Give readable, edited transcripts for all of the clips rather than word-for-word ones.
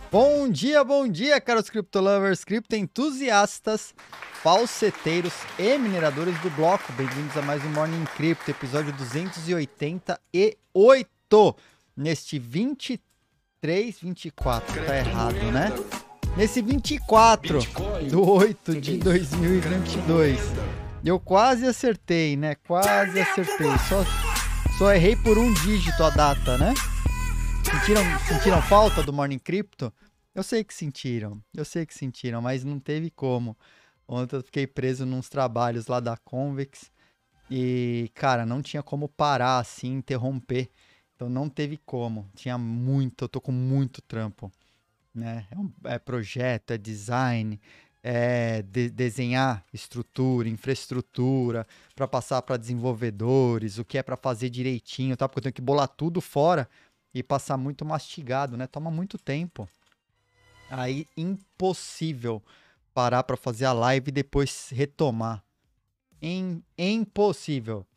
Bom dia, caros criptolovers, criptoentusiastas, falseteiros e mineradores do bloco. Bem-vindos a mais um Morning Crypto, episódio 288, neste 24, tá errado, né? Nesse 24 do 8 de 2022. Eu quase acertei, né? Quase acertei, só errei por um dígito a data, né? Sentiram falta do Morning Crypto? Eu sei que sentiram, mas não teve como. Ontem eu fiquei preso nos trabalhos lá da Convex e, cara, não tinha como parar assim, interromper. Então não teve como. Eu tô com muito trampo, né? É projeto, é design, é desenhar estrutura, infraestrutura, para passar para desenvolvedores, o que é para fazer direitinho, tá? Porque eu tenho que bolar tudo fora e passar muito mastigado, né? Toma muito tempo. Aí, impossível parar para fazer a live e depois retomar. Impossível.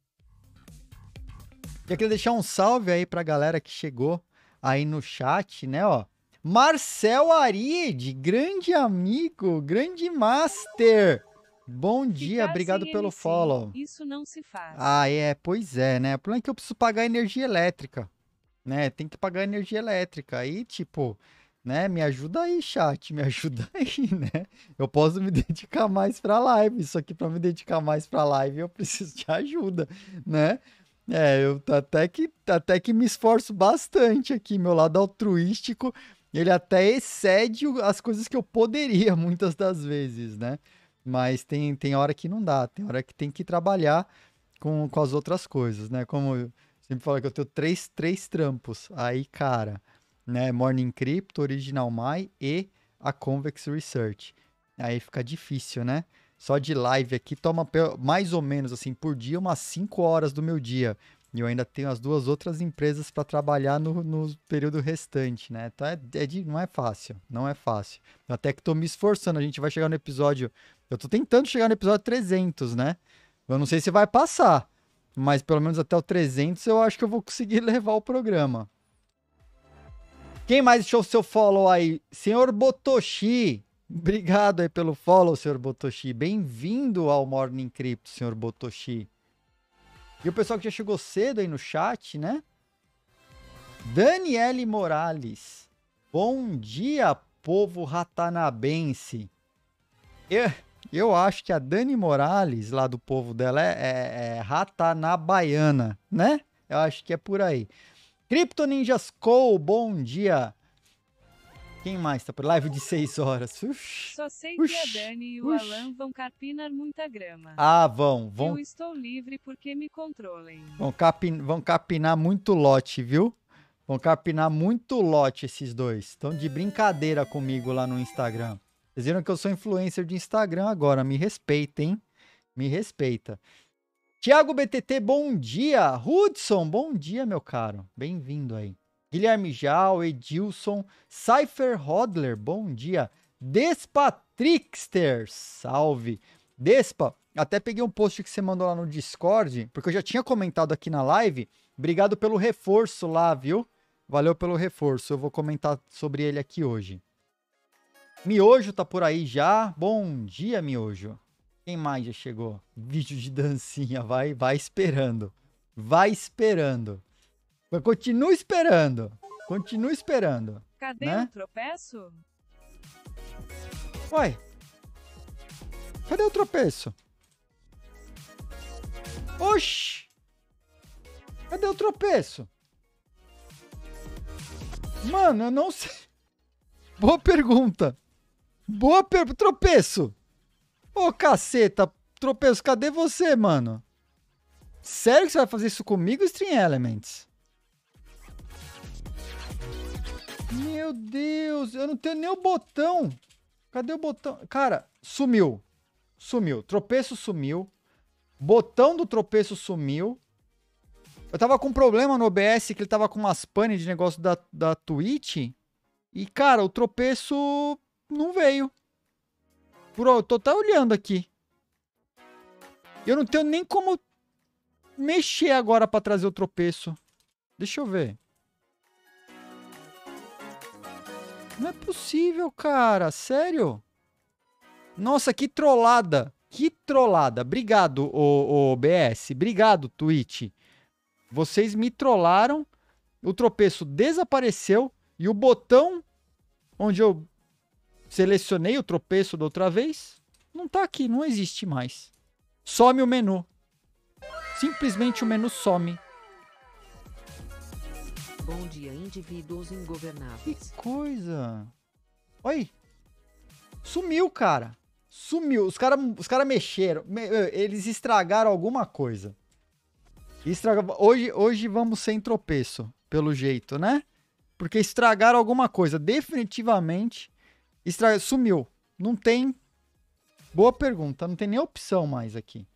Eu queria deixar um salve aí pra galera que chegou aí no chat, né, ó. Marcel Ariede, grande amigo, grande master. Bom dia, obrigado pelo follow. Isso não se faz. Pois é, né? O problema é que eu preciso pagar energia elétrica, né? Tem que pagar energia elétrica. Aí, tipo, né? Me ajuda aí, chat, me ajuda aí, né? Eu posso me dedicar mais pra live, só que pra me dedicar mais pra live eu preciso de ajuda, né? Eu até que me esforço bastante aqui, meu lado altruístico, ele até excede as coisas que eu poderia muitas das vezes, né? Mas tem hora que não dá, tem hora que tem que trabalhar com as outras coisas, né? Como eu sempre falo que eu tenho três trampos, aí, cara, né? Morning Crypto, Original My e a Convex Research. Aí fica difícil, né? Só de live aqui toma mais ou menos assim por dia umas 5 horas do meu dia. E eu ainda tenho as duas outras empresas para trabalhar no período restante, né? Então não é fácil, não é fácil. Até que tô me esforçando, a gente vai chegar no episódio. Eu tô tentando chegar no episódio 300, né? Eu não sei se vai passar, mas pelo menos até o 300 eu acho que eu vou conseguir levar o programa. Quem mais deixou o seu follow aí? Senhor Botoshi. Obrigado aí pelo follow, senhor Botoshi. Bem-vindo ao Morning Crypto, senhor Botoshi. E o pessoal que já chegou cedo aí no chat, né? Daniele Morales. Bom dia, povo ratanabense. Eu acho que a Dani Morales, lá do povo dela, é ratanabaiana, né? Eu acho que é por aí. Crypto Ninjas Co, bom dia. Quem mais tá por live de 6 horas? Só sei que a Dani e o Alan vão capinar muita grama. Ah, vão. Eu estou livre porque me controlem. Vão capinar muito lote, viu? Vão capinar muito lote esses dois. Estão de brincadeira comigo lá no Instagram. Vocês viram que eu sou influencer de Instagram agora. Me respeita, hein? Me respeita. Thiago BTT, bom dia. Hudson, bom dia, meu caro. Bem-vindo aí. Guilherme Jal, Edilson, Cypher Hodler, bom dia. Despatrixter, salve. Despa, até peguei um post que você mandou lá no Discord, porque eu já tinha comentado aqui na live. Obrigado pelo reforço lá, viu? Valeu pelo reforço, eu vou comentar sobre ele aqui hoje. Miojo tá por aí já. Bom dia, Miojo. Quem mais já chegou? Vídeo de dancinha, vai esperando. Vai esperando. Continua esperando. Continua esperando. Cadê né? o tropeço? Uai. Cadê o tropeço? Oxi. Cadê o tropeço? Mano, eu não sei. Boa pergunta. Tropeço. Ô, caceta. Tropeço, cadê você, mano? Sério que você vai fazer isso comigo, Stream Elements? Meu Deus, eu não tenho nem o botão. Cadê o botão? Cara, sumiu. Sumiu. Tropeço sumiu. Botão do tropeço sumiu. Eu tava com um problema no OBS, que ele tava com umas pane de negócio da Twitch. E, cara, o tropeço não veio. Eu tô até olhando aqui. Eu não tenho nem como mexer agora pra trazer o tropeço. Deixa eu ver. Não é possível, cara. Sério? Nossa, que trollada. Que trollada. Obrigado, o BS. Obrigado, Twitch. Vocês me trollaram. O tropeço desapareceu. E o botão onde eu selecionei o tropeço da outra vez não tá aqui. Não existe mais. Some o menu. Simplesmente o menu some. Bom dia, indivíduos Que ingovernáveis. coisa. Oi. Sumiu, cara. Sumiu. Os cara mexeram. Eles estragaram alguma coisa. Hoje vamos sem tropeço, pelo jeito, né? Porque estragaram alguma coisa. Definitivamente. Sumiu. Não tem. Boa pergunta. Não tem nem opção mais aqui.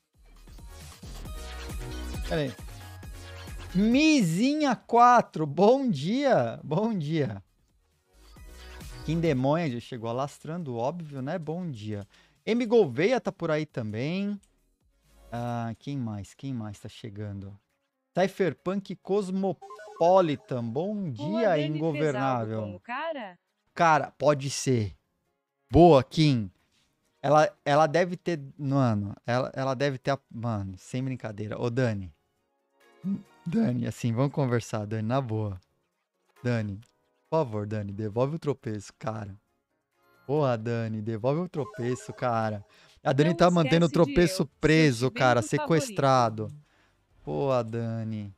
Pera aí. Mizinha 4. Bom dia. Bom dia. Kindemonha já chegou alastrando, óbvio, né? Bom dia. M. Gouveia tá por aí também. Quem mais? Quem mais tá chegando? Cypherpunk Cosmopolitan. Bom O dia, Adani fez algo ingovernável. com o cara? Cara, pode ser. Boa, Kim. Ela deve ter. Mano, ela deve ter. Mano, sem brincadeira. Ô, Dani. Dani, assim, vamos conversar, Dani, na boa. Dani, por favor, Dani, devolve o tropeço, cara. Porra, Dani, devolve o tropeço, cara. A Dani Não tá mantendo o esquece de tropeço eu, preso, seu cara, chibento sequestrado. Porra, Dani.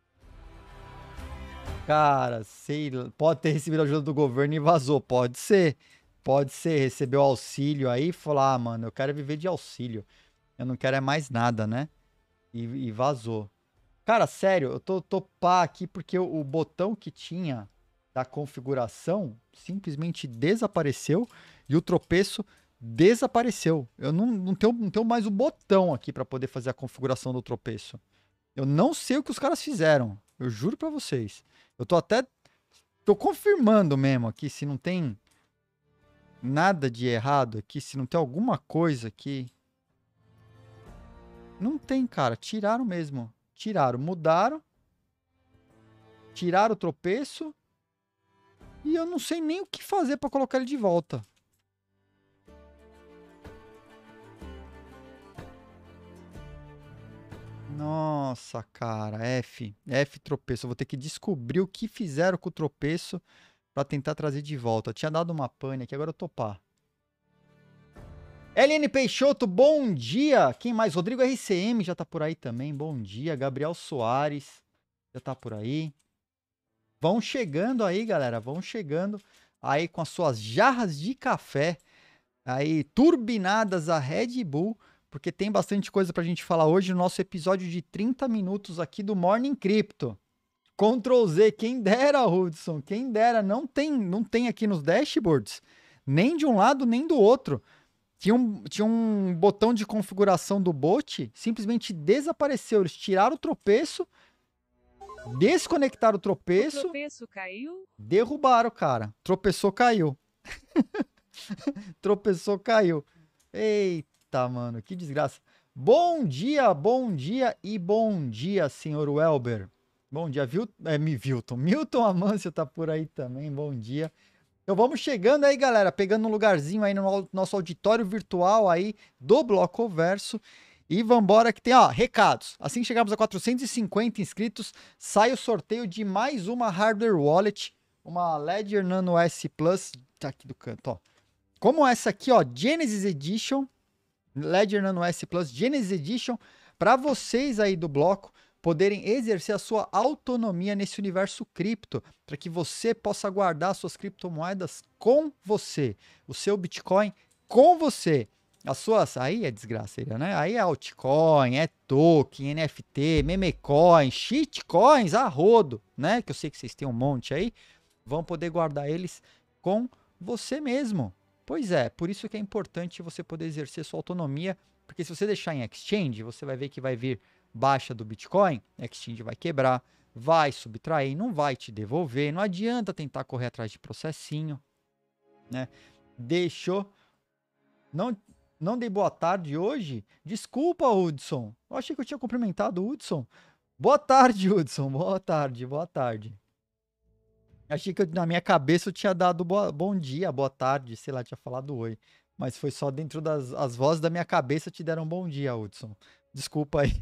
Cara, sei lá, pode ter recebido a ajuda do governo e vazou, pode ser. Pode ser, recebeu auxílio aí e falou, mano, eu quero viver de auxílio. Eu não quero é mais nada, né? E vazou. Cara, sério, eu tô pá aqui porque o botão que tinha da configuração simplesmente desapareceu e o tropeço desapareceu. Eu não tenho mais o botão aqui para poder fazer a configuração do tropeço. Eu não sei o que os caras fizeram. Eu juro pra vocês. Eu tô confirmando mesmo aqui se não tem nada de errado aqui, se não tem alguma coisa aqui. Não tem, cara. Tiraram mesmo. Tiraram, mudaram. Tiraram o tropeço. E eu não sei nem o que fazer pra colocar ele de volta. Nossa, cara. F tropeço. Eu vou ter que descobrir o que fizeram com o tropeço pra tentar trazer de volta. Eu tinha dado uma pane aqui, agora eu tô pá. LN Peixoto, bom dia. Quem mais? Rodrigo RCM já tá por aí também. Bom dia. Gabriel Soares já tá por aí. Vão chegando aí, galera. Vão chegando aí com as suas jarras de café aí turbinadas a Red Bull, porque tem bastante coisa pra gente falar hoje no nosso episódio de 30 minutos aqui do Morning Crypto. Ctrl Z, quem dera, Hudson, quem dera. Não tem aqui nos dashboards, nem de um lado nem do outro. Tinha um botão de configuração do bot, simplesmente desapareceu. Eles tiraram o tropeço, desconectaram o O tropeço, tropeço caiu? derrubaram, cara. Tropeçou, caiu. Tropeçou, caiu. Eita, mano, que desgraça. Bom dia e bom dia, senhor Welber. Bom dia, Vilton. Milton Amâncio tá por aí também, bom dia. Então vamos chegando aí, galera, pegando um lugarzinho aí no nosso auditório virtual aí do Blocoverso. E vambora que tem, recados. Assim que chegarmos a 450 inscritos, sai o sorteio de mais uma hardware wallet, uma Ledger Nano S Plus, tá aqui do canto, ó. Como essa aqui, ó, Genesis Edition, Ledger Nano S Plus Genesis Edition, para vocês aí do bloco poderem exercer a sua autonomia nesse universo cripto, para que você possa guardar suas criptomoedas com você, o seu Bitcoin com você. As suas, aí é desgraça, né? Aí é altcoin, é token, NFT, memecoin, shitcoins, a rodo, né? Que eu sei que vocês têm um monte aí, vão poder guardar eles com você mesmo. Pois é, por isso que é importante você poder exercer sua autonomia, porque se você deixar em exchange, você vai ver que vai vir baixa do Bitcoin, a exchange vai quebrar, vai subtrair, não vai te devolver, não adianta tentar correr atrás de processinho, né? Deixou, não dei boa tarde hoje? Desculpa, Hudson, eu achei que eu tinha cumprimentado o Hudson. Boa tarde, Hudson, boa tarde, boa tarde. Achei que na minha cabeça eu tinha dado bom dia, boa tarde, sei lá, tinha falado oi. Mas foi só dentro das as vozes da minha cabeça te deram bom dia, Hudson. Desculpa aí.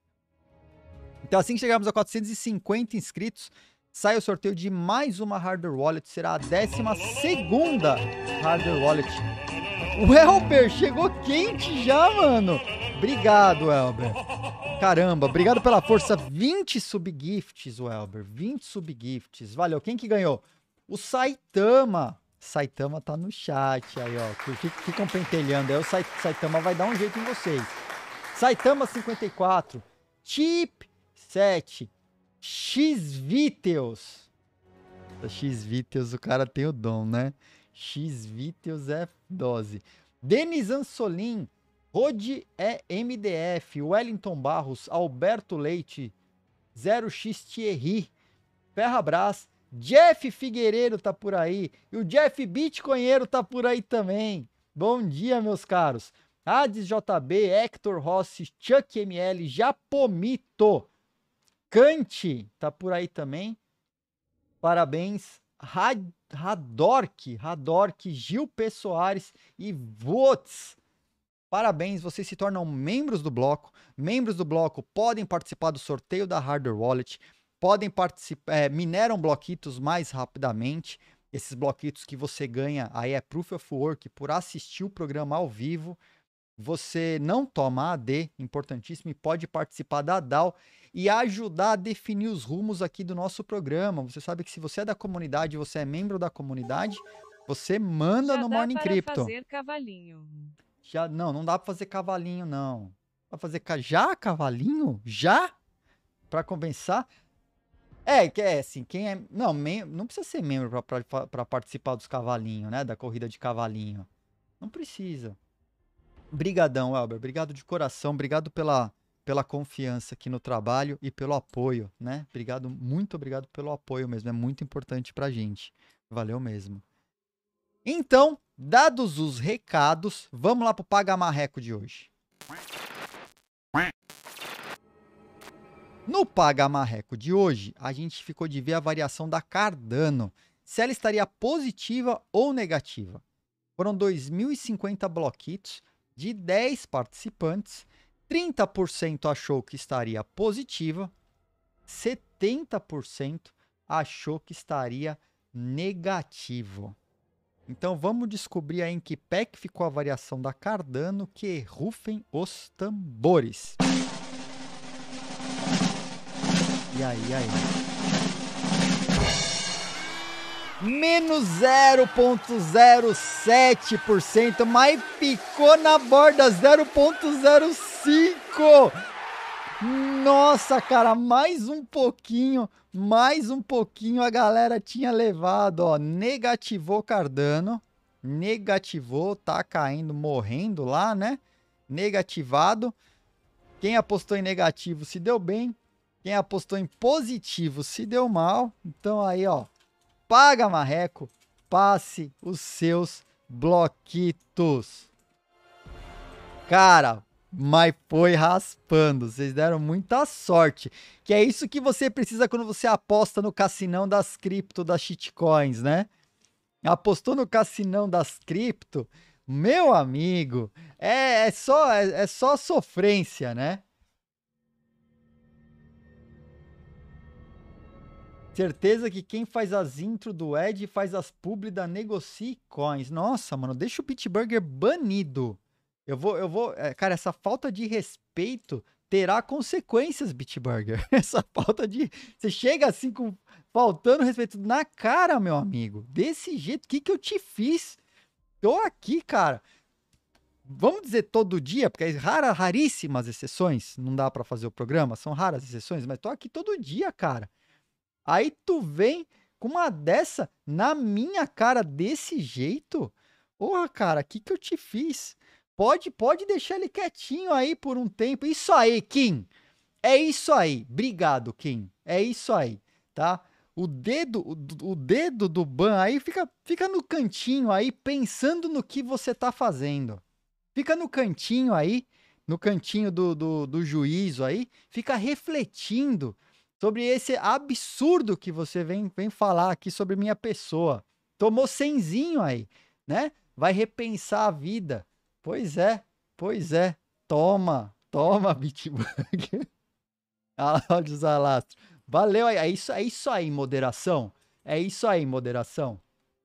Então, assim que chegarmos a 450 inscritos, sai o sorteio de mais uma Hardware Wallet. Será a 12ª Hardware Wallet. O Elber chegou quente já, mano. Obrigado, Elber. Caramba, obrigado pela força. 20 subgifts, Elber. 20 subgifts. Valeu. Quem que ganhou? O Saitama. Saitama tá no chat aí, ó. Ficam pentelhando. Aí o Saitama vai dar um jeito em vocês. Saitama 54. Chip 7. X-Viteus. X-Viteus, o cara tem o dom, né? X-Viteus é dose. Denis Ansolim. Rode é MDF. Wellington Barros. Alberto Leite. 0x Thierry. Ferrabras. Jeff Figueiredo tá por aí. E o Jeff Bitcoinheiro tá por aí também. Bom dia, meus caros. Hades JB, Hector Rossi, Chuck ML, Japomito. Kant tá por aí também. Parabéns. Radork, Gil P. Soares e Vots. Parabéns, vocês se tornam membros do bloco. Membros do bloco podem participar do sorteio da Hardware Wallet. Podem participar, mineram bloquitos mais rapidamente. Esses bloquitos que você ganha aí é Proof of Work por assistir o programa ao vivo. Você não toma AD, importantíssimo, e pode participar da DAO e ajudar a definir os rumos aqui do nosso programa. Você sabe que se você é da comunidade, você é membro da comunidade, você manda Já no dá Morning para Crypto. fazer cavalinho. Já, não dá para fazer cavalinho, não. Dá pra fazer já cavalinho? Já? Para compensar? É assim, quem é... não precisa ser membro para participar dos cavalinhos, né? Da corrida de cavalinho. Não precisa. Brigadão, Elber. Obrigado de coração. Obrigado pela confiança aqui no trabalho e pelo apoio, né? Obrigado, muito obrigado pelo apoio mesmo. É muito importante pra gente. Valeu mesmo. Então, dados os recados, vamos lá pro Paga Marreco de hoje. No Paga Marreco de hoje, a gente ficou de ver a variação da Cardano, se ela estaria positiva ou negativa. Foram 2.050 bloquitos de 10 participantes, 30% achou que estaria positiva, 70% achou que estaria negativo. Então vamos descobrir aí em que pé que ficou a variação da Cardano, que rufem os tambores. E aí? Menos 0,07%, mas ficou na borda 0,05%. Nossa, cara, mais um pouquinho a galera tinha levado, ó, negativou Cardano, negativou, tá caindo, morrendo lá, né? Negativado. Quem apostou em negativo se deu bem. Quem apostou em positivo se deu mal. Então aí, ó, Paga Marreco, passe os seus bloquitos. Cara, mas foi raspando. Vocês deram muita sorte. Que é isso que você precisa quando você aposta no cassinão das cripto, das shitcoins, né? Apostou no cassinão das cripto, meu amigo, é só sofrência, né? Certeza que quem faz as intro do Ed faz as publi da Negocie Coins. Nossa, mano, deixa o Bitburger banido. Cara, essa falta de respeito terá consequências, Bitburger. Essa falta de... Você chega assim faltando respeito na cara, meu amigo. Desse jeito, o que eu te fiz? Tô aqui, cara. Vamos dizer todo dia, porque raríssimas exceções. Não dá pra fazer o programa, são raras exceções, mas tô aqui todo dia, cara. Aí tu vem com uma dessa na minha cara desse jeito? Porra, cara, o que eu te fiz? Pode deixar ele quietinho aí por um tempo. Isso aí, Kim. É isso aí. Obrigado, Kim. É isso aí, tá? O dedo do ban aí fica no cantinho aí, pensando no que você tá fazendo. Fica no cantinho aí, no cantinho do juízo aí, fica refletindo Sobre esse absurdo que você vem falar aqui sobre minha pessoa. Tomou cenzinho aí, né? Vai repensar a vida. Pois é, pois é. Toma, toma, Bitburger. Áudios alastro. Valeu aí. É isso aí, moderação. É isso aí, moderação.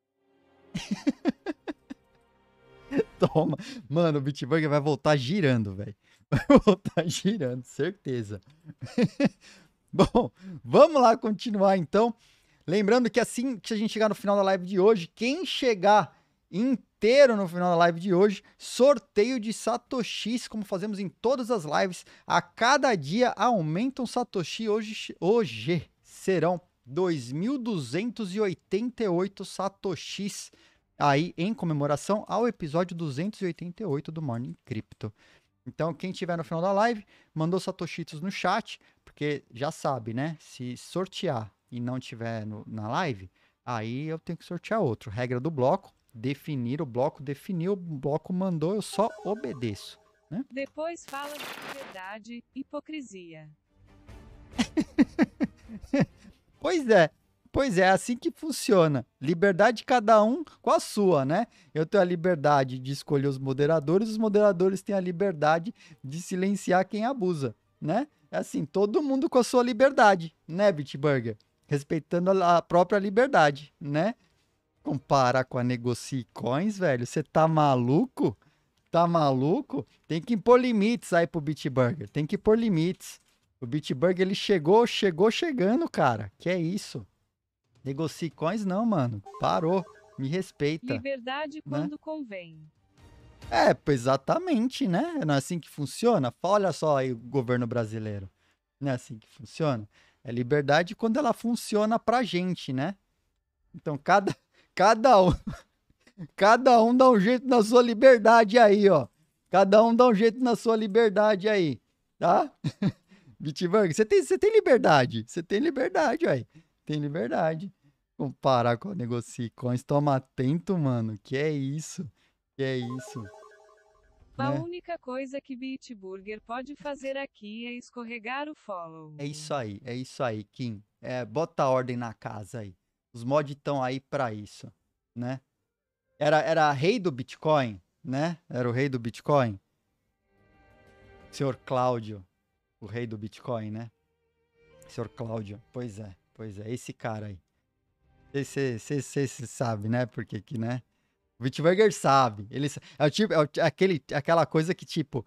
Toma. Mano, o Bitburger vai voltar girando, velho. Vai voltar girando, certeza. Bom, vamos lá continuar então. Lembrando que assim que a gente chegar no final da live de hoje, quem chegar inteiro no final da live de hoje, sorteio de satoshis, como fazemos em todas as lives. A cada dia aumenta um satoshi. Hoje serão 2.288 satoshis aí em comemoração ao episódio 288 do Morning Crypto. Então, quem tiver no final da live, mandou satoshitos no chat, porque já sabe, né? Se sortear e não tiver na live, aí eu tenho que sortear outro. Regra do bloco, definir o bloco, definiu, o bloco mandou, eu só obedeço, né? Depois fala de verdade, hipocrisia. Pois é assim que funciona. Liberdade de cada um com a sua, né? Eu tenho a liberdade de escolher os moderadores têm a liberdade de silenciar quem abusa, né? É assim, todo mundo com a sua liberdade, né, Bitburger? Respeitando a própria liberdade, né? Comparar com a Negocie Coins, velho, você tá maluco? Tá maluco? Tem que impor limites aí pro Bitburger, tem que impor limites. O Bitburger, ele chegou chegando, cara. Que é isso? Negocie Coins não, mano. Parou. Me respeita, Liberdade né? quando convém. É, pois exatamente, né? Não é assim que funciona? Olha só aí o governo brasileiro. Não é assim que funciona? É liberdade quando ela funciona pra gente, né? Então, cada um, cada um dá um jeito na sua liberdade aí, ó. Cada um dá um jeito na sua liberdade aí, tá? Bitburger, você tem liberdade. Você tem liberdade, aí. Tem liberdade. Comparar com a Negocie Coins, toma atento, mano. Que é isso? Que é isso? A Né? única coisa que Bitburger pode fazer aqui é escorregar o follow. É isso aí, Kim. É, bota ordem na casa aí. Os mods estão aí pra isso, né? Era rei do Bitcoin, né? Era o rei do Bitcoin. Senhor Cláudio, o rei do Bitcoin, né? Senhor Cláudio, pois é, esse cara aí. Você sabe, né? Porque que, né? O Bitburger sabe. Ele é o tipo, aquela coisa que tipo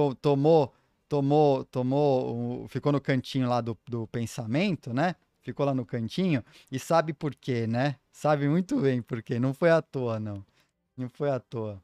ficou no cantinho lá do pensamento, né? Ficou lá no cantinho e sabe por quê, né? Sabe muito bem por quê. Não foi à toa, não. Não foi à toa.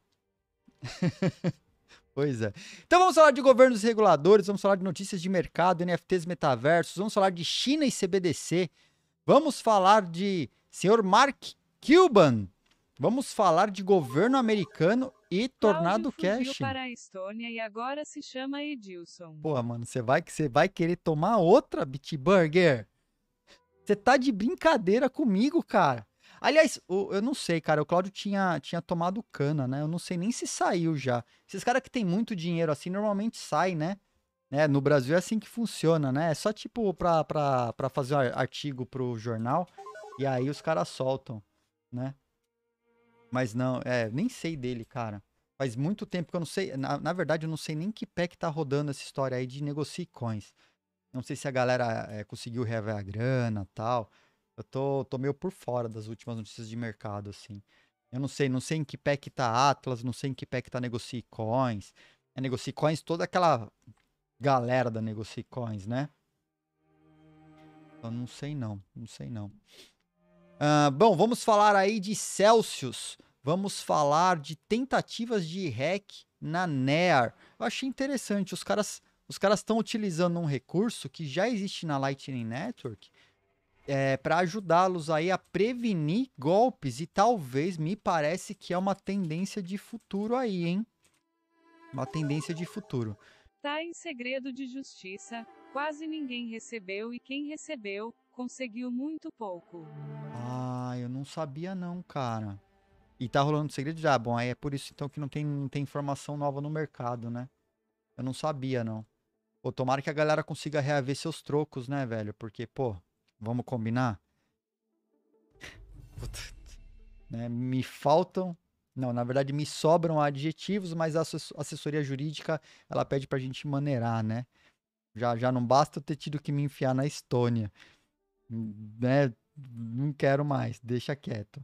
Pois é. Então vamos falar de governos reguladores, vamos falar de notícias de mercado, NFTs, metaversos, vamos falar de China e CBDC, vamos falar de senhor Mark Cuban, vamos falar de governo americano e Tornado Cláudio fugiu Cash. para a Estônia e agora se chama Edilson. Porra, mano, você vai querer tomar outra Bitburger? Você tá de brincadeira comigo, cara. Aliás, eu não sei, cara. O Cláudio tinha tomado cana, né? Eu não sei nem se saiu já. Esses caras que tem muito dinheiro assim, normalmente saem, né? No Brasil é assim que funciona, né? É só tipo pra fazer um artigo pro jornal. E aí os caras soltam, né? Mas não, nem sei dele, cara. Faz muito tempo que eu não sei. Na verdade, eu não sei nem que pé que tá rodando essa história aí de Negocie Coins. Não sei se a galera conseguiu reaver a grana e tal. Eu tô meio por fora das últimas notícias de mercado, assim. Eu não sei em que pé que tá Atlas, não sei em que pé que tá Negocie Coins. Negocie Coins, toda aquela galera da Negocie Coins, né? Eu não sei não. Bom, vamos falar aí de Celsius. Vamos falar de tentativas de hack na NEAR. Eu achei interessante, os caras estão utilizando um recurso que já existe na Lightning Network para ajudá-los aí a prevenir golpes e talvez me parece que é uma tendência de futuro aí, hein? Uma tendência de futuro. Tá em segredo de justiça, quase ninguém recebeu e quem recebeu, conseguiu muito pouco. Ah, eu não sabia não, cara. E tá rolando segredo já. Bom, aí é por isso então que não tem informação nova no mercado, né? Eu não sabia, não. Pô, tomara que a galera consiga reaver seus trocos, né, velho? Porque, pô, vamos combinar? Puta, né? Me faltam. Não, na verdade me sobram adjetivos, mas a assessoria jurídica ela pede pra gente maneirar, né? Já não basta eu ter tido que me enfiar na Estônia, né? Não quero mais, deixa quieto.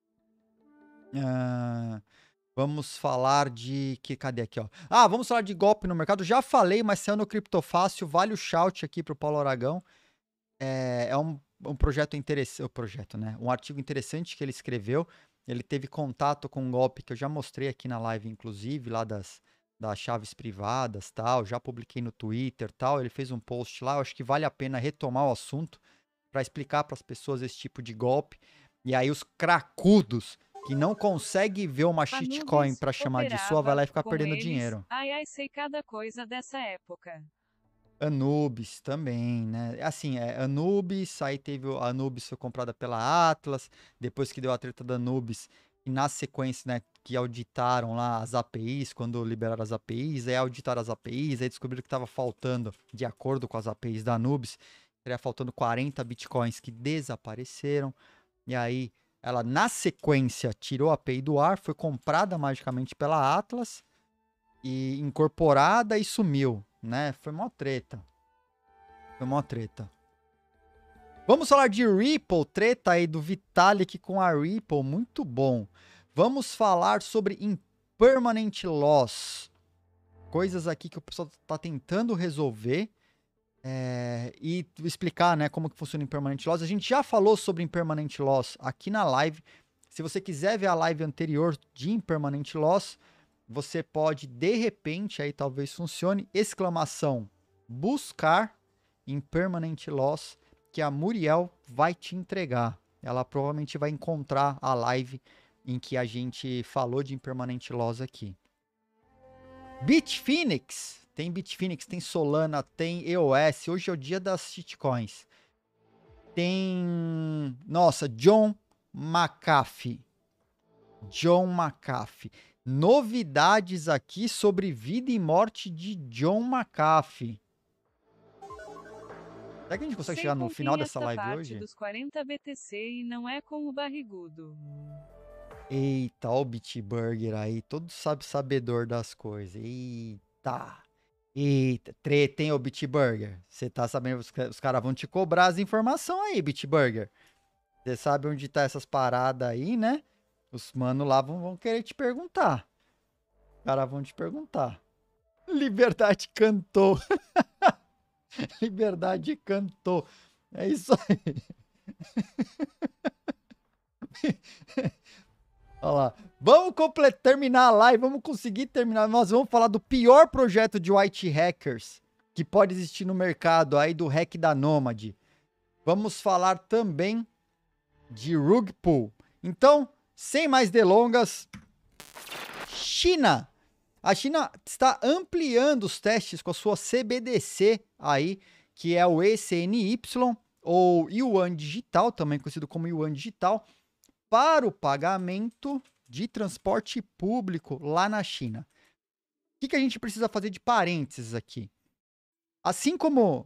Ah, vamos falar de que cadê aqui, ó? Ah, vamos falar de golpe no mercado. Já falei, mas saiu no Criptofácil, vale o shout aqui pro Paulo Aragão. É um projeto interessante, né? Um artigo interessante que ele escreveu. Ele teve contato com um golpe que eu já mostrei aqui na live, inclusive, lá das chaves privadas, tal. Já publiquei no Twitter, tal. Ele fez um post lá. Eu acho que vale a pena retomar o assunto para explicar para as pessoas esse tipo de golpe. E aí os cracudos que não conseguem ver uma shitcoin para chamar de sua, vai lá e ficar perdendo dinheiro. Ai, sei cada coisa dessa época. Anubis também, né? Assim, Anubis, aí teve a Anubis foi comprada pela Atlas, depois que deu a treta da Anubis, e na sequência, né, que auditaram lá as APIs, quando liberaram as APIs, aí auditaram as APIs, aí descobriram que estava faltando, de acordo com as APIs da Anubis, estaria faltando 40 bitcoins que desapareceram, e aí ela, na sequência, tirou a API do ar, foi comprada magicamente pela Atlas, e incorporada e sumiu, né? Foi mó treta. Foi mó treta. Vamos falar de Ripple, treta aí do Vitalik com a Ripple, muito bom. Vamos falar sobre Impermanent Loss. Coisas aqui que o pessoal tá tentando resolver. E explicar, né, como que funciona o Impermanent Loss. A gente já falou sobre Impermanent Loss aqui na live. Se você quiser ver a live anterior de Impermanent Loss, você pode, de repente, aí talvez funcione, exclamação, buscar Impermanent Loss, que a Muriel vai te entregar. Ela provavelmente vai encontrar a live em que a gente falou de Impermanent Loss aqui. Bitfinex, tem Solana, tem EOS, hoje é o dia das shitcoins. Tem, nossa, John McAfee. Novidades aqui sobre vida e morte de John McAfee. Será que a gente consegue chegar no final dessa live hoje? Dos 40 BTC e não é com o barrigudo. Eita, ó o Bitburger aí, todo sabedor das coisas. Eita, treta, hein, ô Bitburger? Você tá sabendo, os caras vão te cobrar as informações aí, Bitburger. Você sabe onde tá essas paradas aí, né? Os manos lá vão querer te perguntar. Os caras vão te perguntar. Liberdade cantou. Liberdade cantou. É isso aí. Olha lá. Vamos terminar a live. Vamos conseguir terminar. Nós vamos falar do pior projeto de white hackers que pode existir no mercado aí, do hack da Nomad. Vamos falar também de Rug Pull. Então, sem mais delongas, China. A China está ampliando os testes com a sua CBDC aí, que é o ECNY, ou Yuan Digital, também conhecido como Yuan Digital, para o pagamento de transporte público lá na China. O que a gente precisa fazer de parênteses aqui? Assim como...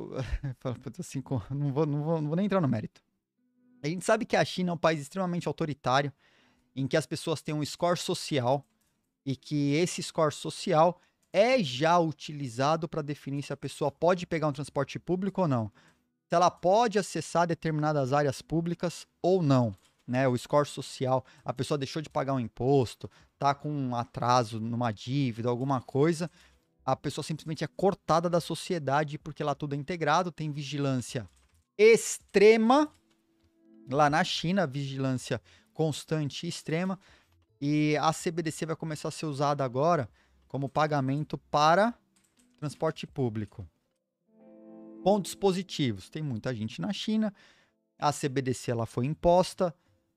não vou nem entrar no mérito. A gente sabe que a China é um país extremamente autoritário, em que as pessoas têm um score social e que esse score social é já utilizado para definir se a pessoa pode pegar um transporte público ou não. Se ela pode acessar determinadas áreas públicas ou não. Né? O score social, a pessoa deixou de pagar um imposto, tá com um atraso numa dívida, alguma coisa, a pessoa simplesmente é cortada da sociedade porque lá tudo é integrado, tem vigilância extrema. Lá na China, vigilância constante e extrema. E a CBDC vai começar a ser usada agora como pagamento para transporte público. Pontos positivos. Tem muita gente na China. A CBDC ela foi imposta.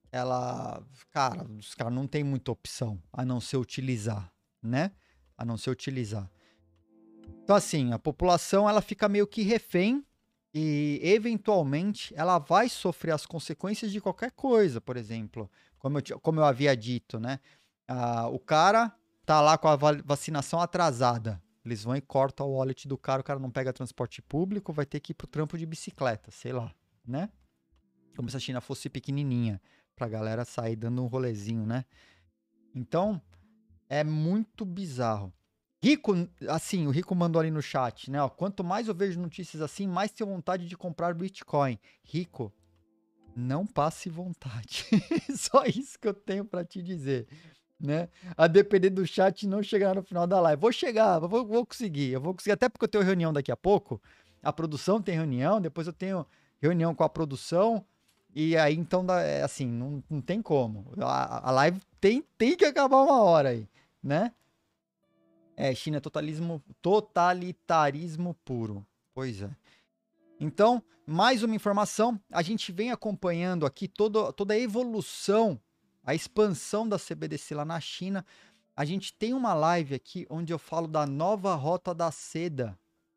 Os caras não tem muita opção a não ser utilizar, né? A não ser utilizar. Então, assim, a população ela fica meio que refém. E, eventualmente, ela vai sofrer as consequências de qualquer coisa, por exemplo. Como eu havia dito, né? O cara tá lá com a vacinação atrasada. Eles vão e cortam o wallet do cara, o cara não pega transporte público, vai ter que ir pro trampo de bicicleta, sei lá, né? Como se a China fosse pequenininha, pra galera sair dando um rolezinho, né? Então, é muito bizarro. Rico, assim, o Rico mandou ali no chat, né? Ó, quanto mais eu vejo notícias assim, mais tenho vontade de comprar Bitcoin. Rico, não passe vontade. Só isso que eu tenho pra te dizer, né? A depender do chat não chegar no final da live. Vou chegar, vou conseguir. Eu vou conseguir, até porque eu tenho reunião daqui a pouco. A produção tem reunião, depois eu tenho reunião com a produção. E aí, então, assim, não tem como. A live tem que acabar uma hora aí, né? China é totalitarismo puro. Pois é. Então, mais uma informação. A gente vem acompanhando aqui toda a evolução, a expansão da CBDC lá na China. A gente tem uma live aqui onde eu falo da nova rota da seda.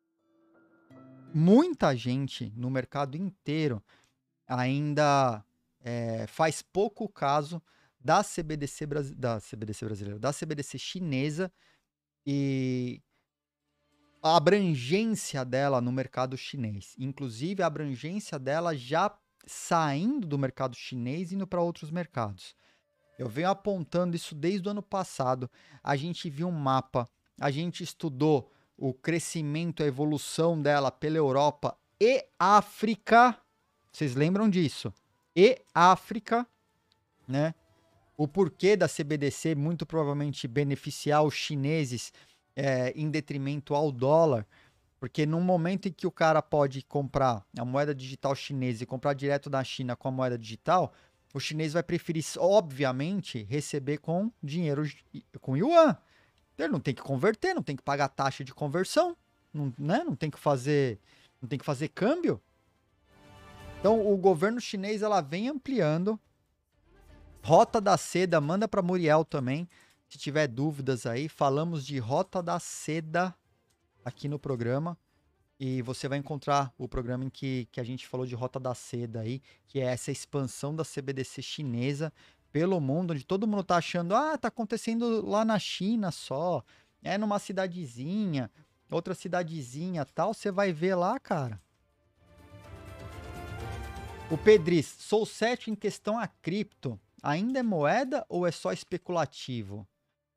Muita gente no mercado inteiro ainda faz pouco caso da CBDC brasileira, da CBDC chinesa e a abrangência dela no mercado chinês. Inclusive, a abrangência dela já saindo do mercado chinês e indo para outros mercados. Eu venho apontando isso desde o ano passado. A gente viu um mapa, a gente estudou o crescimento, a evolução dela pela Europa e África. Vocês lembram disso? E África, né? O porquê da CBDC muito provavelmente beneficiar os chineses em detrimento ao dólar, porque no momento em que o cara pode comprar a moeda digital chinesa e comprar direto da China com a moeda digital, o chinês vai preferir, obviamente, receber com dinheiro, com yuan. Ele não tem que converter, não tem que pagar taxa de conversão, né? Não tem que fazer câmbio. Então, o governo chinês ela vem ampliando. Rota da Seda, manda para Muriel também. Se tiver dúvidas aí, falamos de Rota da Seda aqui no programa. E você vai encontrar o programa em que a gente falou de Rota da Seda aí, que é essa expansão da CBDC chinesa pelo mundo, onde todo mundo tá achando, tá acontecendo lá na China só, é numa cidadezinha, outra cidadezinha tal, você vai ver lá, cara. O Pedris, sou cético em questão a cripto. Ainda é moeda ou é só especulativo?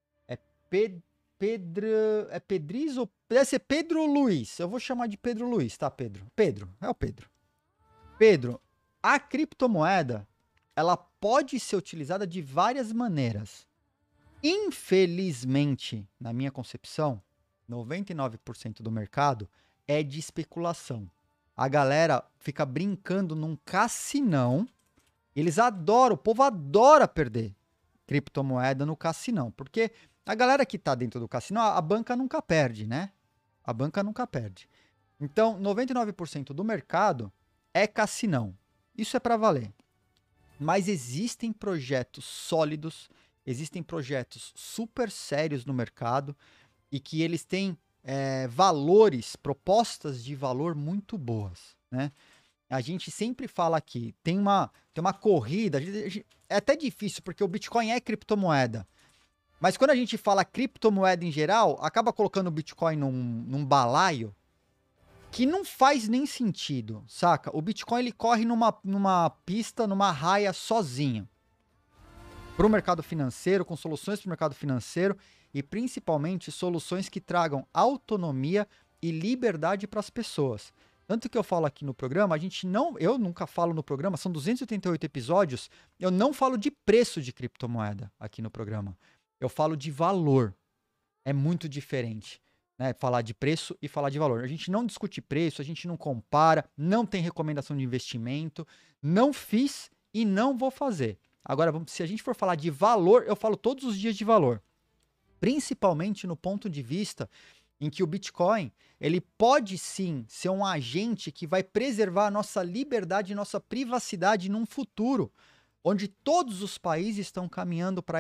É Pedris ou... Deve ser Pedro Luiz. Eu vou chamar de Pedro Luiz, tá, Pedro? Pedro, é o Pedro. Pedro, a criptomoeda, ela pode ser utilizada de várias maneiras. Infelizmente, na minha concepção, 99% do mercado é de especulação. A galera fica brincando num cassinão. Eles adoram, o povo adora perder criptomoeda no cassinão, porque a galera que tá dentro do cassino, a banca nunca perde, né? A banca nunca perde. Então, 99% do mercado é cassinão. Isso é para valer. Mas existem projetos sólidos, existem projetos super sérios no mercado e que eles têm valores, propostas de valor muito boas, né? A gente sempre fala aqui, tem uma corrida, é até difícil porque o Bitcoin é criptomoeda. Mas quando a gente fala criptomoeda em geral, acaba colocando o Bitcoin num balaio que não faz nem sentido, saca? O Bitcoin ele corre numa pista, numa raia sozinho. Para o mercado financeiro, com soluções para o mercado financeiro e principalmente soluções que tragam autonomia e liberdade para as pessoas. Tanto que eu falo aqui no programa, eu nunca falo no programa, são 288 episódios, eu não falo de preço de criptomoeda aqui no programa. Eu falo de valor. É muito diferente, né? Falar de preço e falar de valor. A gente não discute preço, a gente não compara, não tem recomendação de investimento, não fiz e não vou fazer. Agora, se a gente for falar de valor, eu falo todos os dias de valor. Principalmente no ponto de vista em que o Bitcoin, ele pode sim ser um agente que vai preservar a nossa liberdade e nossa privacidade num futuro, onde todos os países estão caminhando para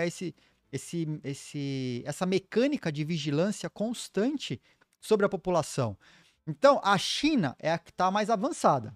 essa mecânica de vigilância constante sobre a população. Então, a China é a que está mais avançada.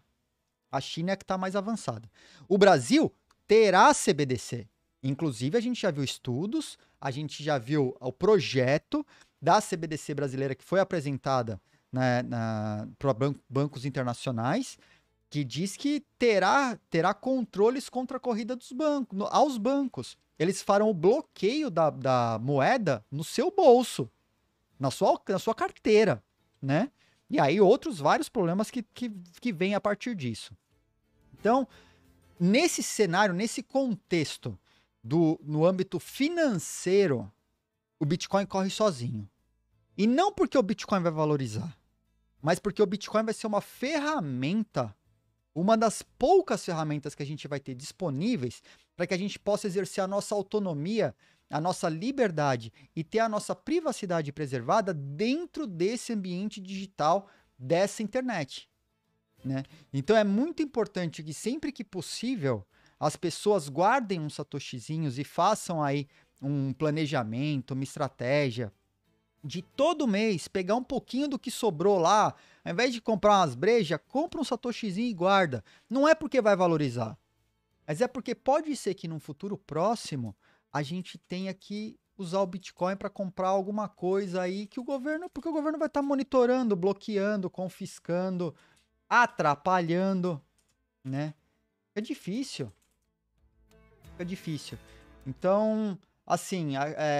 O Brasil terá CBDC. Inclusive, a gente já viu estudos, a gente já viu o projeto, da CBDC brasileira que foi apresentada, né, para bancos internacionais, que diz que terá controles contra a corrida dos bancos, aos bancos. Eles farão o bloqueio da moeda no seu bolso, na sua carteira, né? E aí outros vários problemas que vêm a partir disso. Então, nesse cenário, nesse contexto no âmbito financeiro, o Bitcoin corre sozinho. E não porque o Bitcoin vai valorizar, mas porque o Bitcoin vai ser uma ferramenta, uma das poucas ferramentas que a gente vai ter disponíveis para que a gente possa exercer a nossa autonomia, a nossa liberdade e ter a nossa privacidade preservada dentro desse ambiente digital dessa internet, né? Então é muito importante que sempre que possível as pessoas guardem uns satoshizinhos e façam aí um planejamento, uma estratégia de todo mês pegar um pouquinho do que sobrou lá, ao invés de comprar umas brejas, compra um satoshizinho e guarda. Não é porque vai valorizar, mas é porque pode ser que num futuro próximo a gente tenha que usar o Bitcoin para comprar alguma coisa aí porque o governo vai estar monitorando, bloqueando, confiscando, atrapalhando, né? É difícil. Fica difícil. Então, assim,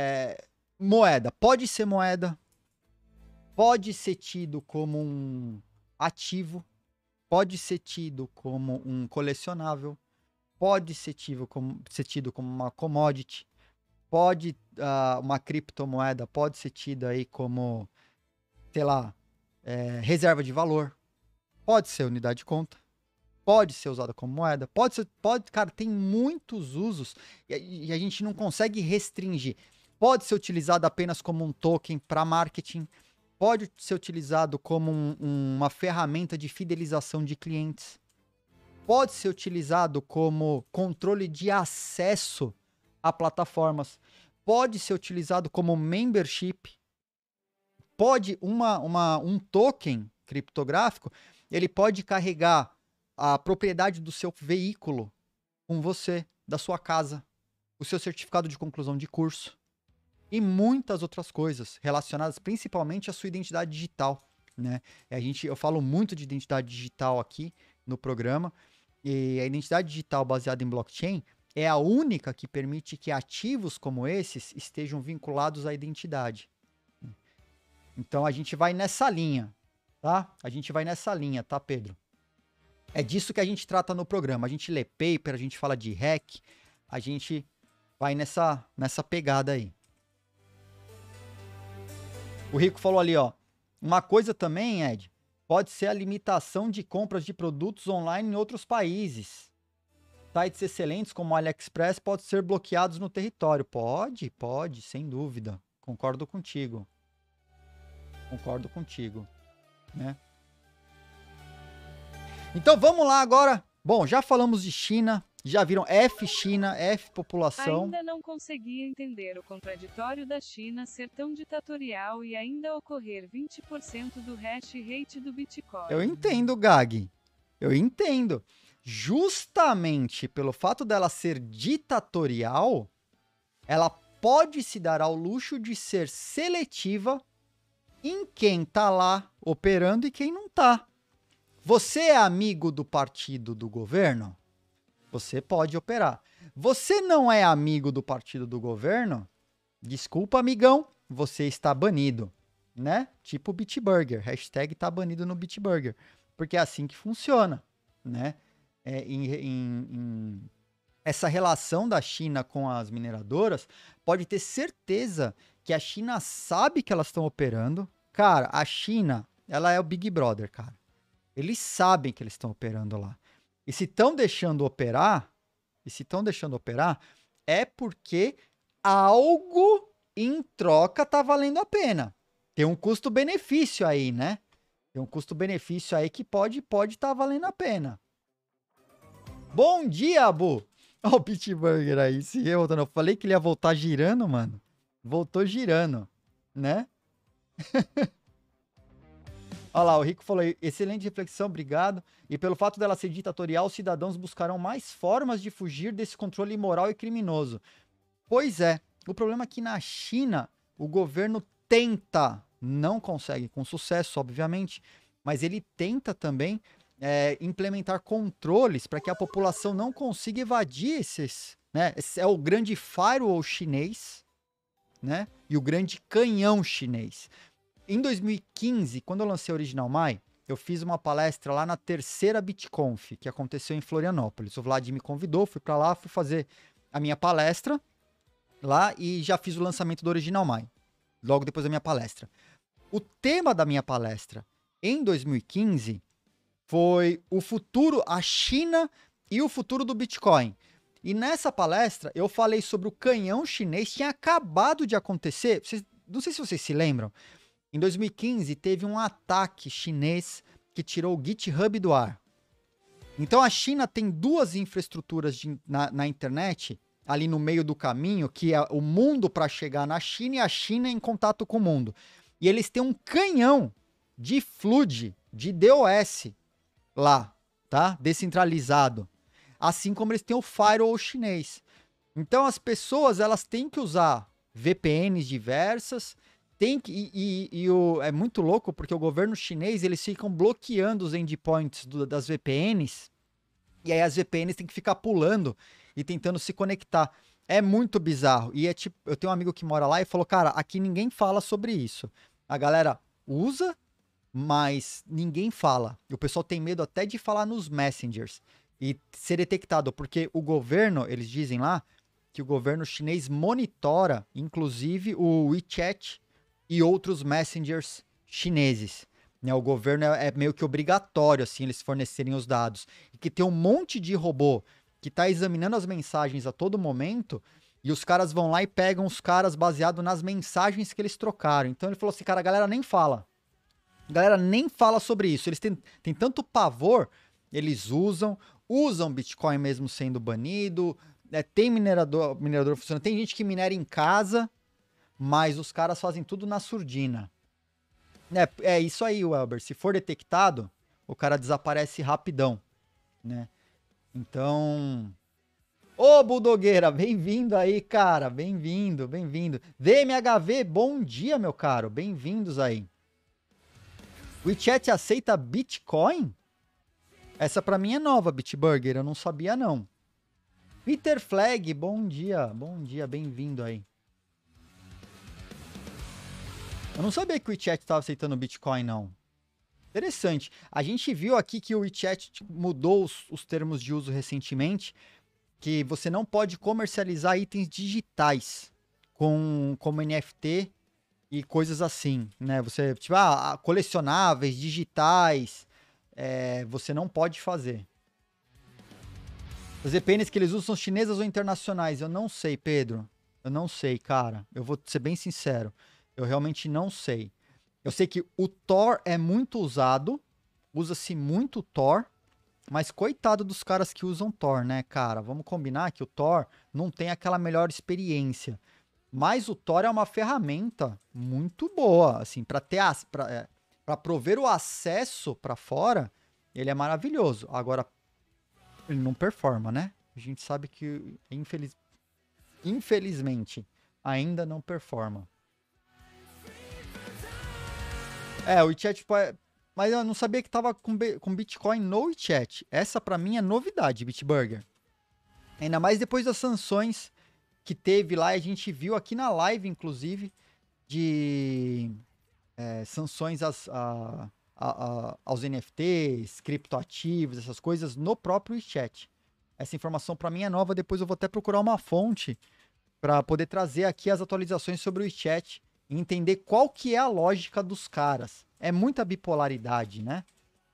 moeda, pode ser moeda, pode ser tido como um ativo, pode ser tido como um colecionável, pode ser tido como uma commodity, uma criptomoeda pode ser tida aí como, sei lá, reserva de valor, pode ser unidade de conta, pode ser usada como moeda, cara, tem muitos usos e a gente não consegue restringir. Pode ser utilizado apenas como um token para marketing, pode ser utilizado como uma ferramenta de fidelização de clientes, pode ser utilizado como controle de acesso a plataformas, pode ser utilizado como membership, um token criptográfico, ele pode carregar a propriedade do seu veículo com você, da sua casa, o seu certificado de conclusão de curso e muitas outras coisas relacionadas principalmente à sua identidade digital, né? Eu falo muito de identidade digital aqui no programa, e a identidade digital baseada em blockchain é a única que permite que ativos como esses estejam vinculados à identidade. Então a gente vai nessa linha, tá? A gente vai nessa linha, tá, Pedro? É disso que a gente trata no programa. A gente lê paper, a gente fala de hack, a gente vai nessa pegada aí. O Rico falou ali, ó. Uma coisa também, Ed, pode ser a limitação de compras de produtos online em outros países. Sites excelentes como o AliExpress podem ser bloqueados no território. Pode, sem dúvida. Concordo contigo, né? Então vamos lá agora. Bom, já falamos de China, já viram China, população. Ainda não conseguia entender o contraditório da China ser tão ditatorial e ainda ocorrer 20% do hash rate do Bitcoin. Eu entendo, Gag. Eu entendo. Justamente pelo fato dela ser ditatorial, ela pode se dar ao luxo de ser seletiva em quem tá lá operando e quem não tá. Você é amigo do partido do governo? Você pode operar. Você não é amigo do partido do governo? Desculpa, amigão, você está banido, né? Tipo Bitburger, hashtag tá banido no Bitburger, porque é assim que funciona, né? Essa relação da China com as mineradoras, pode ter certeza que a China sabe que elas estão operando. Cara, a China, ela é o Big Brother, cara. Eles sabem que eles estão operando lá. E se estão deixando operar, é porque algo em troca tá valendo a pena. Tem um custo-benefício aí, né? Tem um custo-benefício aí que pode tá valendo a pena. Bom dia, Abu! Olha o Bitburger aí, se revoltando. Eu falei que ele ia voltar girando, mano. Voltou girando, né? Olha lá, o Rico falou aí, excelente reflexão, obrigado. E pelo fato dela ser ditatorial, os cidadãos buscarão mais formas de fugir desse controle imoral e criminoso. Pois é, o problema é que na China, o governo tenta, não consegue com sucesso, obviamente, mas ele tenta também implementar controles para que a população não consiga evadir esses, né? Esse é o grande firewall chinês, né? E o grande canhão chinês. Em 2015, quando eu lancei a Original Mai, eu fiz uma palestra lá na terceira BitConf, que aconteceu em Florianópolis. O Vlad me convidou, fui para lá, fui fazer a minha palestra lá e já fiz o lançamento do Original Mai, logo depois da minha palestra. O tema da minha palestra em 2015 foi o futuro, a China e o futuro do Bitcoin. E nessa palestra eu falei sobre o canhão chinês, tinha acabado de acontecer, não sei se vocês se lembram, em 2015 teve um ataque chinês que tirou o GitHub do ar. Então a China tem duas infraestruturas na internet, ali no meio do caminho, que é o mundo para chegar na China e a China em contato com o mundo. E eles têm um canhão de FLUD, de DOS lá, tá? Descentralizado. Assim como eles têm o firewall chinês. Então as pessoas, elas têm que usar VPNs diversas, é muito louco porque o governo chinês, eles ficam bloqueando os endpoints das VPNs, e aí as VPNs têm que ficar pulando e tentando se conectar. É muito bizarro. E é tipo, eu tenho um amigo que mora lá e falou, cara, aqui ninguém fala sobre isso. A galera usa, mas ninguém fala. E o pessoal tem medo até de falar nos messengers e ser detectado, porque o governo, eles dizem lá, que o governo chinês monitora, inclusive, o WeChat e outros messengers chineses. Né? O governo é meio que obrigatório, assim, eles fornecerem os dados. E que tem um monte de robô que está examinando as mensagens a todo momento, e os caras vão lá e pegam os caras baseado nas mensagens que eles trocaram. Então ele falou assim, cara, a galera nem fala. A galera nem fala sobre isso. Eles têm tanto pavor, eles usam Bitcoin mesmo sendo banido, tem minerador funcionando, tem gente que minera em casa, mas os caras fazem tudo na surdina. É isso aí, Welber. Se for detectado, o cara desaparece rapidão, né? Então... Ô, Budogueira, bem-vindo aí, cara. Bem-vindo, bem-vindo. VMHV, bom dia, meu caro. Bem-vindos aí. WeChat aceita Bitcoin? Essa pra mim é nova, Bitburger. Eu não sabia, não. Peter Flag, bom dia, bem-vindo aí. Eu não sabia que o WeChat estava aceitando Bitcoin, não. Interessante. A gente viu aqui que o WeChat mudou os termos de uso recentemente, que você não pode comercializar itens digitais como NFT e coisas assim, né? Você, tipo, colecionáveis, digitais, você não pode fazer. As VPNs que eles usam são chinesas ou internacionais? Eu não sei, Pedro. Eu não sei, cara. Eu vou ser bem sincero. Eu realmente não sei. Eu sei que o Tor é muito usado. Usa-se muito Tor. Mas coitado dos caras que usam Tor, né, cara? Vamos combinar que o Tor não tem aquela melhor experiência. Mas o Tor é uma ferramenta muito boa, assim, para prover o acesso para fora, ele é maravilhoso. Agora, ele não performa, né? A gente sabe que, infelizmente, ainda não performa. O WeChat... Mas eu não sabia que tava com Bitcoin no WeChat. Essa pra mim é novidade, Bitburger. Ainda mais depois das sanções que teve lá. A gente viu aqui na live, inclusive, de sanções aos NFTs, criptoativos, essas coisas no próprio WeChat. Essa informação pra mim é nova. Depois eu vou até procurar uma fonte para poder trazer aqui as atualizações sobre o WeChat e entender qual que é a lógica dos caras. É muita bipolaridade, né?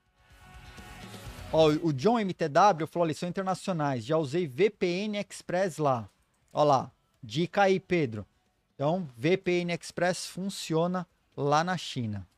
Ó, o John MTW falou ali, são internacionais. Já usei VPN Express lá. Ó lá, dica aí, Pedro. Então, VPN Express funciona lá na China.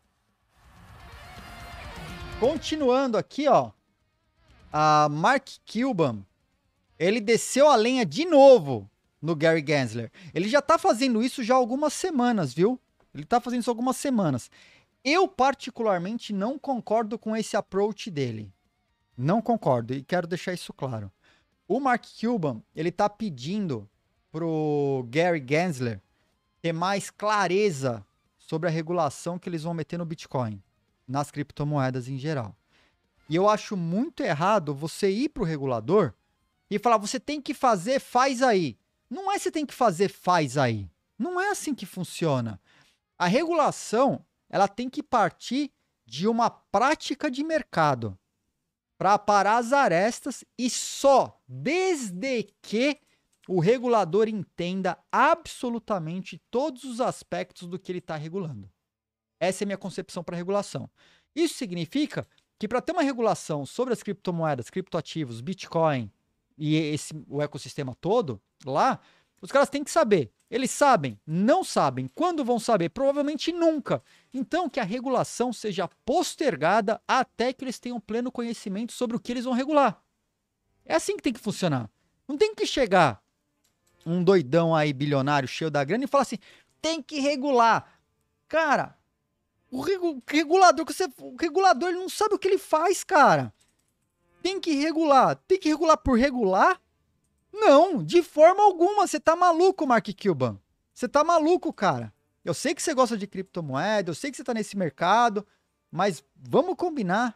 Continuando aqui, ó. A Mark Cuban, ele desceu a lenha de novo no Gary Gensler. Ele já tá fazendo isso já há algumas semanas, viu? Ele tá fazendo isso há algumas semanas. Eu, particularmente, não concordo com esse approach dele. Não concordo, e quero deixar isso claro. O Mark Cuban, ele tá pedindo pro Gary Gensler ter mais clareza sobre a regulação que eles vão meter no Bitcoin, nas criptomoedas em geral. E eu acho muito errado você ir para o regulador e falar, você tem que fazer, faz aí. Não é você tem que fazer, faz aí. Não é assim que funciona. A regulação, ela tem que partir de uma prática de mercado para parar as arestas e só desde que o regulador entenda absolutamente todos os aspectos do que ele está regulando. Essa é a minha concepção para regulação. Isso significa que para ter uma regulação sobre as criptomoedas, criptoativos, Bitcoin e o ecossistema todo lá, os caras têm que saber. Eles sabem? Não sabem. Quando vão saber? Provavelmente nunca. Então, que a regulação seja postergada até que eles tenham pleno conhecimento sobre o que eles vão regular. É assim que tem que funcionar. Não tem que chegar um doidão aí, bilionário, cheio da grana, e falar assim, tem que regular. Cara, o regulador ele não sabe o que ele faz, cara. Tem que regular por regular? Não, de forma alguma. Você tá maluco, Mark Cuban. Você tá maluco, cara. Eu sei que você gosta de criptomoeda, eu sei que você tá nesse mercado, mas vamos combinar.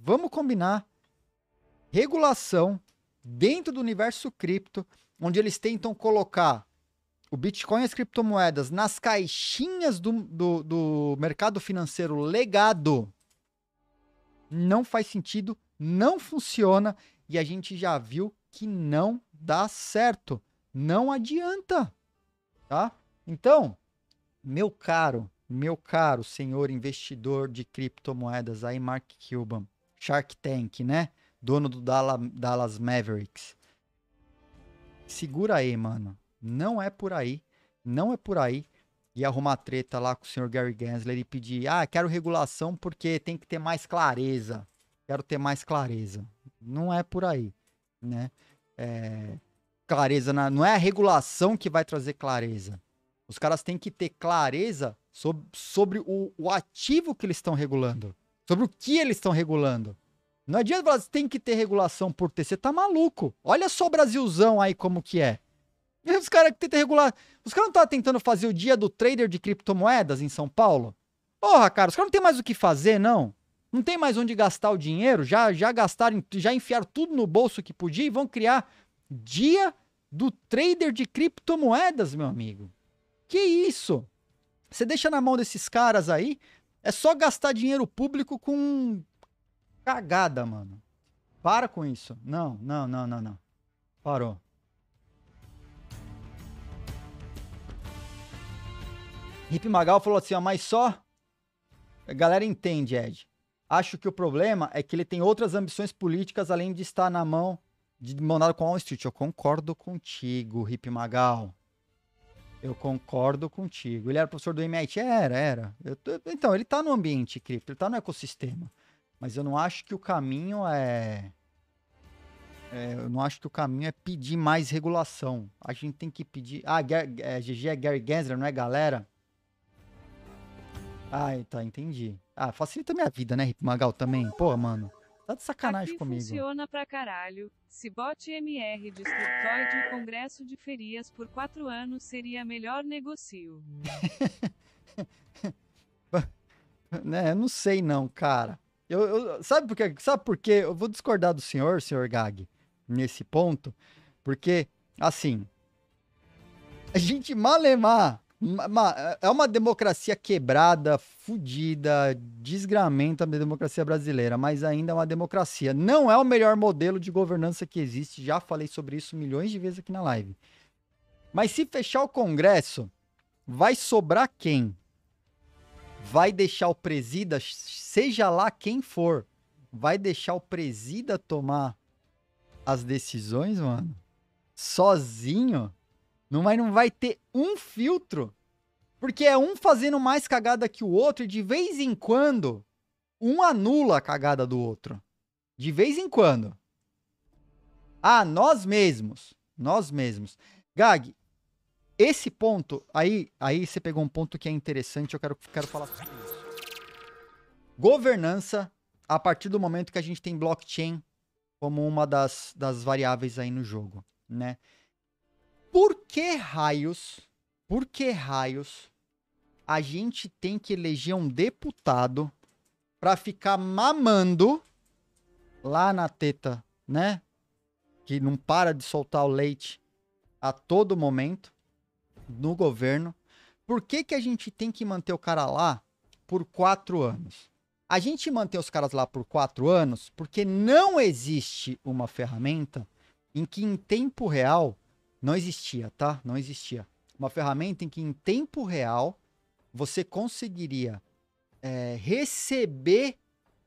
Regulação dentro do universo cripto, onde eles tentam colocar o Bitcoin e as criptomoedas nas caixinhas do mercado financeiro legado, não faz sentido, não funciona, e a gente já viu que não dá certo. Não adianta, tá? Então, meu caro senhor investidor de criptomoedas aí, Mark Cuban, Shark Tank, né? Dono do Dallas Mavericks. Segura aí, mano. Não é por aí. E arrumar treta lá com o senhor Gary Gensler e pedir, quero regulação porque tem que ter mais clareza. Quero ter mais clareza. Não é por aí, né? Clareza, não é a regulação que vai trazer clareza. Os caras têm que ter clareza sobre o ativo que eles estão regulando. Sobre o que eles estão regulando. Não adianta falar, tem que ter regulação por ter. Você tá maluco. Olha só o Brasilzão aí como que é. E os caras que tentam regular. Os caras não estavam tentando fazer o dia do trader de criptomoedas em São Paulo? Porra, cara, os caras não tem mais o que fazer, não. Não tem mais onde gastar o dinheiro. Já gastaram, já enfiaram tudo no bolso que podia e vão criar dia do trader de criptomoedas, meu amigo. Que isso? Você deixa na mão desses caras aí, é só gastar dinheiro público com cagada, mano. Para com isso. Não. Parou. Hip Magal falou assim, mas só... A galera entende, Ed. Acho que o problema é que ele tem outras ambições políticas além de estar na mão de mandado com Wall Street. Eu concordo contigo, Hip Magal. Eu concordo contigo. Ele era professor do MIT? Era. Então, ele tá no ambiente cripto, ele tá no ecossistema. Mas eu não acho que o caminho eu não acho que o caminho é pedir mais regulação. A gente tem que pedir... GG é Gary Gensler, não é galera? Tá, entendi. Facilita minha vida, né, Hip Magal, também? Pô, mano, tá de sacanagem aqui comigo. Funciona pra caralho. Se bot MR de Scriptoid e Congresso de Ferias por 4 anos seria melhor negocio. Né, eu não sei não, cara. Sabe por quê? Sabe por quê? Eu vou discordar do senhor Gag, nesse ponto, porque, assim, a gente malemar é uma democracia quebrada, fudida, desgramenta da democracia brasileira, mas ainda é uma democracia. Não é o melhor modelo de governança que existe, já falei sobre isso milhões de vezes aqui na live. Mas se fechar o Congresso, vai sobrar quem? Vai deixar o presida, seja lá quem for, vai deixar o presida tomar as decisões, mano? Sozinho? Não vai ter um filtro. Porque é um fazendo mais cagada que o outro e de vez em quando um anula a cagada do outro. De vez em quando. Nós mesmos. Gag, esse ponto, aí você pegou um ponto que é interessante, eu quero falar sobre isso. Governança, a partir do momento que a gente tem blockchain como uma das variáveis aí no jogo, né? Por que raios a gente tem que eleger um deputado pra ficar mamando lá na teta, né? Que não para de soltar o leite a todo momento no governo. Por que que a gente tem que manter o cara lá por 4 anos? A gente mantém os caras lá por 4 anos porque não existe uma ferramenta em que em tempo real, não existia, tá? Não existia. Uma ferramenta em que em tempo real você conseguiria receber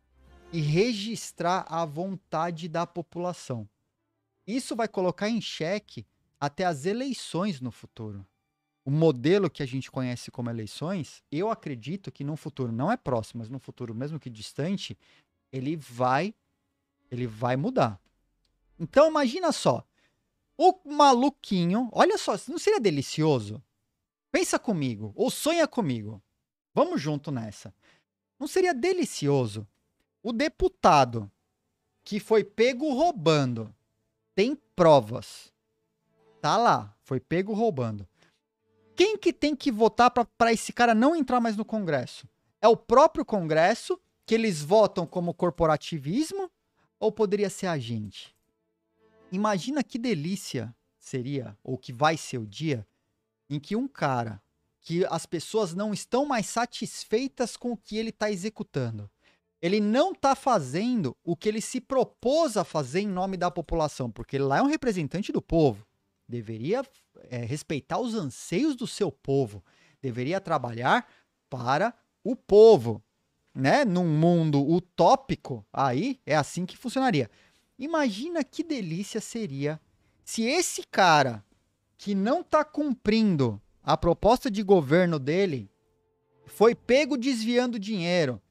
e registrar a vontade da população. Isso vai colocar em xeque até as eleições no futuro. O modelo que a gente conhece como eleições, eu acredito que no futuro, não é próximo, mas no futuro, mesmo que distante, ele vai mudar. Então imagina só, o maluquinho, olha só, não seria delicioso? Pensa comigo, ou sonha comigo. Vamos junto nessa. Não seria delicioso o deputado que foi pego roubando, tem provas, tá lá, foi pego roubando. Quem que tem que votar para esse cara não entrar mais no Congresso? É o próprio Congresso, que eles votam como corporativismo, ou poderia ser a gente? Imagina que delícia seria, ou que vai ser o dia, em que um cara, que as pessoas não estão mais satisfeitas com o que ele está executando. Ele não está fazendo o que ele se propôs a fazer em nome da população, porque ele lá é um representante do povo. Deveria respeitar os anseios do seu povo. Deveria trabalhar para o povo. Né? Num mundo utópico, aí é assim que funcionaria. Imagina que delícia seria se esse cara que não está cumprindo a proposta de governo dele foi pego desviando dinheiro,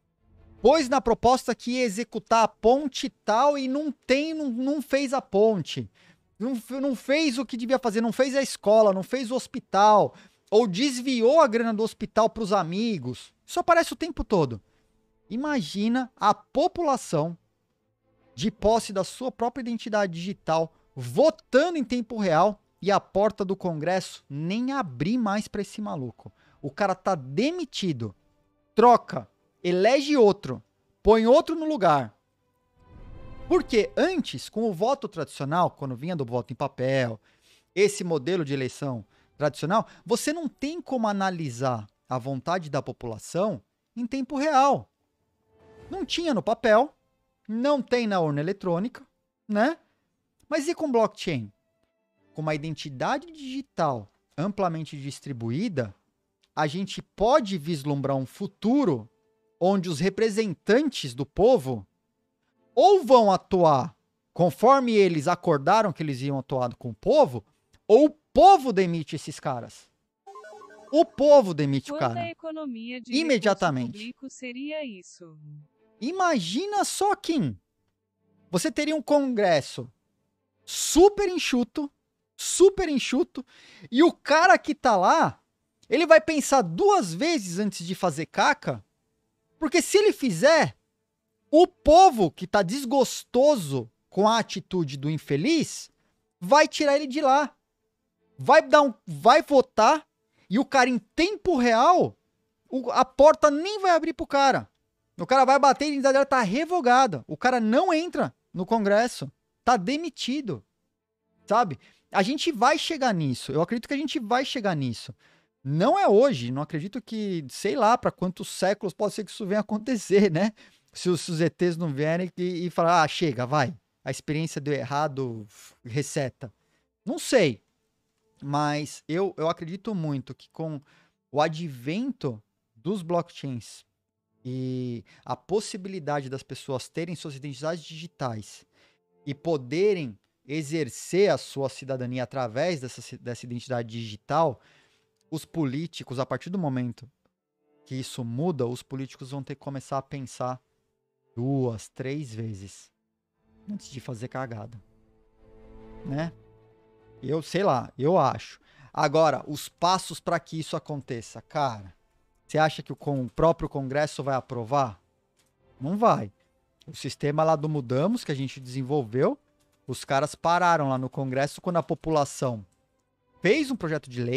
pôs na proposta que ia executar a ponte tal e não fez a ponte. Não fez o que devia fazer, não fez a escola, não fez o hospital, ou desviou a grana do hospital para os amigos. Isso aparece o tempo todo. Imagina a população, de posse da sua própria identidade digital, votando em tempo real e a porta do Congresso nem abrir mais para esse maluco. O cara tá demitido, troca, elege outro, põe outro no lugar. Porque antes, com o voto tradicional, quando vinha do voto em papel, esse modelo de eleição tradicional, você não tem como analisar a vontade da população em tempo real. Não tinha no papel, não tem na urna eletrônica, né? Mas e com blockchain? Com uma identidade digital amplamente distribuída, a gente pode vislumbrar um futuro onde os representantes do povo ou vão atuar conforme eles acordaram que eles iam atuar com o povo, ou o povo demite esses caras. O povo demite o cara. A economia de imediatamente. Seria isso. Imagina só, Kim. Você teria um congresso super enxuto, e o cara que tá lá, ele vai pensar 2 vezes antes de fazer caca, porque se ele fizer, o povo que tá desgostoso com a atitude do infeliz vai tirar ele de lá. Vai votar e o cara em tempo real, a porta nem vai abrir pro cara. O cara vai bater e a identidade dela tá revogada. O cara não entra no Congresso. Tá demitido. Sabe? A gente vai chegar nisso. Eu acredito que a gente vai chegar nisso. Não é hoje. Não acredito que, sei lá, para quantos séculos pode ser que isso venha acontecer, né? Se os ETs não vierem e falar, chega, vai. A experiência deu errado, reseta. Não sei. Mas eu acredito muito que com o advento dos blockchains e a possibilidade das pessoas terem suas identidades digitais e poderem exercer a sua cidadania através dessa identidade digital, os políticos, a partir do momento que isso muda, os políticos vão ter que começar a pensar 2, 3 vezes antes de fazer cagada. Né? Eu sei lá, eu acho. Agora, os passos para que isso aconteça, cara, você acha que o próprio Congresso vai aprovar? Não vai. O sistema lá do Mudamos, que a gente desenvolveu, os caras pararam lá no Congresso quando a população fez um projeto de lei,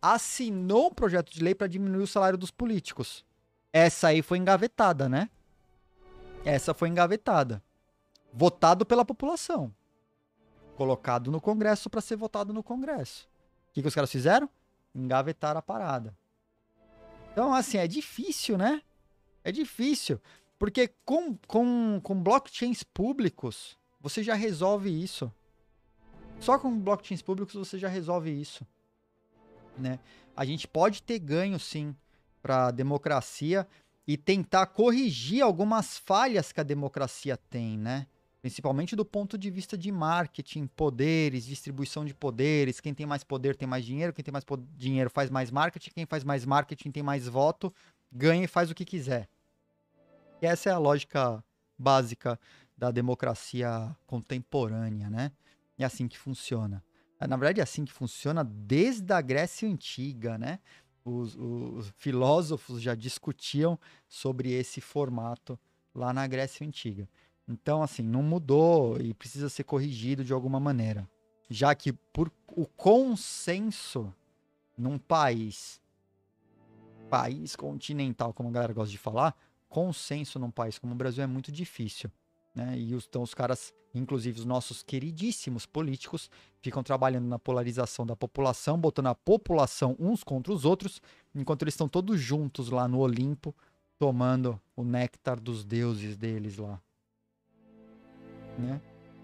assinou um projeto de lei para diminuir o salário dos políticos. Essa aí foi engavetada, né? Essa foi engavetada. Votado pela população. Colocado no Congresso para ser votado no Congresso. O que os caras fizeram? Engavetaram a parada. Então, assim, é difícil, né? É difícil. Porque com blockchains públicos, você já resolve isso. Só com blockchains públicos você já resolve isso. Né? A gente pode ter ganho, sim, para a democracia e tentar corrigir algumas falhas que a democracia tem, né? Principalmente do ponto de vista de marketing, poderes, distribuição de poderes. Quem tem mais poder tem mais dinheiro, quem tem mais dinheiro faz mais marketing, quem faz mais marketing tem mais voto, ganha e faz o que quiser. E essa é a lógica básica da democracia contemporânea, né? É assim que funciona. Na verdade, é assim que funciona desde a Grécia Antiga, né? Os filósofos já discutiam sobre esse formato lá na Grécia Antiga. Então, assim, não mudou e precisa ser corrigido de alguma maneira. Já que por o consenso num país continental, como a galera gosta de falar, consenso num país como o Brasil é muito difícil. Né? E então os caras, inclusive os nossos queridíssimos políticos, ficam trabalhando na polarização da população, botando a população uns contra os outros, enquanto eles estão todos juntos lá no Olimpo, tomando o néctar dos deuses deles lá. Né?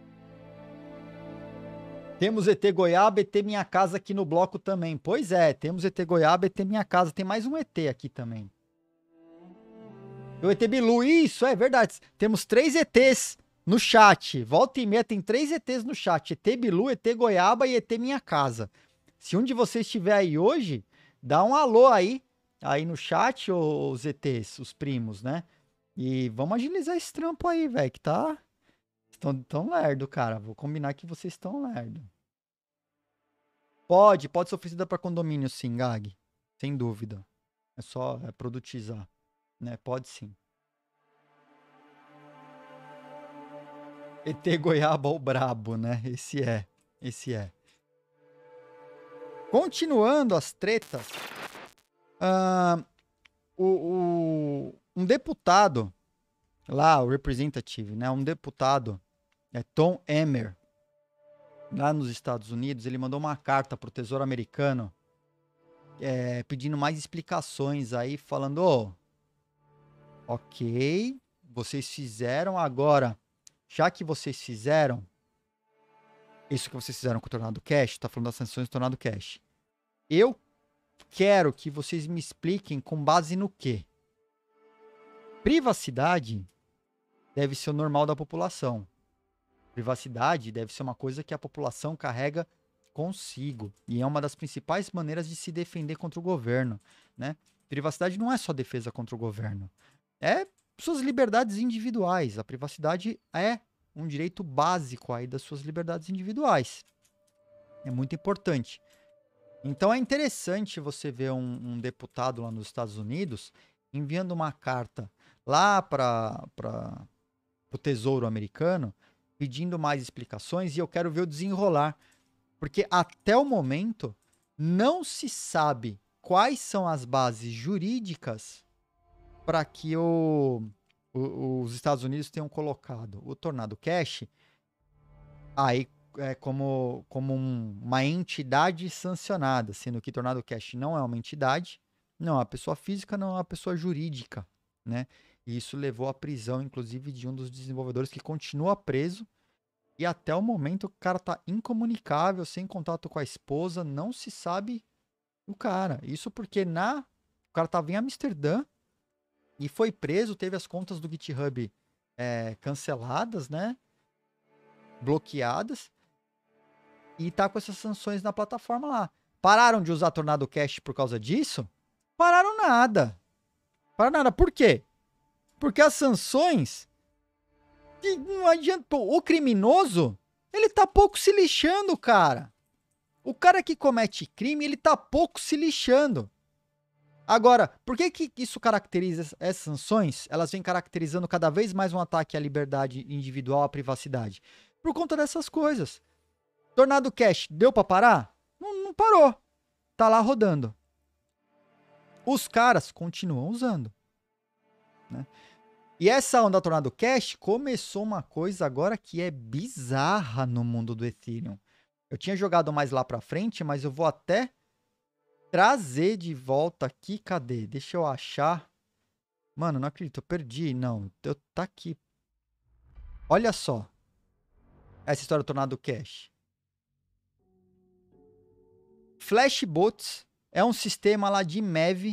Temos ET Goiaba, ET Minha Casa aqui no bloco também. Pois é, temos ET Goiaba, ET Minha Casa. Tem mais um ET aqui também. O ET Bilu, isso, é verdade. Temos 3 ETs no chat. Volta e meia tem 3 ETs no chat. ET Bilu, ET Goiaba e ET Minha Casa. Se um de vocês estiver aí hoje, dá um alô aí no chat, os ETs, os primos, né? E vamos agilizar esse trampo aí, velho, que tá... Tão lerdo, cara. Vou combinar que vocês estão lerdo. Pode ser oferecida para condomínio, sim, Gag. Sem dúvida. É só produtizar. Né? Pode sim. ET Goiaba o brabo, né? Esse é. Continuando as tretas, um deputado lá, o representative, né? Um deputado, Tom Emmer, lá nos Estados Unidos, ele mandou uma carta pro Tesouro Americano pedindo mais explicações aí, falando, ok, vocês fizeram agora, já que vocês fizeram isso que vocês fizeram com o Tornado Cash, tá falando das sanções do Tornado Cash, eu quero que vocês me expliquem com base no quê? Privacidade deve ser o normal da população. Privacidade deve ser uma coisa que a população carrega consigo. E é uma das principais maneiras de se defender contra o governo, né? Privacidade não é só defesa contra o governo. É suas liberdades individuais. A privacidade é um direito básico aí das suas liberdades individuais. É muito importante. Então é interessante você ver um deputado lá nos Estados Unidos enviando uma carta lá para o Tesouro Americano, pedindo mais explicações, e eu quero ver o desenrolar. Porque até o momento não se sabe quais são as bases jurídicas para que os Estados Unidos tenham colocado o Tornado Cash aí como uma entidade sancionada, sendo que Tornado Cash não é uma entidade, não é uma pessoa física, não é uma pessoa jurídica, né? E isso levou à prisão, inclusive, de um dos desenvolvedores que continua preso. E até o momento o cara tá incomunicável, sem contato com a esposa, não se sabe o cara. Isso porque o cara tava em Amsterdã e foi preso, teve as contas do GitHub canceladas, né? Bloqueadas. E tá com essas sanções na plataforma lá. Pararam de usar Tornado Cash por causa disso? Pararam nada. Por quê? Porque as sanções, não adianta, o criminoso, ele tá pouco se lixando, cara. O cara que comete crime, ele tá pouco se lixando. Agora, por que isso caracteriza essas sanções? Elas vêm caracterizando cada vez mais um ataque à liberdade individual, à privacidade. Por conta dessas coisas. Tornado Cash, deu pra parar? Não parou. tá lá rodando. Os caras continuam usando, né? E essa onda Tornado Cash começou uma coisa agora que é bizarra no mundo do Ethereum. Eu tinha jogado mais lá pra frente, mas eu vou até trazer de volta aqui. Cadê? Deixa eu achar. Mano, não acredito, eu perdi. Não, tá aqui. Olha só. Essa história do Tornado Cash. Flashbots é um sistema lá de MEV.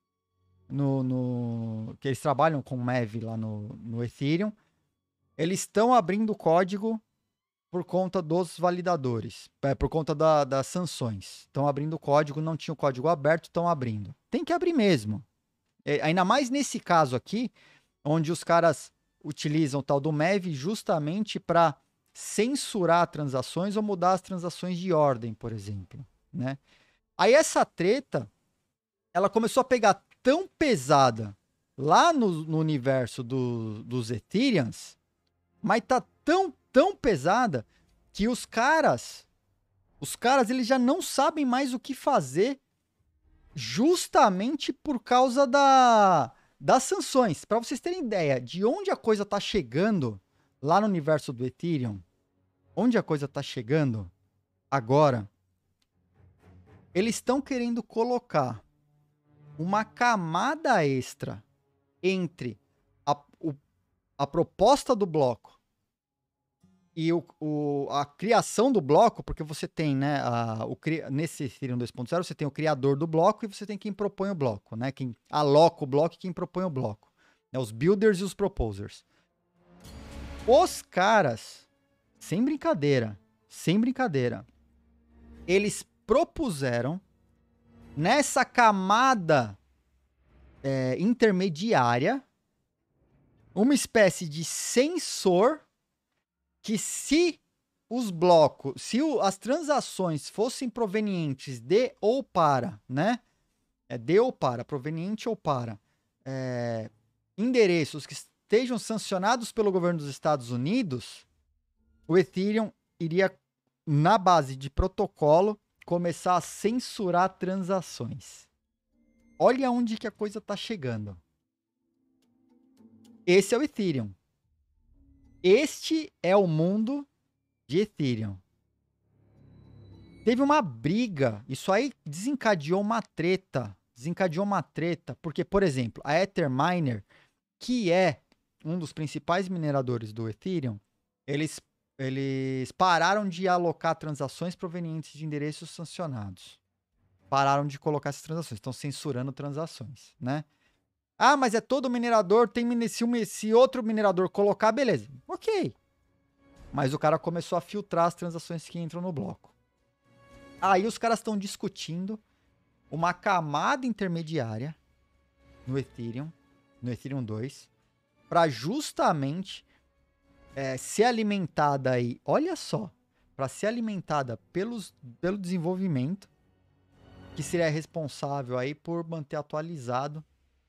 Que eles trabalham com MEV lá no Ethereum. Eles estão abrindo código por conta dos validadores. Por conta das sanções. Estão abrindo código, não tinha o código aberto, estão abrindo. Tem que abrir mesmo. Ainda mais nesse caso aqui, onde os caras utilizam o tal do MEV justamente para censurar transações ou mudar as transações de ordem, por exemplo, né? Aí essa treta, ela começou a pegar tão pesada lá no universo dos Ethereums, mas tá tão pesada que os caras eles já não sabem mais o que fazer justamente por causa das sanções. Para vocês terem ideia de onde a coisa tá chegando lá no universo do Ethereum, onde a coisa tá chegando agora, eles estão querendo colocar uma camada extra entre a proposta do bloco e a criação do bloco, porque você tem, né, nesse Ethereum 2.0, você tem o criador do bloco e você tem quem propõe o bloco, né, quem aloca o bloco e quem propõe o bloco, né, os builders e os proposers. Os caras, sem brincadeira, eles propuseram nessa camada intermediária uma espécie de sensor que se os blocos, se as transações fossem provenientes de ou para, né? De ou para, proveniente ou para endereços que estejam sancionados pelo governo dos Estados Unidos, o Ethereum iria, na base de protocolo, começar a censurar transações. Olha onde que a coisa tá chegando. Esse é o Ethereum. Este é o mundo de Ethereum. Teve uma briga, isso aí desencadeou uma treta, porque, por exemplo, a Etherminer, que é um dos principais mineradores do Ethereum, eles pararam de alocar transações provenientes de endereços sancionados. Pararam de colocar essas transações, estão censurando transações, né? Ah, mas é todo minerador, se outro minerador colocar, beleza. Ok. Mas o cara começou a filtrar as transações que entram no bloco. Aí os caras estão discutindo uma camada intermediária no Ethereum 2, para justamente ser alimentada aí, olha só, para ser alimentada pelo desenvolvimento, que seria responsável aí por manter atualizado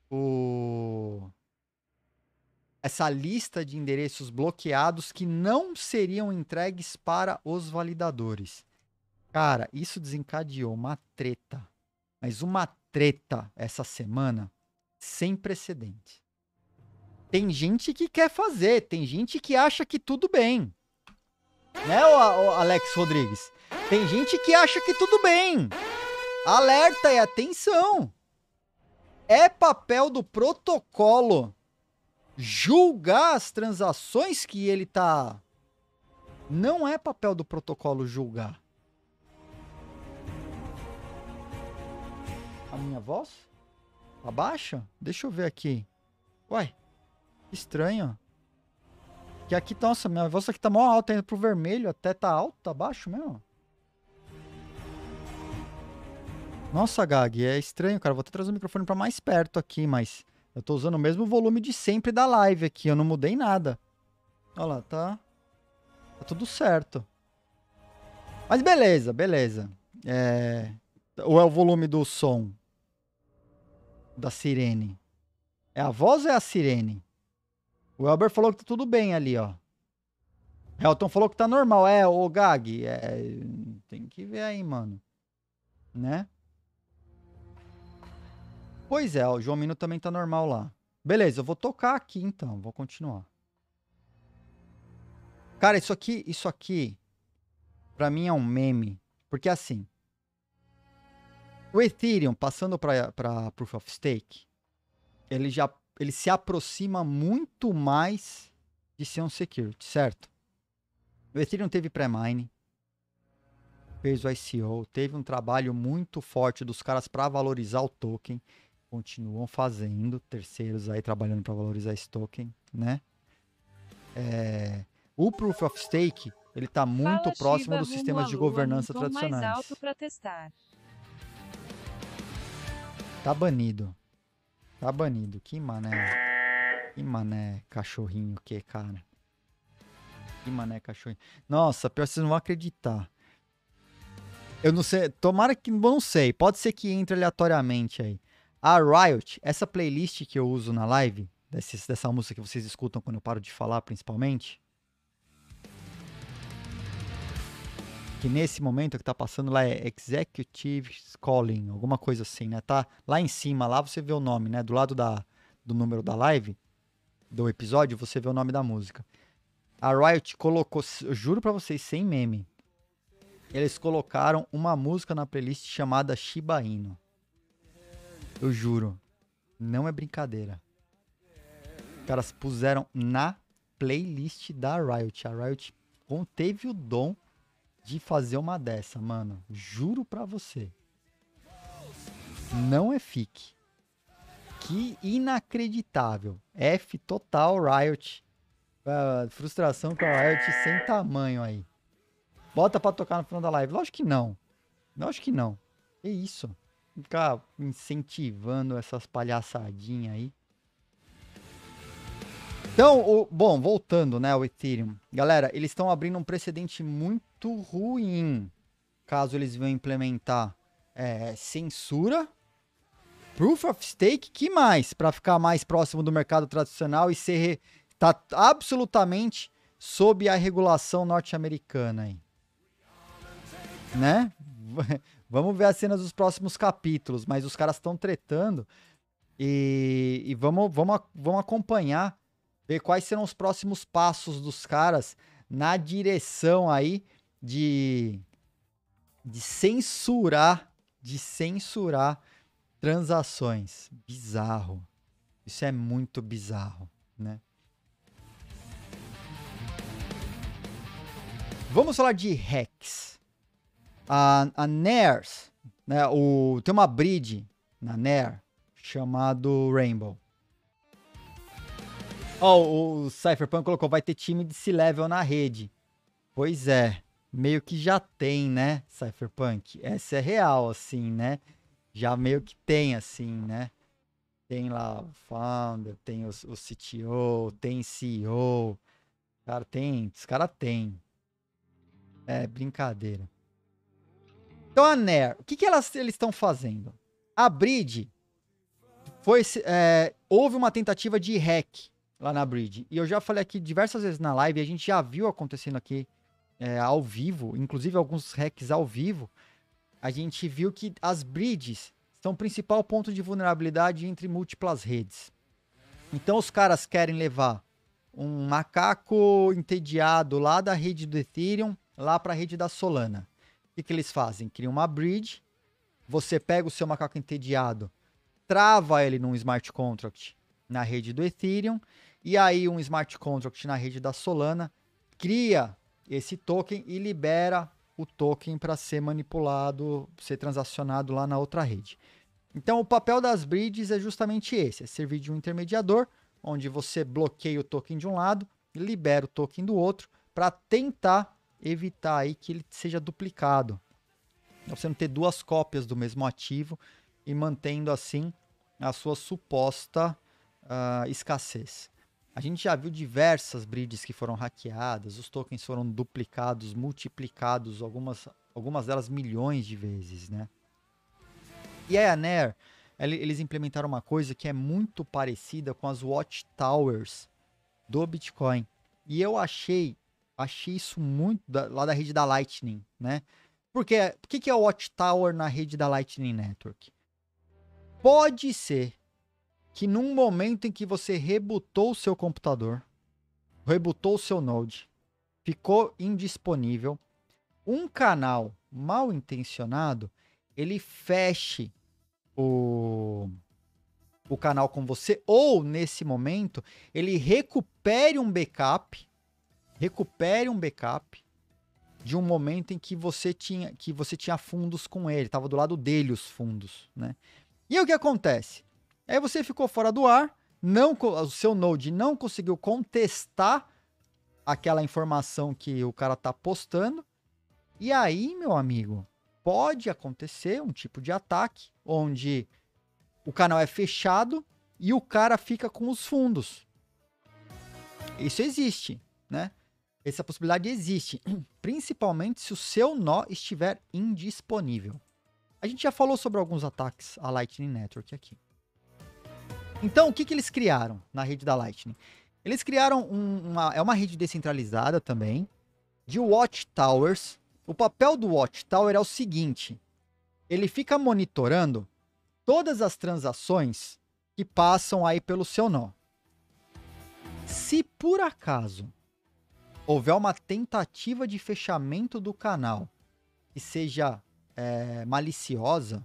essa lista de endereços bloqueados que não seriam entregues para os validadores. Cara, isso desencadeou uma treta, mas uma treta essa semana sem precedente. Tem gente que quer fazer, tem gente que acha que tudo bem. Né, o Alex Rodrigues? Tem gente que acha que tudo bem. Alerta e atenção. É papel do protocolo julgar as transações que ele tá... Não é papel do protocolo julgar. A minha voz? Tá baixa? Deixa eu ver aqui. Uai, estranho. Que aqui, nossa, minha voz aqui tá mó alta, indo pro vermelho, até tá alto, tá baixo mesmo. Nossa, Gag, é estranho, cara. Vou até trazer o microfone pra mais perto aqui, mas eu tô usando o mesmo volume de sempre da live aqui, eu não mudei nada. Olha lá, tá tudo certo. Mas beleza. Ou é o volume do som da sirene? É a voz ou é a sirene? O Elber falou que tá tudo bem ali, ó. Helton falou que tá normal. Ô Gag, tem que ver aí, mano. Né? Pois é, o João Mino também tá normal lá. Beleza, eu vou tocar aqui então, vou continuar. Cara, isso aqui, pra mim é um meme. Porque assim, o Ethereum passando pra Proof of Stake, ele se aproxima muito mais de ser um security, certo? O Ethereum teve pré-mine, fez o ICO, teve um trabalho muito forte dos caras para valorizar o token, continuam fazendo, terceiros aí trabalhando para valorizar esse token, né? O Proof of Stake, ele tá muito Fala, próximo Shiba, dos rumo sistemas à de lua, num governança tom mais tradicionais. alto pra testar. Tá banido. Tá banido. Que mané. Que mané cachorrinho que, cara. Que mané cachorrinho. Nossa, pior que vocês não vão acreditar. Eu não sei. Tomara que. Não sei. Pode ser que entre aleatoriamente aí. A Riot, essa playlist que eu uso na live, dessa música que vocês escutam quando eu paro de falar, principalmente. Que nesse momento que tá passando lá é Executives Calling, alguma coisa assim, né? Tá lá em cima, lá você vê o nome, né? Do lado do número da live, do episódio, você vê o nome da música. A Riot colocou, eu juro pra vocês, sem meme, eles colocaram uma música na playlist chamada Shiba Inu. Eu juro, não é brincadeira. Os caras puseram na playlist da Riot. A Riot teve o dom de fazer uma dessa, mano. Juro pra você. Não é fique. Que inacreditável. F total Riot. Frustração com a Riot sem tamanho aí. Bota pra tocar no final da live. Lógico que não. Lógico que não. Que isso? Ficar incentivando essas palhaçadinhas aí. Então, bom, voltando, né, ao Ethereum. Galera, eles estão abrindo um precedente muito ruim, caso eles venham implementar censura, Proof of Stake, que mais? Para ficar mais próximo do mercado tradicional e tá absolutamente sob a regulação norte-americana aí. Né? Vamos ver as cenas dos próximos capítulos, mas os caras estão tretando e vamos acompanhar, ver quais serão os próximos passos dos caras na direção aí de censurar transações. Bizarro. Isso é muito bizarro, né? Vamos falar de hacks. A NERS, né? Tem uma bridge na NER chamado Rainbow. O Cypherpunk colocou, vai ter time de C-Level na rede. Pois é, meio que já tem, né, Cypherpunk? Essa é real, assim, né? Já meio que tem, assim, né? Tem lá o Founder, tem o CTO, tem CEO. Cara, os caras têm. É brincadeira. Então a NER, o que eles estão fazendo? A Bridge, houve uma tentativa de hack lá na Bridge. E eu já falei aqui diversas vezes na live, a gente já viu acontecendo aqui ao vivo, inclusive alguns hacks ao vivo. A gente viu que as bridges são o principal ponto de vulnerabilidade entre múltiplas redes. Então os caras querem levar um macaco entediado lá da rede do Ethereum lá para a rede da Solana. O que eles fazem? Criam uma bridge, você pega o seu macaco entediado, trava ele num smart contract na rede do Ethereum, e aí um smart contract na rede da Solana cria esse token e libera o token para ser manipulado, ser transacionado lá na outra rede. Então o papel das bridges é justamente esse, é servir de um intermediador, onde você bloqueia o token de um lado e libera o token do outro para tentar evitar aí que ele seja duplicado. Então, você não ter duas cópias do mesmo ativo e mantendo assim a sua suposta escassez. A gente já viu diversas bridges que foram hackeadas, os tokens foram duplicados, multiplicados, algumas delas milhões de vezes, né? E aí a NER, eles implementaram uma coisa que é muito parecida com as watchtowers do Bitcoin. E eu achei isso muito lá da rede da Lightning, né? Por que é o watchtower na rede da Lightning Network? Pode ser que num momento em que você rebootou o seu computador, rebootou o seu Node, ficou indisponível, um canal mal intencionado, ele feche o canal com você, ou nesse momento, ele recupere um backup de um momento em que você tinha fundos com ele, estava do lado dele os fundos, né? E aí o que acontece? Aí você ficou fora do ar, o seu Node não conseguiu contestar aquela informação que o cara tá postando, e aí, meu amigo, pode acontecer um tipo de ataque onde o canal é fechado e o cara fica com os fundos. Isso existe, né? Essa possibilidade existe, principalmente se o seu nó estiver indisponível. A gente já falou sobre alguns ataques à Lightning Network aqui. Então, o que eles criaram na rede da Lightning? Eles criaram uma rede descentralizada também, de watchtowers. O papel do watchtower é o seguinte: ele fica monitorando todas as transações que passam aí pelo seu nó. Se por acaso houver uma tentativa de fechamento do canal que seja maliciosa,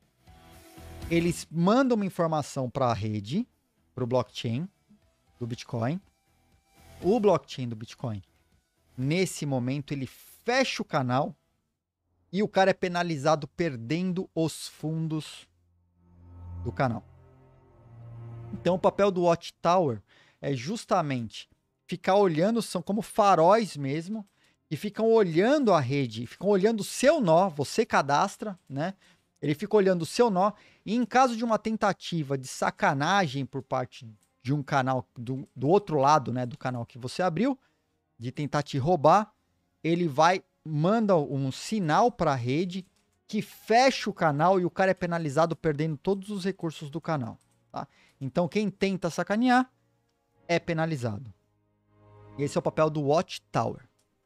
eles mandam uma informação para a rede, para o blockchain do Bitcoin. O blockchain do Bitcoin, nesse momento, ele fecha o canal e o cara é penalizado perdendo os fundos do canal. Então, o papel do Watchtower é justamente ficar olhando, são como faróis mesmo, e ficam olhando a rede, ficam olhando o seu nó, você cadastra, né? Ele fica olhando o seu nó, e em caso de uma tentativa de sacanagem por parte de um canal, do outro lado, né, do canal que você abriu, de tentar te roubar, ele manda um sinal para a rede que fecha o canal e o cara é penalizado perdendo todos os recursos do canal, tá? Então, quem tenta sacanear é penalizado. Esse é o papel do Watchtower.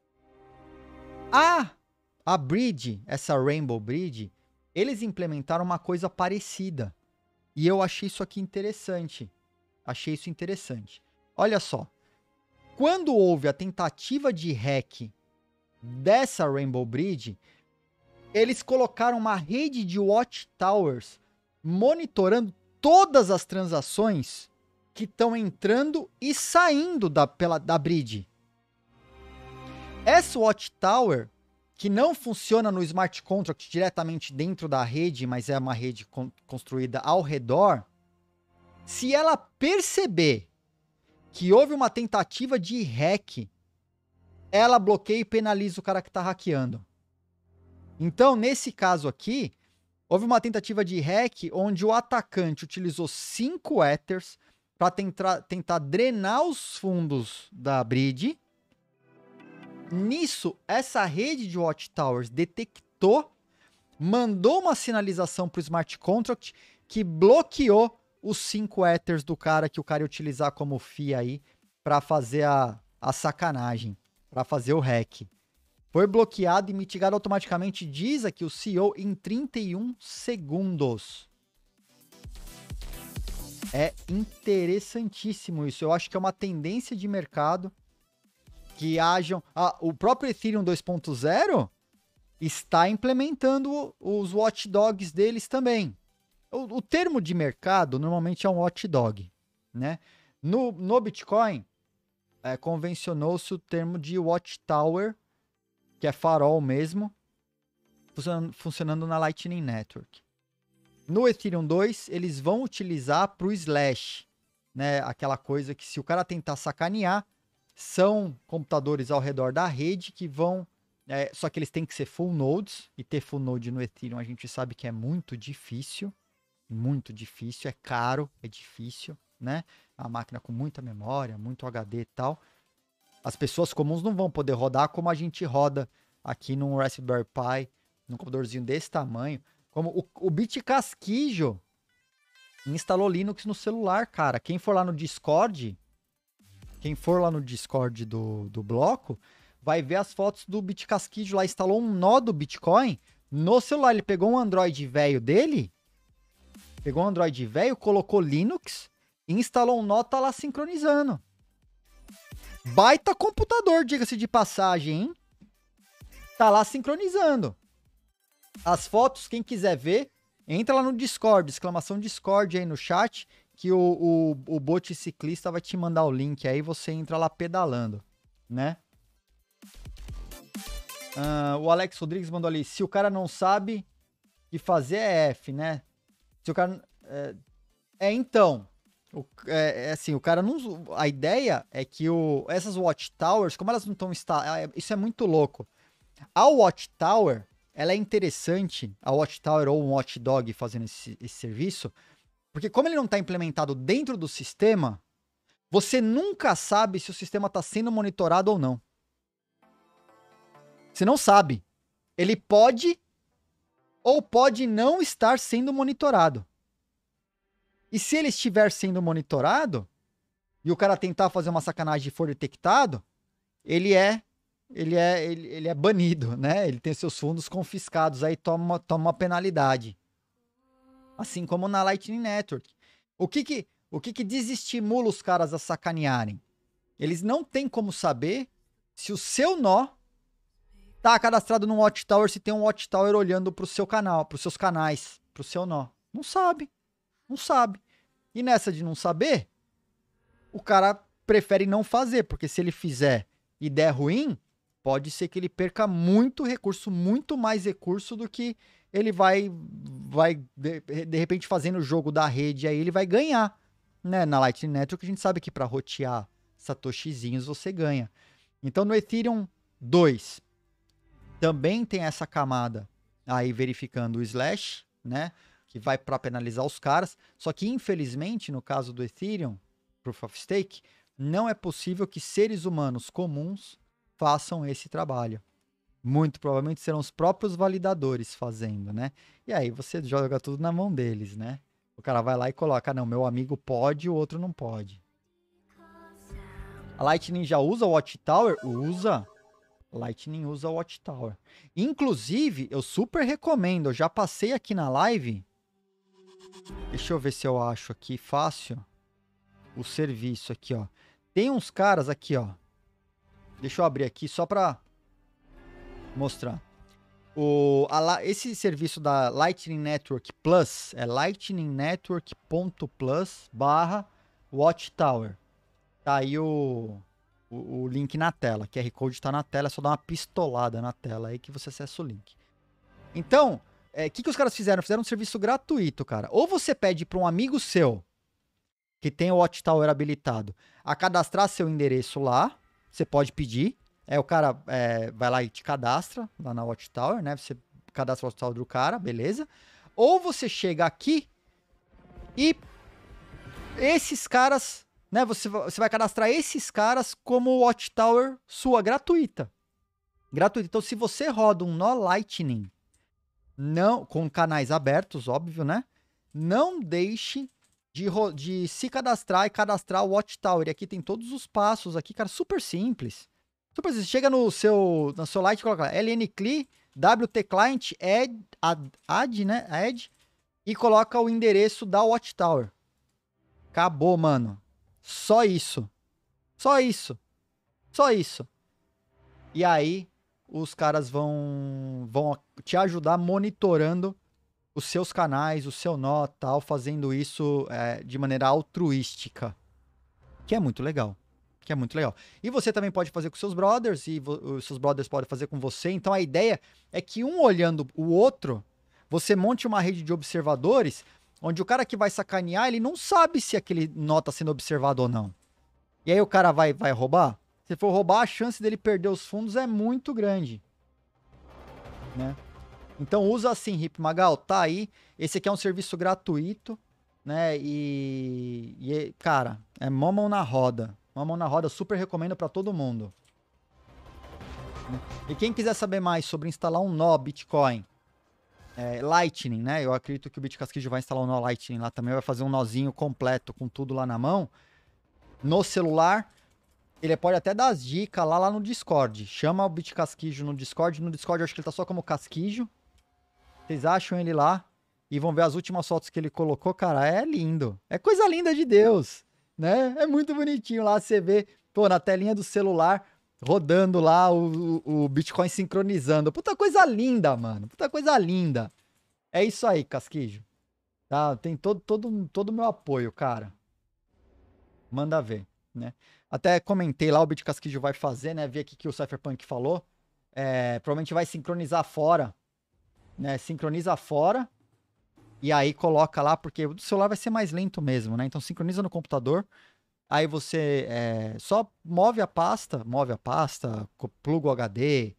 A Bridge, essa Rainbow Bridge, eles implementaram uma coisa parecida. E eu achei isso aqui interessante. Achei isso interessante. Olha só. Quando houve a tentativa de hack dessa Rainbow Bridge, eles colocaram uma rede de watchtowers monitorando todas as transações que estão entrando e saindo da bridge. Essa watchtower, que não funciona no smart contract diretamente dentro da rede, mas é uma rede construída ao redor, se ela perceber que houve uma tentativa de hack, ela bloqueia e penaliza o cara que está hackeando. Então, nesse caso aqui, houve uma tentativa de hack onde o atacante utilizou 5 Ethers para tentar drenar os fundos da bridge. Nisso, essa rede de watchtowers detectou, mandou uma sinalização para o smart contract que bloqueou os 5 Ethers do cara que o cara ia utilizar como fee aí para fazer a sacanagem, para fazer o hack. Foi bloqueado e mitigado automaticamente, diz aqui o CEO, em 31 segundos. É interessantíssimo isso. Eu acho que é uma tendência de mercado que hajam... o próprio Ethereum 2.0 está implementando os watchdogs deles também. O termo de mercado normalmente é um watchdog, né? No Bitcoin, convencionou-se o termo de watchtower, que é farol mesmo, funcionando na Lightning Network. No Ethereum 2, eles vão utilizar para o slash, né? Aquela coisa que se o cara tentar sacanear, são computadores ao redor da rede que vão... só que eles têm que ser full nodes, e ter full node no Ethereum a gente sabe que é muito difícil, é caro, é difícil, né? A máquina com muita memória, muito HD e tal. As pessoas comuns não vão poder rodar como a gente roda aqui num Raspberry Pi, num computadorzinho desse tamanho. Como o BitCasquijo instalou Linux no celular, cara. Quem for lá no Discord do bloco, vai ver as fotos do BitCasquijo lá. Instalou um nó do Bitcoin no celular. Ele pegou um Android velho dele Pegou um Android velho, colocou Linux e instalou um nó, tá lá sincronizando. Baita computador, diga-se de passagem, hein? Tá lá sincronizando. As fotos, quem quiser ver, entra lá no Discord, exclamação Discord aí no chat, que o bot ciclista vai te mandar o link, aí você entra lá pedalando, né? O Alex Rodrigues mandou ali, se o cara não sabe o que fazer é F, né? Se o cara... então... assim, o cara não... A ideia é que essas Watchtowers, como elas não estão instaladas... Isso é muito louco. A Watchtower, ela é interessante, a Watchtower ou um Watchdog fazendo esse serviço, porque como ele não está implementado dentro do sistema, você nunca sabe se o sistema está sendo monitorado ou não. Você não sabe. Ele pode ou pode não estar sendo monitorado. E se ele estiver sendo monitorado, e o cara tentar fazer uma sacanagem e for detectado, ele é banido, né? Ele tem seus fundos confiscados, aí toma uma penalidade. Assim como na Lightning Network. O que desestimula os caras a sacanearem? Eles não têm como saber se o seu nó tá cadastrado num Watchtower, se tem um Watchtower olhando pro seu canal, pros seus canais, pro seu nó. Não sabe. Não sabe. E nessa de não saber, o cara prefere não fazer, porque se ele fizer e der ruim, pode ser que ele perca muito recurso, muito mais recurso do que ele vai de repente fazendo o jogo da rede, aí ele vai ganhar, né? Na Lightning Network a gente sabe que para rotear satoshizinhos você ganha. Então no Ethereum 2 também tem essa camada aí verificando o slash, né? Que vai para penalizar os caras. Só que infelizmente no caso do Ethereum Proof of Stake não é possível que seres humanos comuns façam esse trabalho. Muito provavelmente serão os próprios validadores fazendo, né? E aí você joga tudo na mão deles, né? O cara vai lá e coloca, não, meu amigo pode, o outro não pode. A Lightning já usa o Watchtower? Usa. Lightning usa o Watchtower. Inclusive, eu super recomendo, eu já passei aqui na live. Deixa eu ver se eu acho aqui fácil o serviço aqui, ó. Tem uns caras aqui, ó. Deixa eu abrir aqui só pra mostrar. Esse serviço da Lightning Network Plus é lightningnetwork.plus/Watchtower. Tá aí o link na tela. QR Code tá na tela, é só dar uma pistolada na tela aí que você acessa o link. Então, o que os caras fizeram? Fizeram um serviço gratuito, cara. Ou você pede para um amigo seu que tem o Watchtower habilitado a cadastrar seu endereço lá. Você pode pedir. O cara vai lá e te cadastra lá na Watchtower, né? Você cadastra o Watchtower do cara, beleza. Ou você chega aqui e esses caras, né? Você vai cadastrar esses caras como Watchtower sua, gratuita. Gratuita. Então, se você roda um nó Lightning, não, com canais abertos, óbvio, né? Não deixe de se cadastrar e cadastrar o Watchtower. E aqui tem todos os passos aqui, cara, super simples. Super simples. Chega no seu Light, coloca lá, LNCLI, WT Client, add, né? Add, e coloca o endereço da Watchtower. Acabou, mano. Só isso. Só isso. Só isso. E aí, os caras vão te ajudar monitorando os seus canais, o seu nó, tal, fazendo isso de maneira altruística. Que é muito legal. E você também pode fazer com seus brothers, e os seus brothers podem fazer com você. Então a ideia é que um olhando o outro, você monte uma rede de observadores, onde o cara que vai sacanear, ele não sabe se aquele nó está sendo observado ou não. E aí o cara vai roubar? Se for roubar, a chance dele perder os fundos é muito grande, né? Então usa assim, Hip Magal, tá aí. Esse aqui é um serviço gratuito, né? E cara, é mão na roda. Mão na roda, super recomendo para todo mundo. E quem quiser saber mais sobre instalar um nó Bitcoin, Lightning, né? Eu acredito que o BitCasquillo vai instalar um nó Lightning lá também, vai fazer um nozinho completo com tudo lá na mão. No celular, ele pode até dar as dicas lá no Discord. Chama o BitCasquillo no Discord. No Discord eu acho que ele tá só como Casquillo. Vocês acham ele lá e vão ver as últimas fotos que ele colocou, cara, é lindo. É coisa linda de Deus, né? É muito bonitinho lá, você vê, pô, na telinha do celular, rodando lá o Bitcoin sincronizando. Puta coisa linda, mano. Puta coisa linda. É isso aí, Casquijo. Tá? Tem todo o meu apoio, cara. Manda ver, né? Até comentei lá, o Bitcasquijo vai fazer, né? Vi aqui que o Cypherpunk falou. Provavelmente vai sincronizar fora, né? Sincroniza fora e aí coloca lá, porque o celular vai ser mais lento mesmo, né? Então sincroniza no computador, aí você só move a pasta, pluga o HD,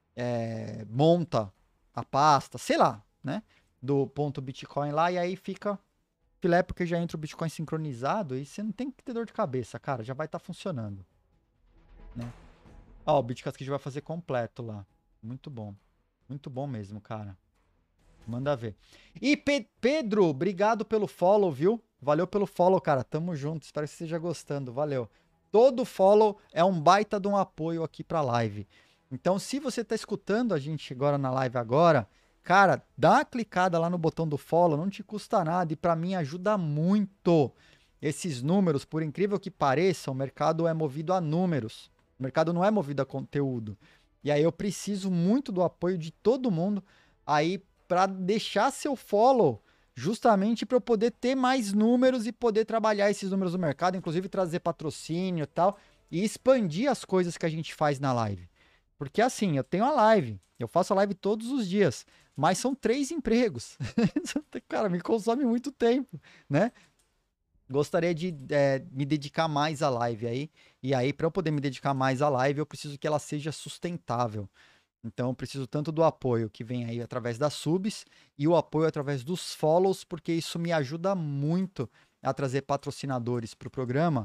monta a pasta, sei lá, né? Do ponto Bitcoin lá, e aí fica filé, porque já entra o Bitcoin sincronizado e você não tem que ter dor de cabeça, cara, já vai estar funcionando, né? Ó, o Bitcasquijo vai fazer completo lá. Muito bom mesmo, cara. Manda ver. E Pedro, obrigado pelo follow, viu? Valeu pelo follow, cara. Tamo junto. Espero que você esteja gostando. Valeu. Todo follow é um baita de um apoio aqui pra live. Então, se você tá escutando a gente agora na live agora, cara, dá uma clicada lá no botão do follow, não te custa nada e pra mim ajuda muito. Esses números, por incrível que pareça, o mercado é movido a números. O mercado não é movido a conteúdo. E aí eu preciso muito do apoio de todo mundo aí para deixar seu follow, justamente para eu poder ter mais números e poder trabalhar esses números no mercado, inclusive trazer patrocínio e tal, e expandir as coisas que a gente faz na live. Porque assim, eu tenho a live, eu faço a live todos os dias, mas são 3 empregos. Cara, me consome muito tempo, né? Gostaria de me dedicar mais à live aí. E aí, para eu poder me dedicar mais à live, eu preciso que ela seja sustentável. Então, eu preciso tanto do apoio que vem aí através das subs e o apoio através dos follows, porque isso me ajuda muito a trazer patrocinadores para o programa,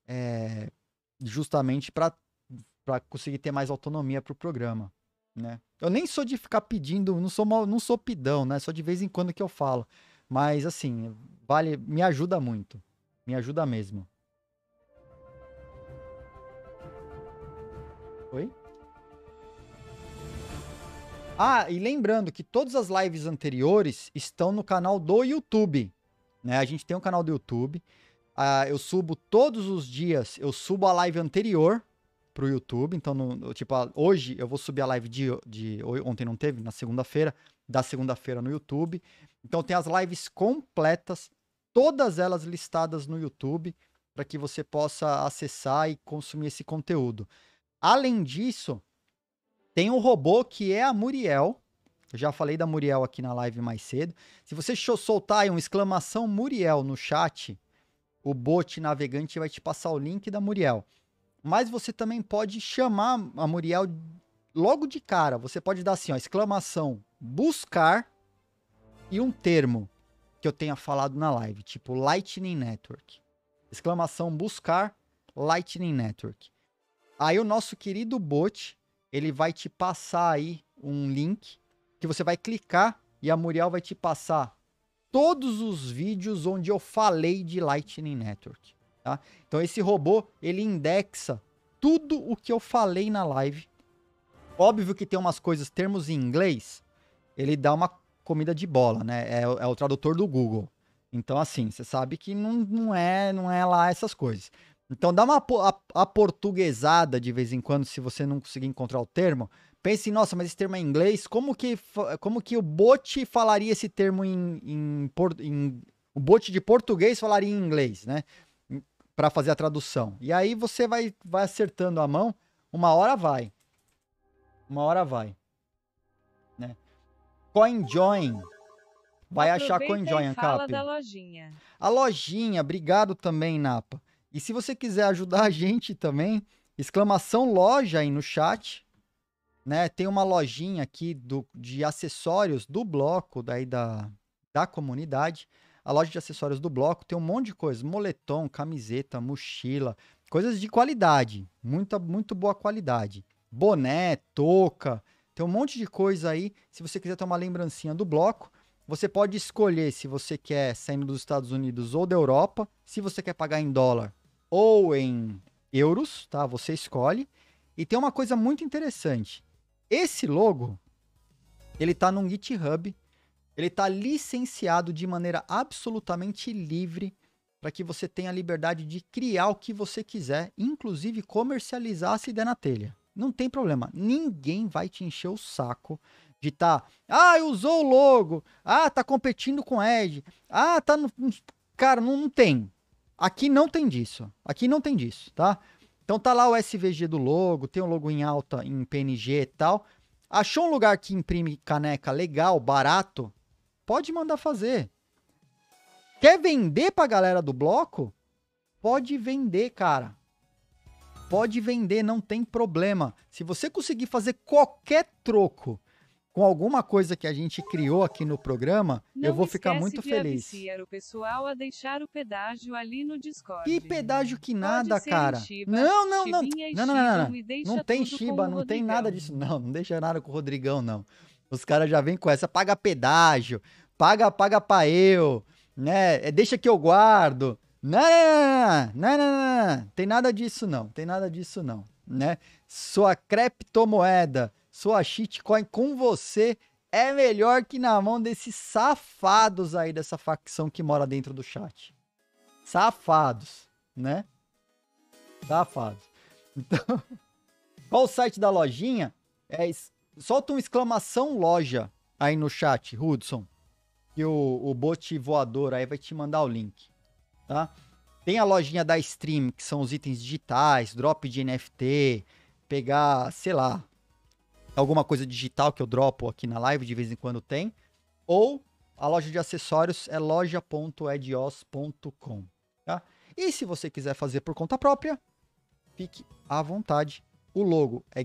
justamente para conseguir ter mais autonomia para o programa, né? Eu nem sou de ficar pedindo, não sou pidão, né? Só de vez em quando que eu falo. Mas, assim, me ajuda muito. Me ajuda mesmo. Oi? Ah, e lembrando que todas as lives anteriores estão no canal do YouTube, né? A gente tem um canal do YouTube. Eu subo todos os dias, eu subo a live anterior pro YouTube. Então, hoje eu vou subir a live ontem não teve, na segunda-feira, da segunda-feira no YouTube. Então tem as lives completas, todas elas listadas no YouTube, para que você possa acessar e consumir esse conteúdo. Além disso, tem um robô que é a Muriel. Eu já falei da Muriel aqui na live mais cedo. Se você soltar aí uma exclamação Muriel no chat, o bot navegante vai te passar o link da Muriel. Mas você também pode chamar a Muriel logo de cara. Você pode dar assim, ó, exclamação buscar e um termo que eu tenha falado na live, tipo Lightning Network. Exclamação buscar Lightning Network. Aí o nosso querido bot, ele vai te passar aí um link que você vai clicar e a Muriel vai te passar todos os vídeos onde eu falei de Lightning Network, tá? Então esse robô, ele indexa tudo o que eu falei na live. Óbvio que tem umas coisas, termos em inglês, ele dá uma comida de bola, né? É o tradutor do Google. Então, assim, você sabe que não é lá essas coisas. Então, dá uma aportuguesada de vez em quando, se você não conseguir encontrar o termo. Pense, nossa, mas esse termo é em inglês? Como que o bot falaria esse termo o bot de português falaria em inglês, né? Para fazer a tradução. E aí você vai acertando a mão, uma hora vai. Né? CoinJoin. Vai achar CoinJoin, Ancap. Da lojinha. A lojinha, obrigado também, Napa. E se você quiser ajudar a gente também, exclamação loja aí no chat, né? Tem uma lojinha aqui de acessórios do bloco daí da comunidade. A loja de acessórios do bloco tem um monte de coisa, moletom, camiseta, mochila, coisas de qualidade, muito boa qualidade. Boné, touca, tem um monte de coisa aí. Se você quiser ter uma lembrancinha do bloco, você pode escolher se você quer saindo dos Estados Unidos ou da Europa, se você quer pagar em dólar ou em euros, tá? Você escolhe. E tem uma coisa muito interessante. Esse logo, ele tá num GitHub Ele está licenciado de maneira absolutamente livre para que você tenha a liberdade de criar o que você quiser, inclusive comercializar se der na telha. Não tem problema. Ninguém vai te encher o saco de usou o logo. Tá competindo com Edge. Tá no... Cara, não tem. Aqui não tem disso. Aqui não tem disso, tá? Então tá lá o SVG do logo, tem um logo em alta, em PNG e tal. Achou um lugar que imprime caneca legal, barato? Pode mandar fazer. Quer vender pra galera do bloco? Pode vender, cara. Pode vender, não tem problema. Se você conseguir fazer qualquer troco com alguma coisa que a gente criou aqui no programa, eu vou ficar muito feliz. O pessoal a deixar o pedágio ali no Discord. Que pedágio que nada, cara. Não. Não tem Shiba, não tem nada disso. Não deixa nada com o Rodrigão, não. Os caras já vêm com essa, paga pedágio, paga pra eu, né? Deixa que eu guardo. Não. Tem nada disso, não. Né? Sua criptomoeda, sua shitcoin com você é melhor que na mão desses safados aí dessa facção que mora dentro do chat. Safados, né? Safados. Então, qual o site da lojinha? Solta uma exclamação loja aí no chat, Hudson. Que o bot voador aí vai te mandar o link, tá? Tem a lojinha da Stream, que são os itens digitais, drop de NFT, pegar, sei lá, alguma coisa digital que eu dropo aqui na live, de vez em quando tem. Ou a loja de acessórios é loja.edios.com, tá? E se você quiser fazer por conta própria, fique à vontade. O logo é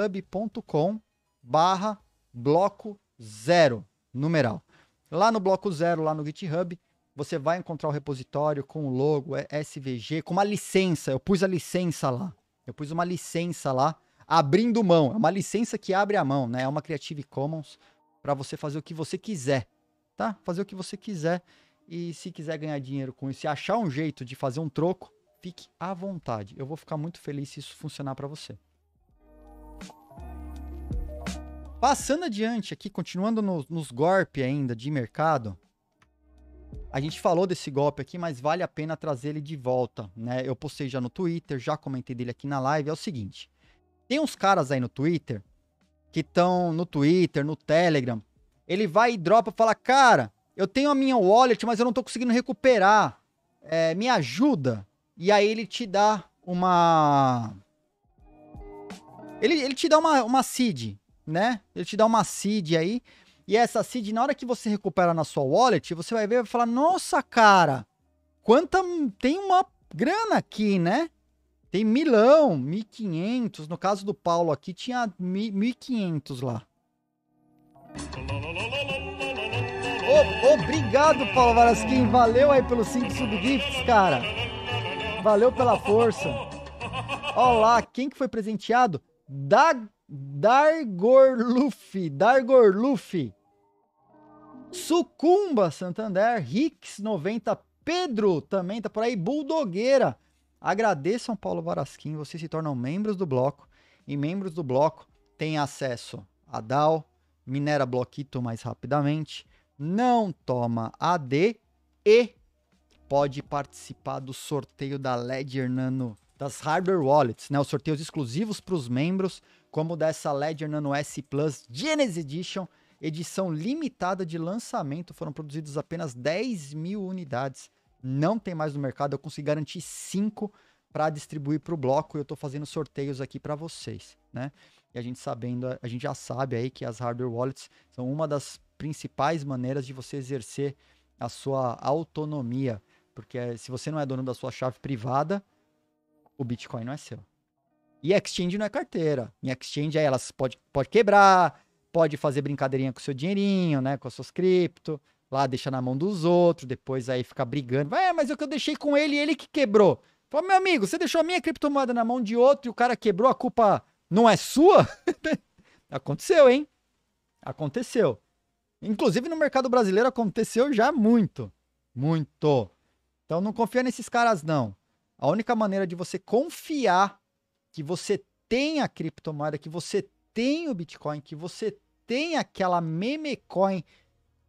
github.com/bloco0, numeral. Lá no bloco 0, lá no GitHub, você vai encontrar o repositório com o logo, SVG, com uma licença. Eu pus a licença lá. Eu pus uma licença lá, abrindo mão. É uma licença que abre a mão, né? É uma Creative Commons para você fazer o que você quiser, tá? Fazer o que você quiser. E se quiser ganhar dinheiro com isso e achar um jeito de fazer um troco, fique à vontade. Eu vou ficar muito feliz se isso funcionar para você. Passando adiante aqui, continuando nos golpes ainda de mercado, a gente falou desse golpe aqui, mas vale a pena trazer ele de volta, né? Eu postei já no Twitter, já comentei dele aqui na live, é o seguinte. Tem uns caras aí no Twitter, que estão no Twitter, no Telegram, ele vai e dropa e fala, cara, eu tenho a minha wallet, mas eu não tô conseguindo recuperar, me ajuda. E aí ele te dá uma... Ele te dá uma seed, né? Ele te dá uma seed aí, e essa seed, na hora que você recupera na sua wallet, você vai ver e vai falar, nossa, cara, tem uma grana aqui, né? Tem 1.500.000, no caso do Paulo aqui, tinha 1.500 lá. Obrigado, Paulo Varasquim, valeu aí pelos 5 subgifts, cara. Valeu pela força. Olha lá, quem que foi presenteado? Dargorluffy. Sucumba, Santander. Rix 90. Pedro também tá por aí. Bulldogueira. Agradeçam Paulo Varasquim. Vocês se tornam membros do bloco. E membros do bloco têm acesso a DAO, minera Bloquito mais rapidamente, não toma AD e pode participar do sorteio da Ledger Nano, das Hardware Wallets, né? Os sorteios exclusivos para os membros, como dessa Ledger Nano S Plus Genesis Edition, edição limitada de lançamento, foram produzidas apenas 10.000 unidades, não tem mais no mercado, eu consegui garantir 5 para distribuir para o bloco, e eu estou fazendo sorteios aqui para vocês, né? E a gente já sabe aí que as Hardware Wallets são uma das principais maneiras de você exercer a sua autonomia, porque se você não é dono da sua chave privada, o Bitcoin não é seu. E exchange não é carteira. Em exchange aí elas pode quebrar, pode fazer brincadeirinha com o seu dinheirinho, né, com as suas cripto, lá deixa na mão dos outros, depois aí fica brigando. Mas é o que eu deixei com ele que quebrou. Fala, meu amigo, você deixou a minha criptomoeda na mão de outro e o cara quebrou, a culpa não é sua? Aconteceu, hein? Aconteceu. Inclusive no mercado brasileiro aconteceu já muito. Muito. Então não confia nesses caras, não. A única maneira de você confiar que você tem a criptomoeda, que você tem o Bitcoin, que você tem aquela meme coin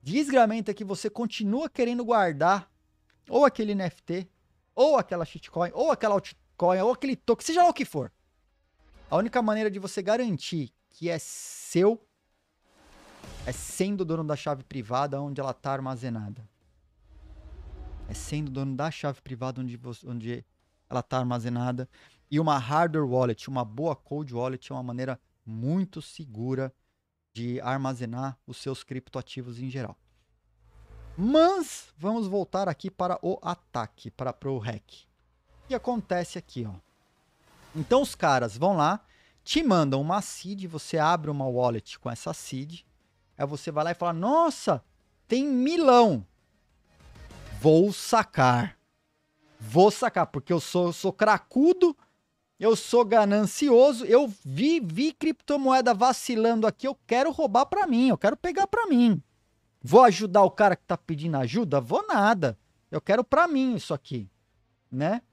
Desgramenta que você continua querendo guardar ou aquele NFT, ou aquela shitcoin, ou aquela altcoin, ou aquele token, seja lá o que for. A única maneira de você garantir que é seu é sendo dono da chave privada onde ela está armazenada. É sendo dono da chave privada onde ela está armazenada. E uma hardware wallet, uma boa cold wallet é uma maneira muito segura de armazenar os seus criptoativos em geral. Mas vamos voltar aqui para o ataque, para o hack. O que acontece aqui, ó? Então os caras vão lá, te mandam uma seed, você abre uma wallet com essa seed, aí você vai lá e fala, nossa, tem 1.000. Vou sacar, porque eu sou cracudo, eu sou ganancioso, eu vi criptomoeda vacilando aqui, eu quero roubar pra mim, eu quero pegar pra mim. Vou ajudar o cara que tá pedindo ajuda? Vou nada. Eu quero pra mim isso aqui, né?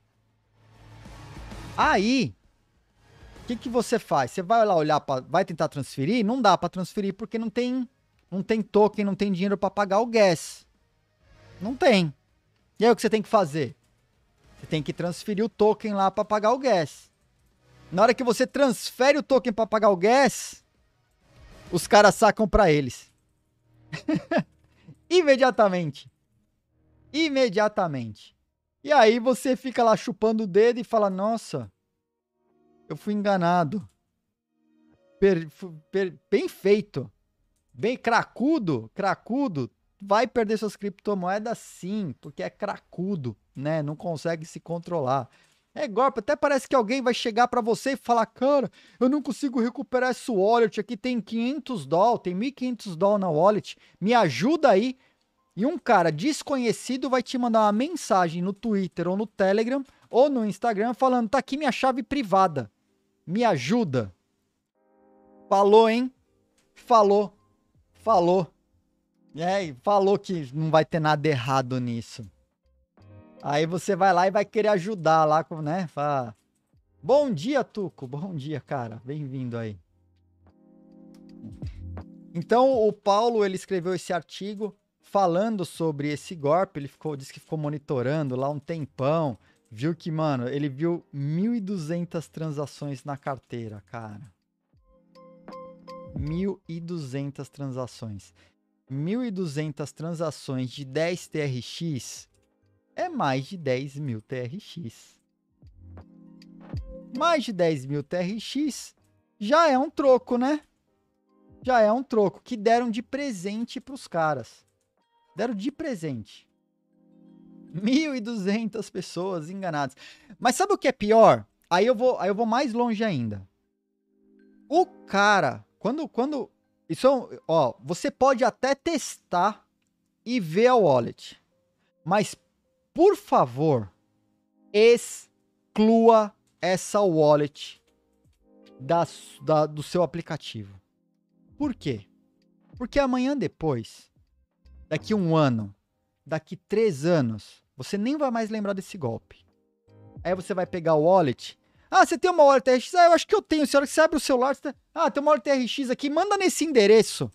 Aí, o que você faz? Você vai lá olhar, vai tentar transferir? Não dá pra transferir porque não tem token, não tem dinheiro pra pagar o gas. Não tem. E aí o que você tem que fazer? Você tem que transferir o token lá pra pagar o gas. Na hora que você transfere o token pra pagar o gas, os caras sacam pra eles. Imediatamente. E aí você fica lá chupando o dedo e fala, nossa, eu fui enganado. Bem feito. Bem cracudo. Vai perder suas criptomoedas sim, porque é cracudo, né? Não consegue se controlar. É golpe, até parece que alguém vai chegar pra você e falar, cara, eu não consigo recuperar essa wallet, aqui tem $500, tem $1.500 na wallet, me ajuda aí. E um cara desconhecido vai te mandar uma mensagem no Twitter ou no Telegram ou no Instagram falando, tá aqui minha chave privada, me ajuda. Falou, hein? Falou. Falou que não vai ter nada errado nisso. Aí você vai lá e vai querer ajudar lá, né? Fala, bom dia, Tuco. Bom dia, cara. Bem-vindo aí. Então, o Paulo, ele escreveu esse artigo falando sobre esse golpe. Ele disse que ficou monitorando lá um tempão. Viu que, mano, ele viu 1.200 transações na carteira, cara. 1.200 transações. 1.200 transações de 10 TRX é mais de 10.000 TRX. Mais de 10.000 TRX já é um troco, né? Já é um troco que deram de presente para os caras. Deram de presente. 1.200 pessoas enganadas. Mas sabe o que é pior? Aí eu vou mais longe ainda. O cara, quando isso, ó, você pode até testar e ver a wallet. Mas por favor, exclua essa wallet do seu aplicativo. Por quê? Porque amanhã depois, daqui 1 ano, daqui 3 anos, você nem vai mais lembrar desse golpe. Aí você vai pegar o wallet. Ah, você tem uma wallet TRX? Ah, eu acho que eu tenho. Senhora, que você abre o celular. Ah, tem uma wallet TRX aqui. Manda nesse endereço.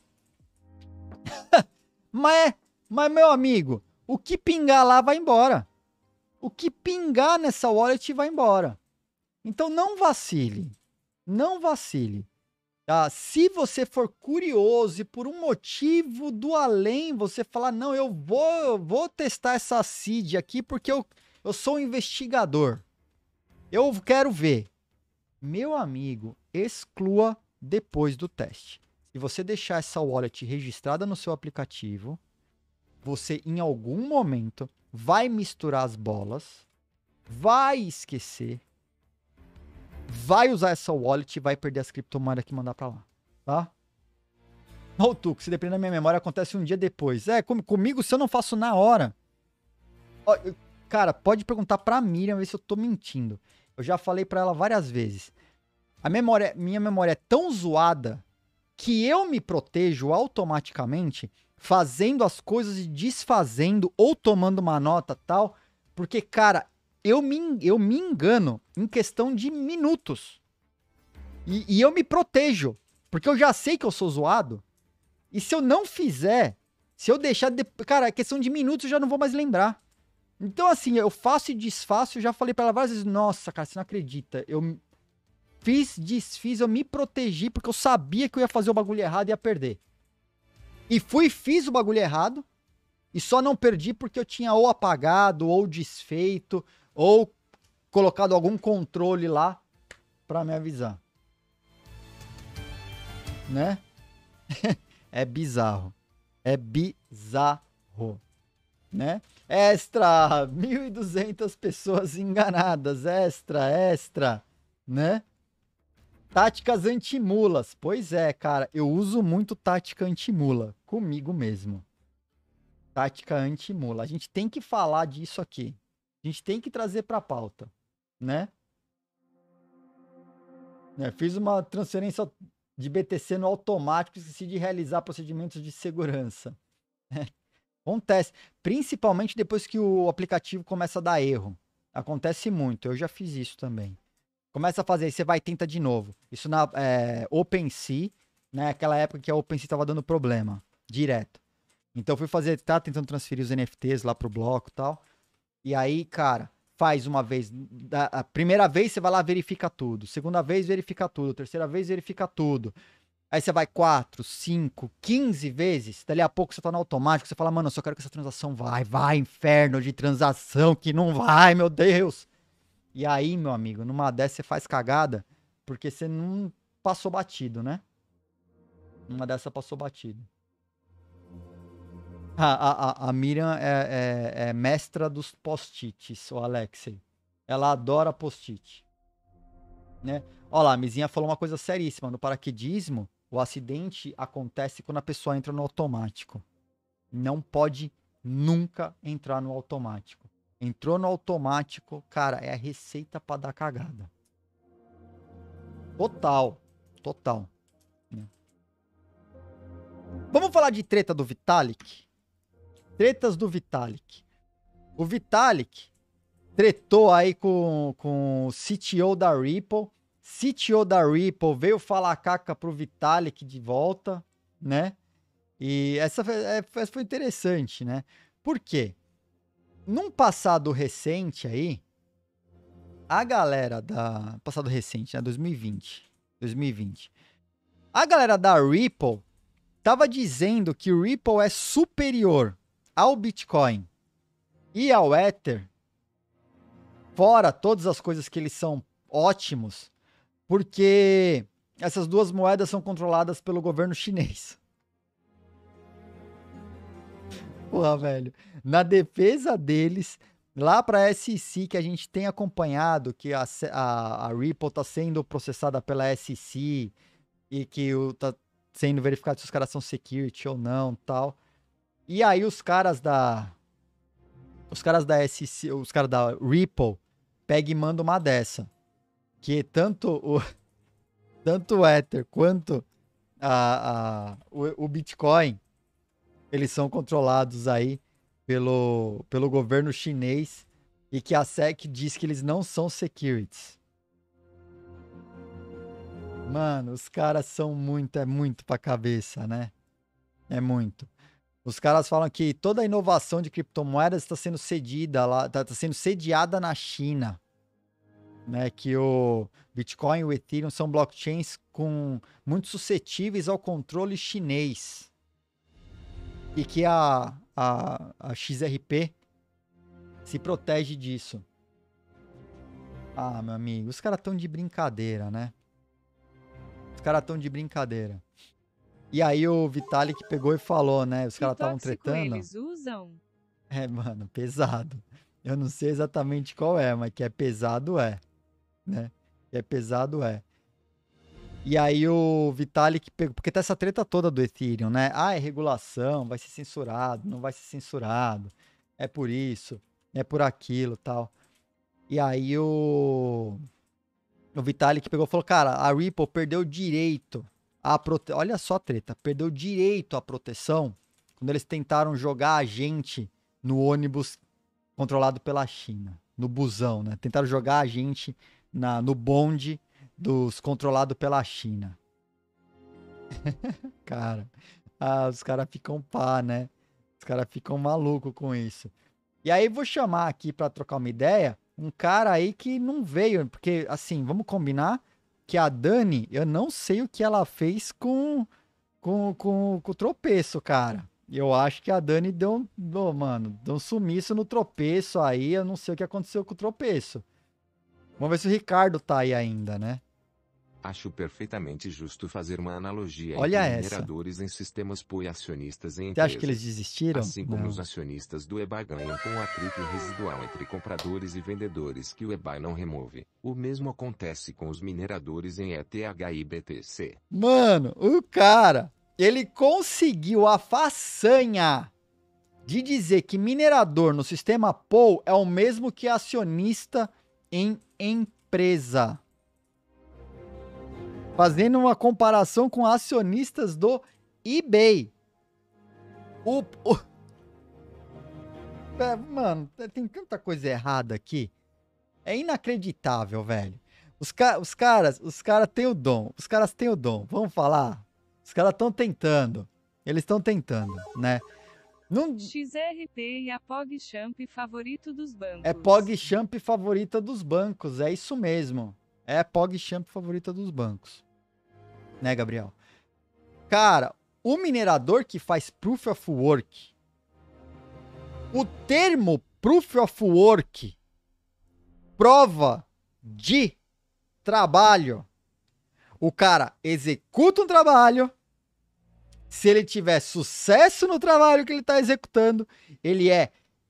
Mas, meu amigo, o que pingar lá vai embora. O que pingar nessa wallet vai embora. Então não vacile. Não vacile. Ah, se você for curioso e por um motivo do além, você falar, não, eu vou testar essa seed aqui porque eu sou um investigador. Eu quero ver. Meu amigo, exclua depois do teste. Se você deixar essa wallet registrada no seu aplicativo, você em algum momento vai misturar as bolas, vai esquecer, vai usar essa wallet e vai perder as criptomoedas que mandar pra lá, tá? Não, Tuco, se depender da minha memória, acontece um dia depois. Comigo se eu não faço na hora. Ó, cara, pode perguntar pra Miriam, ver se eu tô mentindo. Eu já falei pra ela várias vezes. Minha memória é tão zoada que eu me protejo automaticamente fazendo as coisas e desfazendo ou tomando uma nota tal, porque, cara, eu me engano em questão de minutos. E eu me protejo, porque eu já sei que eu sou zoado. E se eu não fizer, Se eu deixar... Cara, é questão de minutos, eu já não vou mais lembrar. Então, assim, eu faço e desfaço. Eu já falei pra ela várias vezes, nossa, cara, você não acredita. Eu fiz, desfiz, eu me protegi porque eu sabia que eu ia fazer o bagulho errado e ia perder. E fiz o bagulho errado. E só não perdi porque eu tinha ou apagado, ou desfeito, ou colocado algum controle lá pra me avisar. Né? É bizarro. É bizarro. Né? Extra! 1.200 pessoas enganadas. Extra. Né? Táticas anti-mulas. Pois é, cara. Eu uso muito tática anti-mula. Comigo mesmo. Tática anti-mula. A gente tem que falar disso aqui. A gente tem que trazer pra pauta. Né? Fiz uma transferência de BTC no automático e esqueci de realizar procedimentos de segurança. Acontece. Principalmente depois que o aplicativo começa a dar erro. Acontece muito. Eu já fiz isso também. Começa a fazer, aí você vai e tenta de novo. Isso na OpenSea, né? Aquela época que a OpenSea tava dando problema. Direto. Então eu fui fazer, tá tentando transferir os NFTs lá pro bloco e tal. E aí, cara, faz uma vez. A primeira vez você vai lá, verifica tudo. Segunda vez, verifica tudo. Terceira vez, verifica tudo. Aí você vai 4, 5, 15 vezes. Dali a pouco você tá no automático. Você fala, mano, eu só quero que essa transação vai, inferno de transação que não vai, meu Deus. E aí, meu amigo, numa dessas você faz cagada porque você não passou batido, né? Numa dessas passou batido. A Miriam é mestra dos post-its, o Alexei. Ela adora post-it. Né? Olha lá, a Mizinha falou uma coisa seríssima. No paraquedismo, o acidente acontece quando a pessoa entra no automático. Não pode nunca entrar no automático. Entrou no automático, cara, é a receita pra dar cagada. Total. Né? Vamos falar de treta do Vitalik? Tretas do Vitalik. O Vitalik tretou aí com o CTO da Ripple. CTO da Ripple veio falar caca pro Vitalik de volta, né? E essa foi interessante, né? Por quê? Num passado recente aí, a galera da... Passado recente, né? 2020. A galera da Ripple tava dizendo que o Ripple é superior ao Bitcoin e ao Ether, fora todas as coisas que eles são ótimos, porque essas duas moedas são controladas pelo governo chinês. Porra, velho. Na defesa deles, lá pra SEC, que a gente tem acompanhado, que a Ripple tá sendo processada pela SEC e que tá sendo verificado se os caras são security ou não, tal. E aí os caras da SEC, os caras da Ripple, pega e manda uma dessa. Que tanto o Ether quanto o Bitcoin, eles são controlados aí pelo governo chinês e que a SEC diz que eles não são securities. Mano, os caras são é muito pra cabeça, né? É muito. Os caras falam que toda a inovação de criptomoedas está sendo cedida lá, tá sendo sediada na China, né? Que o Bitcoin e o Ethereum são blockchains muito suscetíveis ao controle chinês. E que a XRP se protege disso. Ah, meu amigo, os caras estão de brincadeira, né? Os caras estão de brincadeira. E aí o Vitalik pegou e falou, né? Os caras estavam tretando. Eles usam? Mano, pesado. Eu não sei exatamente qual é, mas que é pesado né? Que é pesado E aí o Vitalik pegou, porque tá essa treta toda do Ethereum, né? É regulação, vai ser censurado, não vai ser censurado. É por isso, é por aquilo, tal. E aí o Vitalik pegou e falou, cara, a Ripple perdeu o direito olha só a treta, perdeu o direito à proteção quando eles tentaram jogar a gente no ônibus controlado pela China, no busão, né? Tentaram jogar a gente no bonde dos controlado pela China. Cara, os caras ficam pá, né? Os caras ficam malucos com isso. E aí vou chamar aqui pra trocar uma ideia um cara aí que não veio, porque assim, vamos combinar que a Dani, eu não sei o que ela fez com o tropeço, cara. Eu acho que a Dani deu um sumiço no tropeço aí, eu não sei o que aconteceu com o tropeço. Vamos ver se o Ricardo tá aí ainda, né? Acho perfeitamente justo fazer uma analogia Olha entre essa. mineradores em sistemas POI e acionistas em Você empresas. acha que eles desistiram? Assim como Não. os acionistas do EBA ganham com o atrito residual entre compradores e vendedores que o EBA não remove. O mesmo acontece com os mineradores em ETH e BTC. Mano, o cara, ele conseguiu a façanha de dizer que minerador no sistema POL é o mesmo que acionista em empresa. Fazendo uma comparação com acionistas do eBay. Mano, tem tanta coisa errada aqui. É inacreditável, velho. Os caras têm o dom. Os caras têm o dom. Vamos falar? Os caras estão tentando. Eles estão tentando, né? Não... XRP e a PogChamp favorito dos bancos. É PogChamp favorita dos bancos. É isso mesmo. É a PogChamp favorita dos bancos. Né, Gabriel? Cara, o minerador que faz Proof of Work, o termo Proof of Work, prova de trabalho. O cara executa um trabalho. Se ele tiver sucesso no trabalho que ele está executando, ele é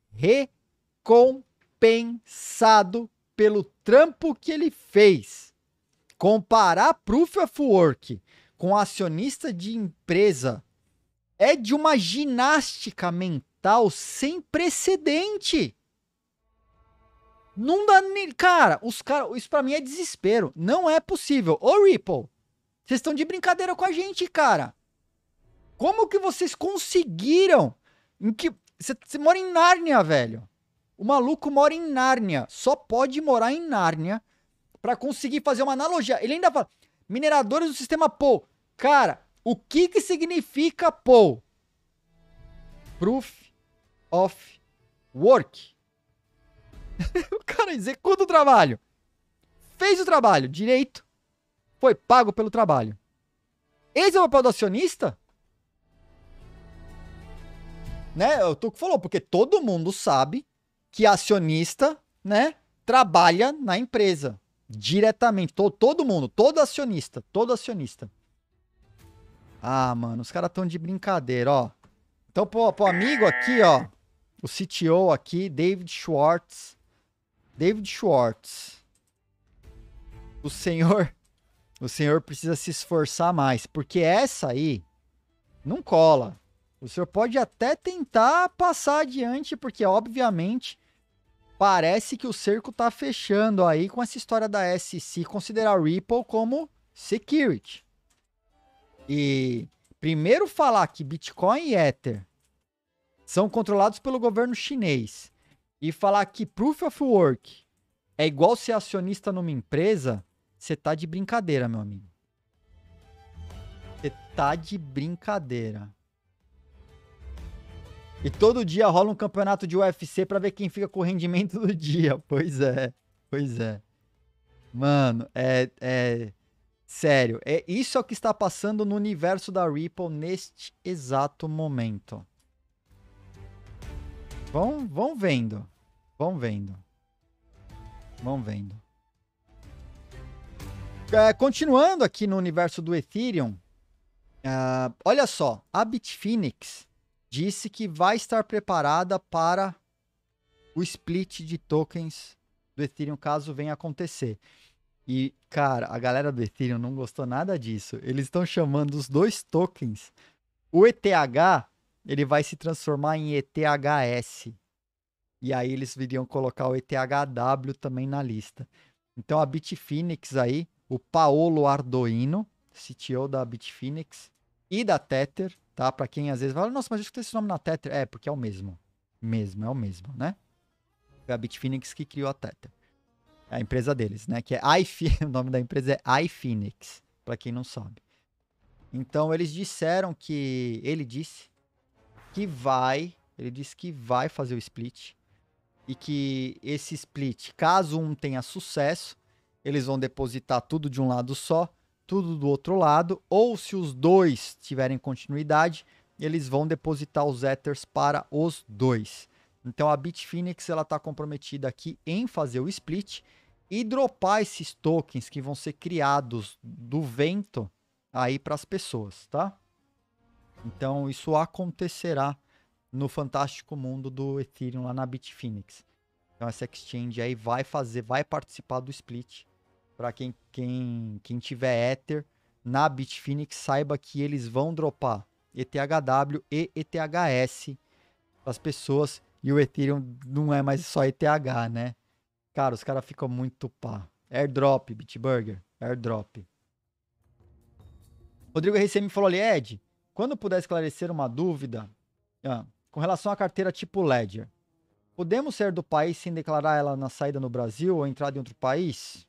recompensado pelo trampo que ele fez. Comparar Proof of Work com acionista de empresa é de uma ginástica mental sem precedente. Não dá nem... Cara, isso pra mim é desespero. Não é possível. Ô, Ripple, vocês estão de brincadeira com a gente, cara. Como que vocês conseguiram? Você mora em Nárnia, velho. O maluco mora em Nárnia. Só pode morar em Nárnia pra conseguir fazer uma analogia. Ele ainda fala, mineradores do sistema POL. Cara, o que significa POL? Proof of Work. O cara executa o trabalho. Fez o trabalho direito. Foi pago pelo trabalho. Esse é o papel do acionista? Né? O Tuco falou, porque todo mundo sabe que acionista, né, trabalha na empresa. Diretamente. Todo mundo. Todo acionista. Ah, mano, os caras estão de brincadeira, ó. Então, pro amigo aqui, ó. O CTO aqui, David Schwartz. O senhor precisa se esforçar mais, porque essa aí não cola. O senhor pode até tentar passar adiante, porque obviamente parece que o cerco tá fechando aí com essa história da SEC considerar Ripple como security. E primeiro falar que Bitcoin e Ether são controlados pelo governo chinês e falar que Proof of Work é igual ser acionista numa empresa, você tá de brincadeira, meu amigo. Você tá de brincadeira. E todo dia rola um campeonato de UFC pra ver quem fica com o rendimento do dia. Pois é. Mano, sério, isso é o que está passando no universo da Ripple neste exato momento. Vão vendo. Continuando aqui no universo do Ethereum, olha só, a Bitfinex disse que vai estar preparada para o split de tokens do Ethereum caso venha acontecer. E, cara, a galera do Ethereum não gostou nada disso. Eles estão chamando os dois tokens. O ETH, ele vai se transformar em ETHS. E aí eles viriam colocar o ETHW também na lista. Então a Bitfinex aí, o Paolo Ardoino, CTO da Bitfinex e da Tether, tá? Pra quem às vezes fala, nossa, mas eu escutei esse nome na Tether. É, porque é o mesmo. É o mesmo, né? Foi a Bitfinex que criou a Tether. É a empresa deles, né? Que é o nome da empresa é iFinex, pra quem não sabe. Então eles disseram que... Ele disse que vai Ele disse que vai fazer o split e que esse split, caso um tenha sucesso, eles vão depositar tudo de um lado só, tudo do outro lado, ou se os dois tiverem continuidade, eles vão depositar os Ethers para os dois. Então a Bitfinex ela está comprometida aqui em fazer o split e dropar esses tokens que vão ser criados do vento aí para as pessoas, tá? Então isso acontecerá no fantástico mundo do Ethereum lá na Bitfinex. Então essa exchange aí vai participar do split. Para quem tiver Ether na Bitfinex, saiba que eles vão dropar ETHW e ETHS para as pessoas. E o Ethereum não é mais só ETH, né? Cara, os caras ficam muito pá. Airdrop, Bitburger. Airdrop. Rodrigo RCM falou ali, Ed, quando puder esclarecer uma dúvida com relação à carteira tipo Ledger, podemos sair do país sem declarar ela na saída no Brasil ou entrada em outro país?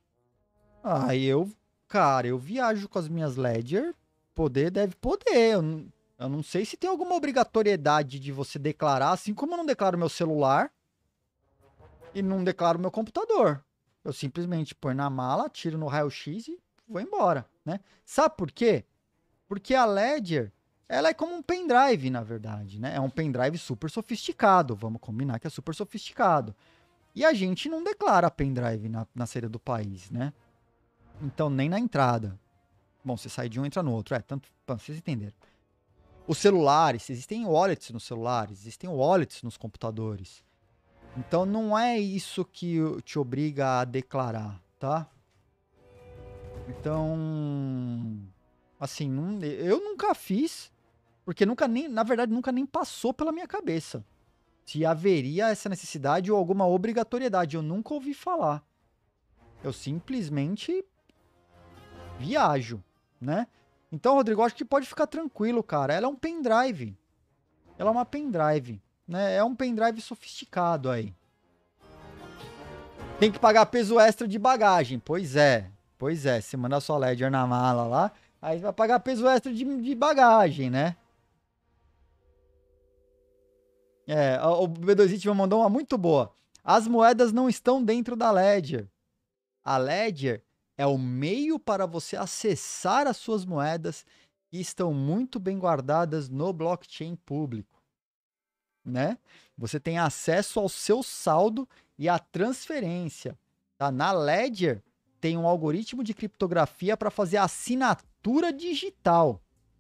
Cara, eu viajo com as minhas Ledger, deve poder. Eu não sei se tem alguma obrigatoriedade de você declarar, assim como eu não declaro meu celular e não declaro meu computador. Eu simplesmente ponho na mala, tiro no raio-x e vou embora, né? Sabe por quê? Porque a Ledger, ela é como um pendrive, na verdade, né? É um pendrive super sofisticado, vamos combinar que é super sofisticado. E a gente não declara pendrive na saída do país, né? Então, nem na entrada. Bom, você sai de um e entra no outro. Tanto pra vocês entenderam. Os celulares, existem wallets nos celulares, existem wallets nos computadores. Então, não é isso que te obriga a declarar, tá? Então, assim, eu nunca fiz, porque na verdade, nunca nem passou pela minha cabeça se haveria essa necessidade ou alguma obrigatoriedade. Eu nunca ouvi falar. Eu simplesmente viajo, né? Então, Rodrigo, acho que pode ficar tranquilo, cara. Ela é um pendrive. Ela é uma pendrive, né? É um pendrive sofisticado aí. Tem que pagar peso extra de bagagem. Pois é. Você manda a sua Ledger na mala lá, aí vai pagar peso extra de bagagem, né? O B2It me mandou uma muito boa. As moedas não estão dentro da Ledger. A Ledger é o meio para você acessar as suas moedas que estão muito bem guardadas no blockchain público, né? Você tem acesso ao seu saldo e à transferência, tá? Na Ledger tem um algoritmo de criptografia para fazer a assinatura digital.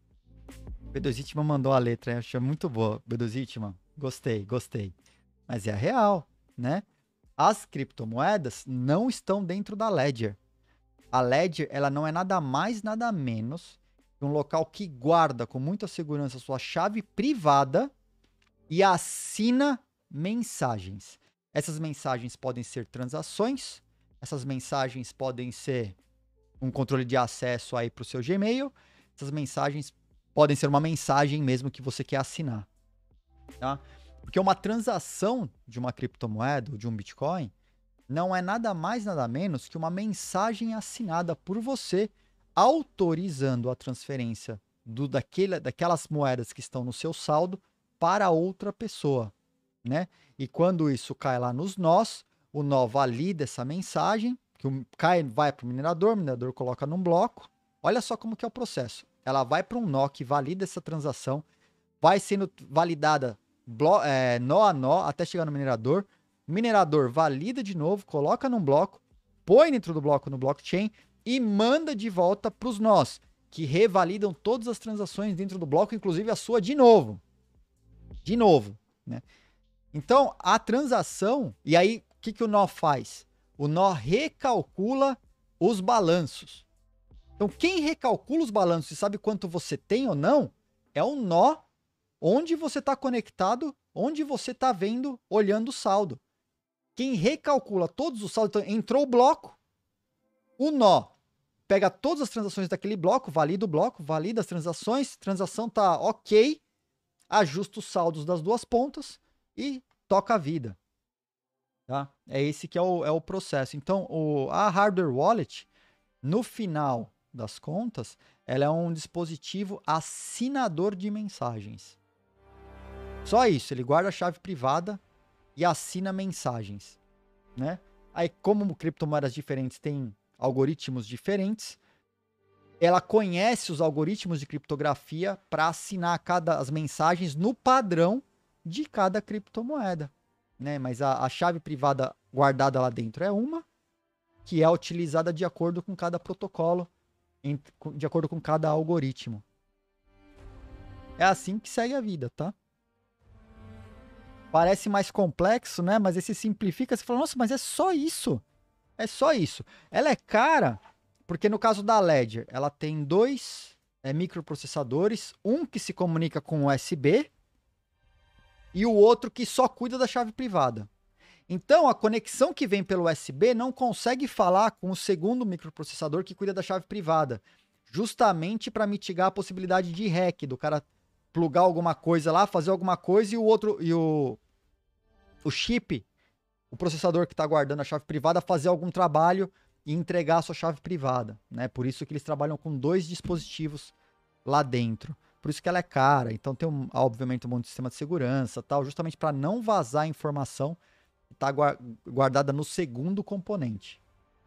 O B2Itman mandou a letra, eu achei muito boa. B2Itman, gostei. Mas é a real, né? As criptomoedas não estão dentro da Ledger. A Ledger, ela não é nada mais, nada menos que um local que guarda com muita segurança sua chave privada e assina mensagens. Essas mensagens podem ser transações, essas mensagens podem ser um controle de acesso aí para o seu Gmail, essas mensagens podem ser uma mensagem mesmo que você quer assinar, tá? Porque uma transação de uma criptomoeda ou de um Bitcoin não é nada mais, nada menos que uma mensagem assinada por você autorizando a transferência daquelas moedas que estão no seu saldo para outra pessoa, né? E quando isso cai lá nos nós, o nó valida essa mensagem, vai para o minerador coloca num bloco. Olha só como que é o processo. Ela vai para um nó que valida essa transação, vai sendo validada nó a nó até chegar no minerador. O minerador valida de novo, coloca num bloco, põe dentro do bloco no blockchain e manda de volta para os nós, que revalidam todas as transações dentro do bloco, inclusive a sua de novo. De novo, né? Então, a transação... E aí, o que o nó faz? O nó recalcula os balanços. Então, quem recalcula os balanços e sabe quanto você tem ou não, é o nó onde você está conectado, onde você está vendo, olhando o saldo. Quem recalcula todos os saldos, então, entrou o bloco, o nó pega todas as transações daquele bloco, valida o bloco, valida as transações, transação tá ok, ajusta os saldos das duas pontas e toca a vida. Tá? É esse que é o processo. Então, a Hardware Wallet, no final das contas, ela é um dispositivo assinador de mensagens. Só isso, ele guarda a chave privada e assina mensagens, né? Aí, como criptomoedas diferentes têm algoritmos diferentes, ela conhece os algoritmos de criptografia para assinar as mensagens no padrão de cada criptomoeda, né? Mas a chave privada guardada lá dentro é uma, que é utilizada de acordo com cada protocolo, de acordo com cada algoritmo. É assim que segue a vida, tá? Parece mais complexo, né? Mas esse simplifica, você fala, nossa, mas é só isso. É só isso. Ela é cara, porque no caso da Ledger, ela tem dois microprocessadores, um que se comunica com USB e o outro que só cuida da chave privada. Então, a conexão que vem pelo USB não consegue falar com o segundo microprocessador que cuida da chave privada, justamente para mitigar a possibilidade de hack, do cara plugar alguma coisa lá, fazer alguma coisa e o chip, o processador que está guardando a chave privada, fazer algum trabalho e entregar a sua chave privada, né? Por isso que eles trabalham com dois dispositivos lá dentro. Por isso que ela é cara. Então tem, obviamente, um monte de sistema de segurança, tal, justamente para não vazar a informação que está guardada no segundo componente.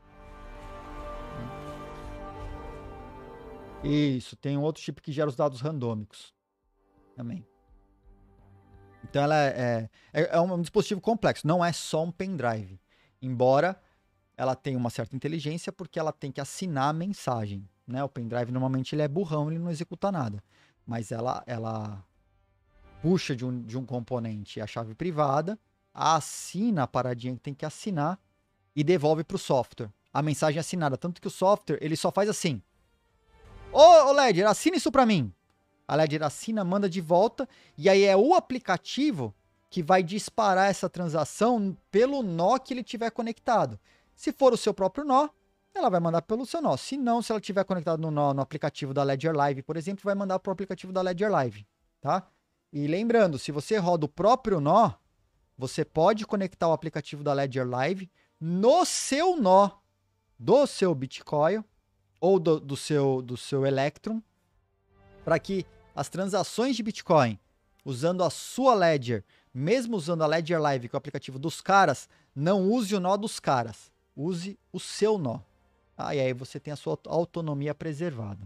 Isso, tem um outro chip que gera os dados randômicos também. Então ela é um dispositivo complexo, não é só um pendrive. Embora ela tenha uma certa inteligência, porque ela tem que assinar a mensagem, né? O pendrive normalmente ele é burrão, ele não executa nada. Mas ela puxa de um componente a chave privada, assina a paradinha que tem que assinar e devolve para o software a mensagem assinada. Tanto que o software ele só faz assim: ô Ledger, assina isso para mim. A Ledger assina, manda de volta, e aí é o aplicativo que vai disparar essa transação pelo nó que ele tiver conectado. Se for o seu próprio nó, ela vai mandar pelo seu nó. Se não, se ela tiver conectado no nó, no aplicativo da Ledger Live, por exemplo, vai mandar para o aplicativo da Ledger Live, tá? E lembrando, se você roda o próprio nó, você pode conectar o aplicativo da Ledger Live no seu nó do seu Bitcoin ou do seu Electrum, para que as transações de Bitcoin, usando a sua Ledger, mesmo usando a Ledger Live, que é o aplicativo dos caras, não use o nó dos caras. Use o seu nó. E aí você tem a sua autonomia preservada.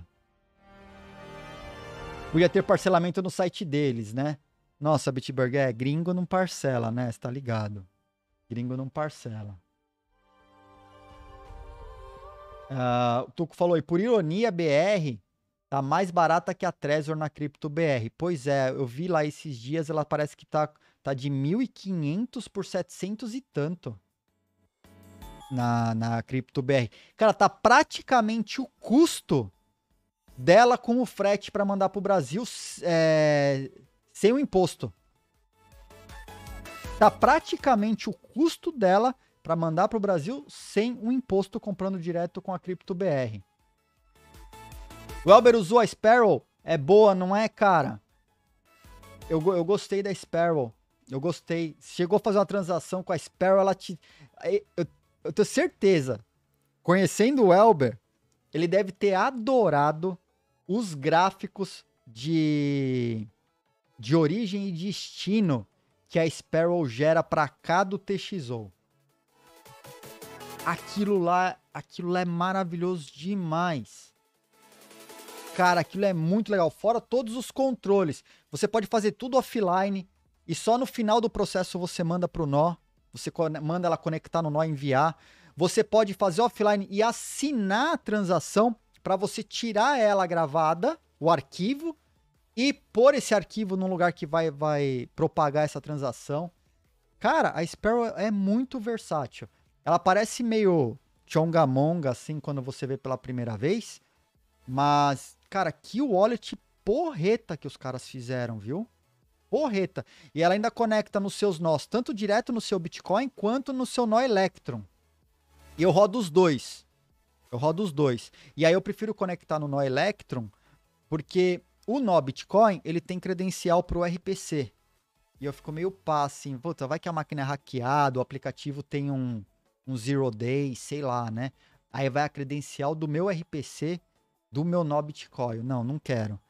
Podia ter parcelamento no site deles, né? Nossa, Bitburger, gringo não parcela, né? Você tá ligado. Gringo não parcela. O Tuco falou, e por ironia, a BR tá mais barata que a Trezor na Cripto BR. Pois é, eu vi lá esses dias, ela parece que tá de 1.500 por 700 e tanto na Cripto BR. Cara, tá praticamente o custo dela com o frete para mandar pro Brasil sem o imposto. Tá praticamente o custo dela para mandar pro Brasil sem o imposto, comprando direto com a Cripto BR. O Elber usou a Sparrow. É boa, não é, cara? Eu gostei da Sparrow. Eu gostei. Chegou a fazer uma transação com a Sparrow, ela te... Eu tenho certeza, conhecendo o Elber, ele deve ter adorado os gráficos de origem e destino que a Sparrow gera para cá do TXO. Aquilo lá é maravilhoso demais. Cara, aquilo é muito legal. Fora todos os controles. Você pode fazer tudo offline e só no final do processo você manda pro nó. Você manda ela conectar no nó e enviar. Você pode fazer offline e assinar a transação para você tirar ela gravada, o arquivo, e pôr esse arquivo num lugar que vai propagar essa transação. Cara, a Sparrow é muito versátil. Ela parece meio chongamonga, assim, quando você vê pela primeira vez. Mas, cara, que wallet porreta que os caras fizeram, viu? Porreta. E ela ainda conecta nos seus nós, tanto direto no seu Bitcoin, quanto no seu nó Electrum. E eu rodo os dois. E aí eu prefiro conectar no nó Electrum, porque o nó Bitcoin, ele tem credencial pro RPC. E eu fico meio pá, assim, puta, vai que a máquina é hackeada, o aplicativo tem um zero day, sei lá, né? Aí vai a credencial do meu RPC, do meu nó Bitcoin. Não quero.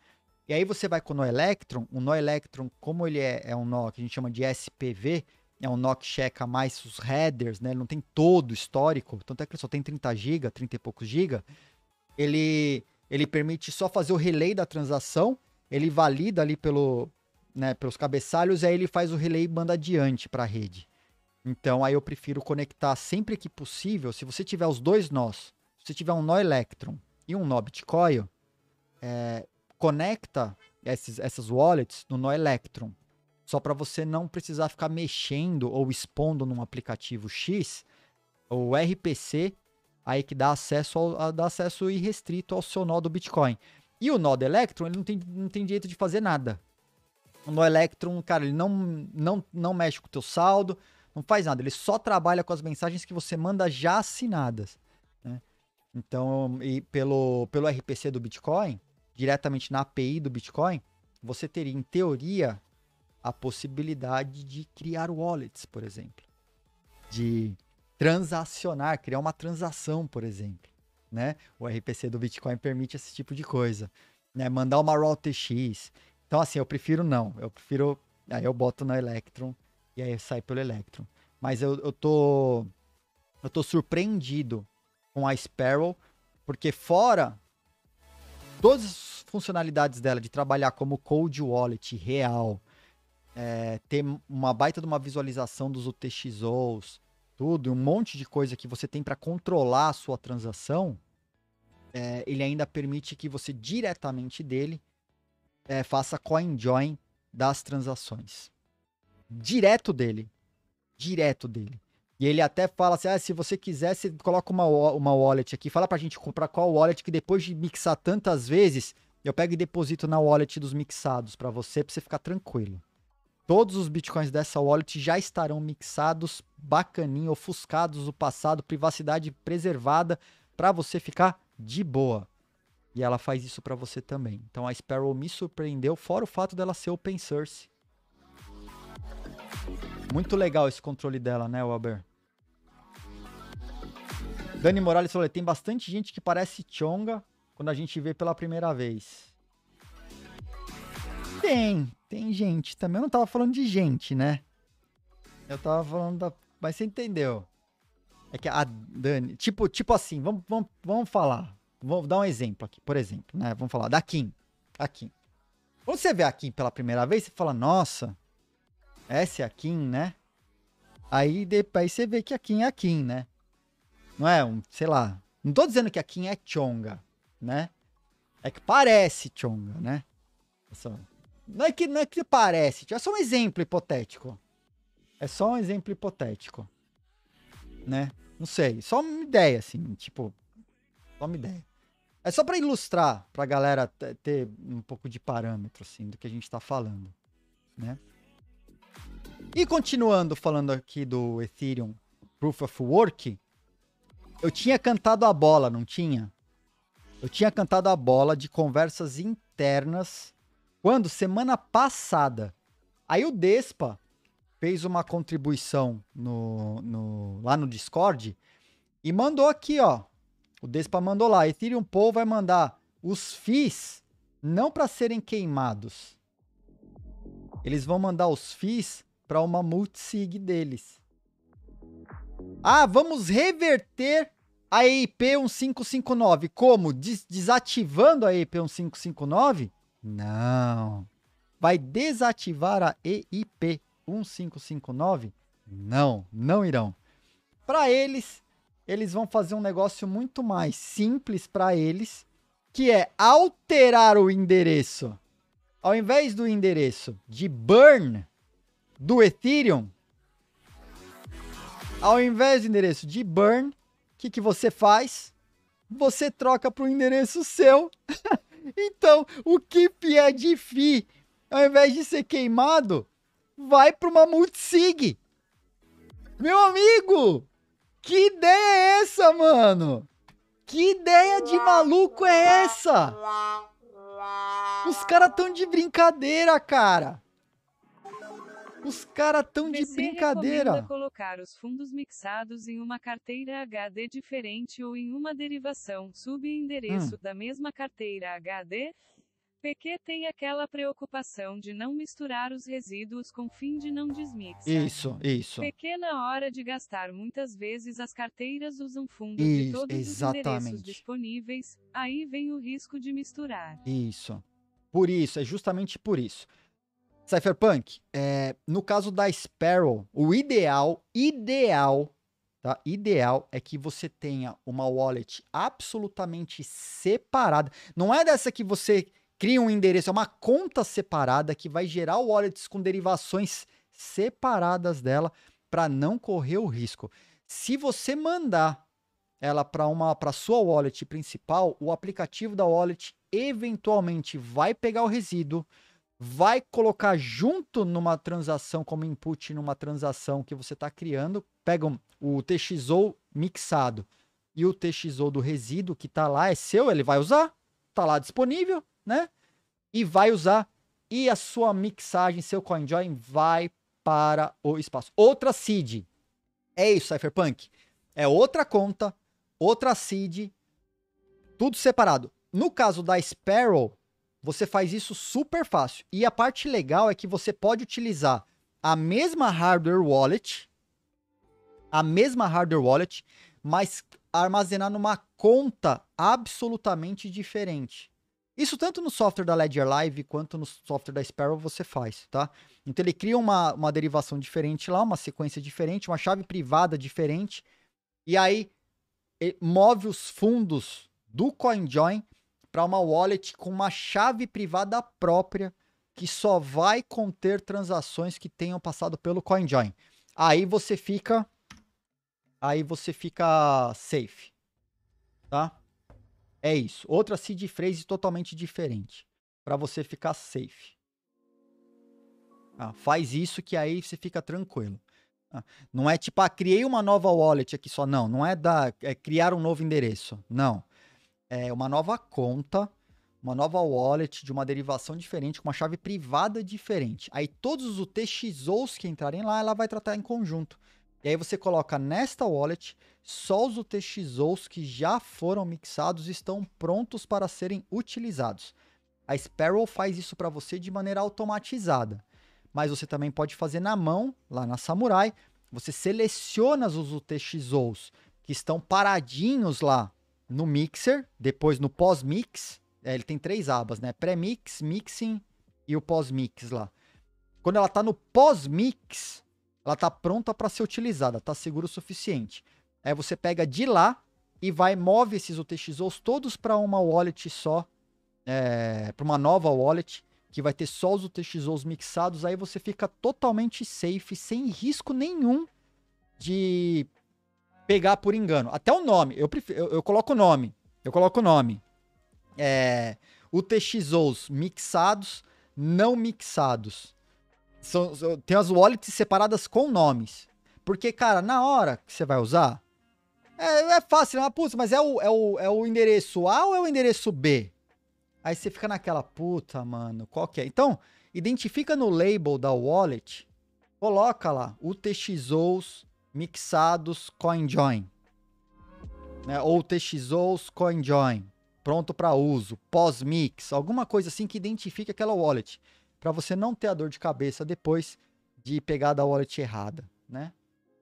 E aí você vai com o nó Electron. O nó Electron, como ele é um nó que a gente chama de SPV, é um nó que checa mais os headers, né? Ele não tem todo o histórico, tanto é que ele só tem 30 GB, 30 e poucos GB. Ele permite só fazer o relay da transação, ele valida ali pelos cabeçalhos, aí ele faz o relay e manda adiante para a rede. Então, aí eu prefiro conectar sempre que possível. Se você tiver os dois nós, se você tiver um nó Electron e um nó Bitcoin, conecta essas wallets no nó Electron. Só para você não precisar ficar mexendo ou expondo num aplicativo X, o RPC, aí que dá acesso irrestrito ao seu nó do Bitcoin. E o nó do Electron, ele não tem direito de fazer nada. O nó Electron, cara, ele não mexe com o teu saldo, não faz nada. Ele só trabalha com as mensagens que você manda já assinadas, né? Então, e pelo RPC do Bitcoin, diretamente na API do Bitcoin, você teria, em teoria, a possibilidade de criar wallets, por exemplo. De transacionar, criar uma transação, por exemplo, né? O RPC do Bitcoin permite esse tipo de coisa, né? Mandar uma raw TX. Então, assim, eu prefiro não. Aí eu boto no Electron e aí sai pelo Electron. Mas eu tô surpreendido com a Sparrow, porque fora todas as funcionalidades dela de trabalhar como cold wallet real, ter uma baita de uma visualização dos UTXOs, tudo, um monte de coisa que você tem para controlar a sua transação, ele ainda permite que você diretamente dele faça coin join das transações. Direto dele. E ele até fala assim, se você quiser, você coloca uma wallet aqui, fala pra gente comprar qual wallet, que depois de mixar tantas vezes, eu pego e deposito na wallet dos mixados pra você ficar tranquilo. Todos os bitcoins dessa wallet já estarão mixados, bacaninho, ofuscados do passado, privacidade preservada, pra você ficar de boa. E ela faz isso pra você também. Então a Sparrow me surpreendeu, fora o fato dela ser open source. Muito legal esse controle dela, né, Weber? Dani Morales falou, tem bastante gente que parece Chonga quando a gente vê pela primeira vez. Tem gente também. Eu não tava falando de gente, né? Eu tava falando da... Mas você entendeu. É que a Dani... Tipo assim, vamos falar. Vou dar um exemplo aqui, por exemplo, né? Vamos falar da Kim. A Kim. Quando você vê a Kim pela primeira vez, você fala, nossa, essa é a Kim, né? Aí depois você vê que a Kim é a Kim, né? Não é sei lá. Não tô dizendo que a Kim é Chonga, né? É que parece Chonga, né? Não é que parece, é só um exemplo hipotético. Né? Não sei, só uma ideia, assim, tipo, só uma ideia. É só pra ilustrar, pra galera ter um pouco de parâmetro, assim, do que a gente tá falando, né? E continuando falando aqui do Ethereum Proof of Work, eu tinha cantado a bola, não tinha? Eu tinha cantado a bola de conversas internas quando? Semana passada. Aí o Despa fez uma contribuição lá no Discord e mandou aqui, ó. O Despa mandou lá. Ethereum Pool vai mandar os FIIs não para serem queimados. Eles vão mandar os FIIs para uma multisig deles. Vamos reverter a EIP 1559. Como? Desativando a EIP 1559? Não. Vai desativar a EIP 1559? Não irão. Para eles vão fazer um negócio muito mais simples para eles, que é alterar o endereço. Ao invés do endereço de burn do Ethereum, ao invés do endereço de burn, o que você faz? Você troca para o endereço seu. Então, o keep é de FII, ao invés de ser queimado, vai para uma multisig. Meu amigo, que ideia é essa, mano? Que ideia de maluco é essa? Os caras tão de brincadeira, cara. Os caras tão de brincadeira. Recomenda colocar os fundos mixados em uma carteira HD diferente ou em uma derivação, subendereço da mesma carteira HD. PQ tem aquela preocupação de não misturar os resíduos com fim de não desmixa. Isso. PQ na hora de gastar muitas vezes as carteiras usam fundos Isso, de todos os endereços exatamente. disponíveis, aí vem o risco de misturar. Isso. Por isso, é justamente por isso. Cypherpunk, no caso da Sparrow, o ideal é que você tenha uma wallet absolutamente separada. Não é dessa que você cria um endereço, é uma conta separada que vai gerar wallets com derivações separadas dela para não correr o risco. Se você mandar ela para sua wallet principal, o aplicativo da wallet eventualmente vai pegar o resíduo, vai colocar junto numa transação como input numa transação que você está criando, pega o TXO mixado e o TXO do resíduo que está lá é seu, ele vai usar, está lá disponível, né? E vai usar, e a sua mixagem, seu CoinJoin vai para o espaço. Outra seed. É isso, Cypherpunk. É outra conta, outra seed, tudo separado. No caso da Sparrow, você faz isso super fácil. E a parte legal é que você pode utilizar a mesma hardware wallet, mas armazenar numa conta absolutamente diferente. Isso tanto no software da Ledger Live quanto no software da Sparrow você faz, tá? Então ele cria uma derivação diferente lá, uma sequência diferente, uma chave privada diferente, e aí move os fundos do CoinJoin para uma wallet com uma chave privada própria que só vai conter transações que tenham passado pelo CoinJoin. Aí você fica safe, tá? É isso. Outra seed phrase totalmente diferente para você ficar safe. Faz isso que aí você fica tranquilo. Não é tipo, criei uma nova wallet aqui só. Não é criar um novo endereço. Não. É uma nova conta, uma nova wallet de uma derivação diferente, com uma chave privada diferente. Aí todos os UTXOs que entrarem lá, ela vai tratar em conjunto. E aí você coloca nesta wallet, só os UTXOs que já foram mixados estão prontos para serem utilizados. A Sparrow faz isso para você de maneira automatizada. Mas você também pode fazer na mão, lá na Samurai. Você seleciona os UTXOs que estão paradinhos lá no mixer, depois no pós-mix, ele tem 3 abas, né? Pré-mix, mixing e o pós-mix lá. Quando ela tá no pós-mix, ela tá pronta para ser utilizada, tá seguro o suficiente. Aí você pega de lá e move esses UTXOs todos para uma wallet só, para uma nova wallet, que vai ter só os UTXOs mixados, aí você fica totalmente safe, sem risco nenhum de pegar por engano. Até o nome, eu coloco o nome. UTXOs mixados, não mixados. Tem as wallets separadas com nomes. Porque, cara, na hora que você vai usar, é fácil, né? Putz, mas é o endereço A ou é o endereço B? Aí você fica naquela, puta, mano, qual que é? Então, identifica no label da wallet, coloca lá, UTXOs mixados CoinJoin, né? Ou TXOs CoinJoin, pronto para uso, pós-mix, alguma coisa assim que identifique aquela wallet, para você não ter a dor de cabeça depois de pegar da wallet errada, né?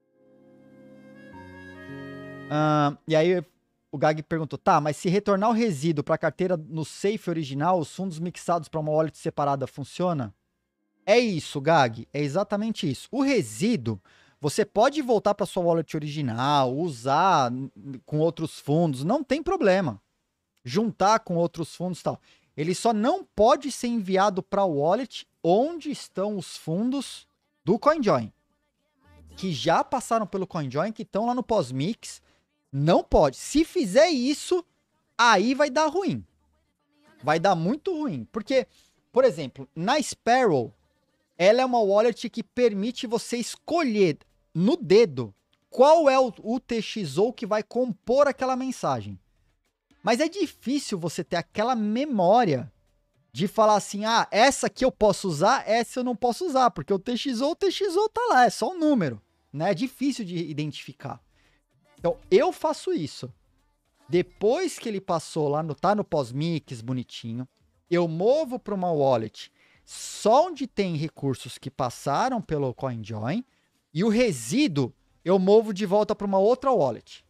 E aí o Gag perguntou, tá, mas se retornar o resíduo para a carteira no safe original, os fundos mixados para uma wallet separada funciona? É isso, Gag, é exatamente isso. O resíduo você pode voltar para sua wallet original, usar com outros fundos, não tem problema. Juntar com outros fundos e tal. Ele só não pode ser enviado para a wallet onde estão os fundos do CoinJoin. Que já passaram pelo CoinJoin, que estão lá no pós-mix. Não pode. Se fizer isso, aí vai dar ruim. Vai dar muito ruim. Porque, por exemplo, na Sparrow, ela é uma wallet que permite você escolher no dedo qual é o UTXO que vai compor aquela mensagem. Mas é difícil você ter aquela memória de falar assim, essa aqui eu posso usar, essa eu não posso usar, porque o TXO tá lá, é só um número, né? É difícil de identificar. Então, eu faço isso. Depois que ele passou lá, tá no pós-mix, bonitinho, eu movo para uma wallet só onde tem recursos que passaram pelo CoinJoin e o resíduo eu movo de volta para uma outra wallet.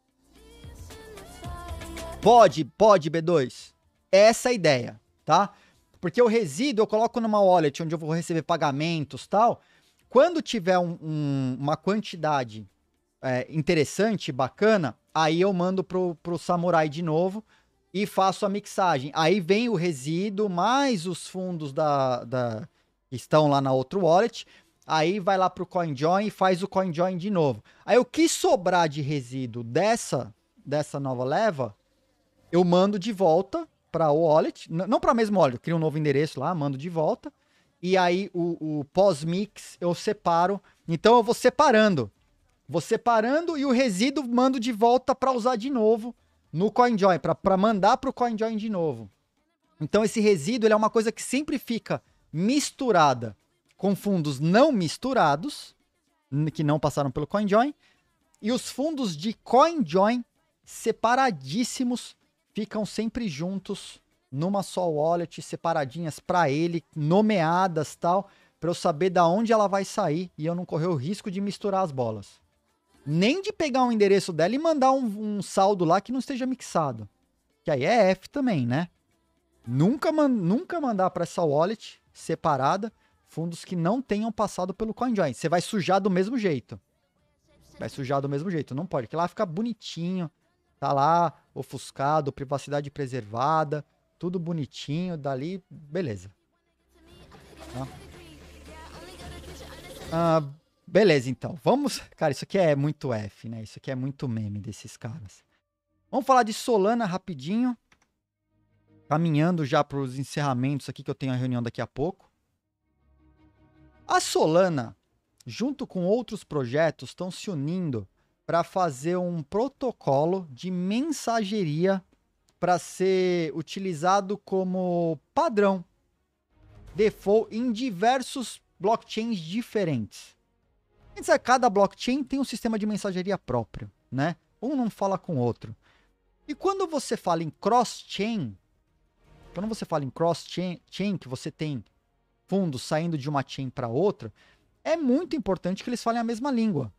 Pode, B2. Essa é a ideia, tá? Porque o resíduo eu coloco numa wallet onde eu vou receber pagamentos e tal. Quando tiver uma quantidade interessante, bacana, aí eu mando pro Samurai de novo e faço a mixagem. Aí vem o resíduo mais os fundos que estão lá na outra wallet. Aí vai lá pro CoinJoin e faz o CoinJoin de novo. Aí o que sobrar de resíduo dessa nova leva, eu mando de volta para o wallet. Não para a mesma wallet, eu crio um novo endereço lá, mando de volta. E aí o pós-mix eu separo. Então eu vou separando. E o resíduo mando de volta para usar de novo no CoinJoin, para mandar para o CoinJoin de novo. Então esse resíduo ele é uma coisa que sempre fica misturada com fundos não misturados, que não passaram pelo CoinJoin, e os fundos de CoinJoin separadíssimos ficam sempre juntos numa só wallet, separadinhas para ele, nomeadas tal, para eu saber da onde ela vai sair e eu não correr o risco de misturar as bolas. Nem de pegar um endereço dela e mandar um saldo lá que não esteja mixado. Que aí é F também, né? Nunca mandar para essa wallet separada fundos que não tenham passado pelo CoinJoin. Você vai sujar do mesmo jeito. Não pode, porque lá fica bonitinho. Tá lá, ofuscado, privacidade preservada, tudo bonitinho, dali, beleza. Tá? Beleza, então. Vamos... Cara, isso aqui é muito F, né? Isso aqui é muito meme desses caras. Vamos falar de Solana rapidinho. Caminhando já para os encerramentos aqui, que eu tenho a reunião daqui a pouco. A Solana, junto com outros projetos, estão se unindo para fazer um protocolo de mensageria para ser utilizado como padrão default em diversos blockchains diferentes. Cada blockchain tem um sistema de mensageria próprio, né? Um não fala com o outro. E quando você fala em cross-chain, que você tem fundos saindo de uma chain para outra, é muito importante que eles falem a mesma língua.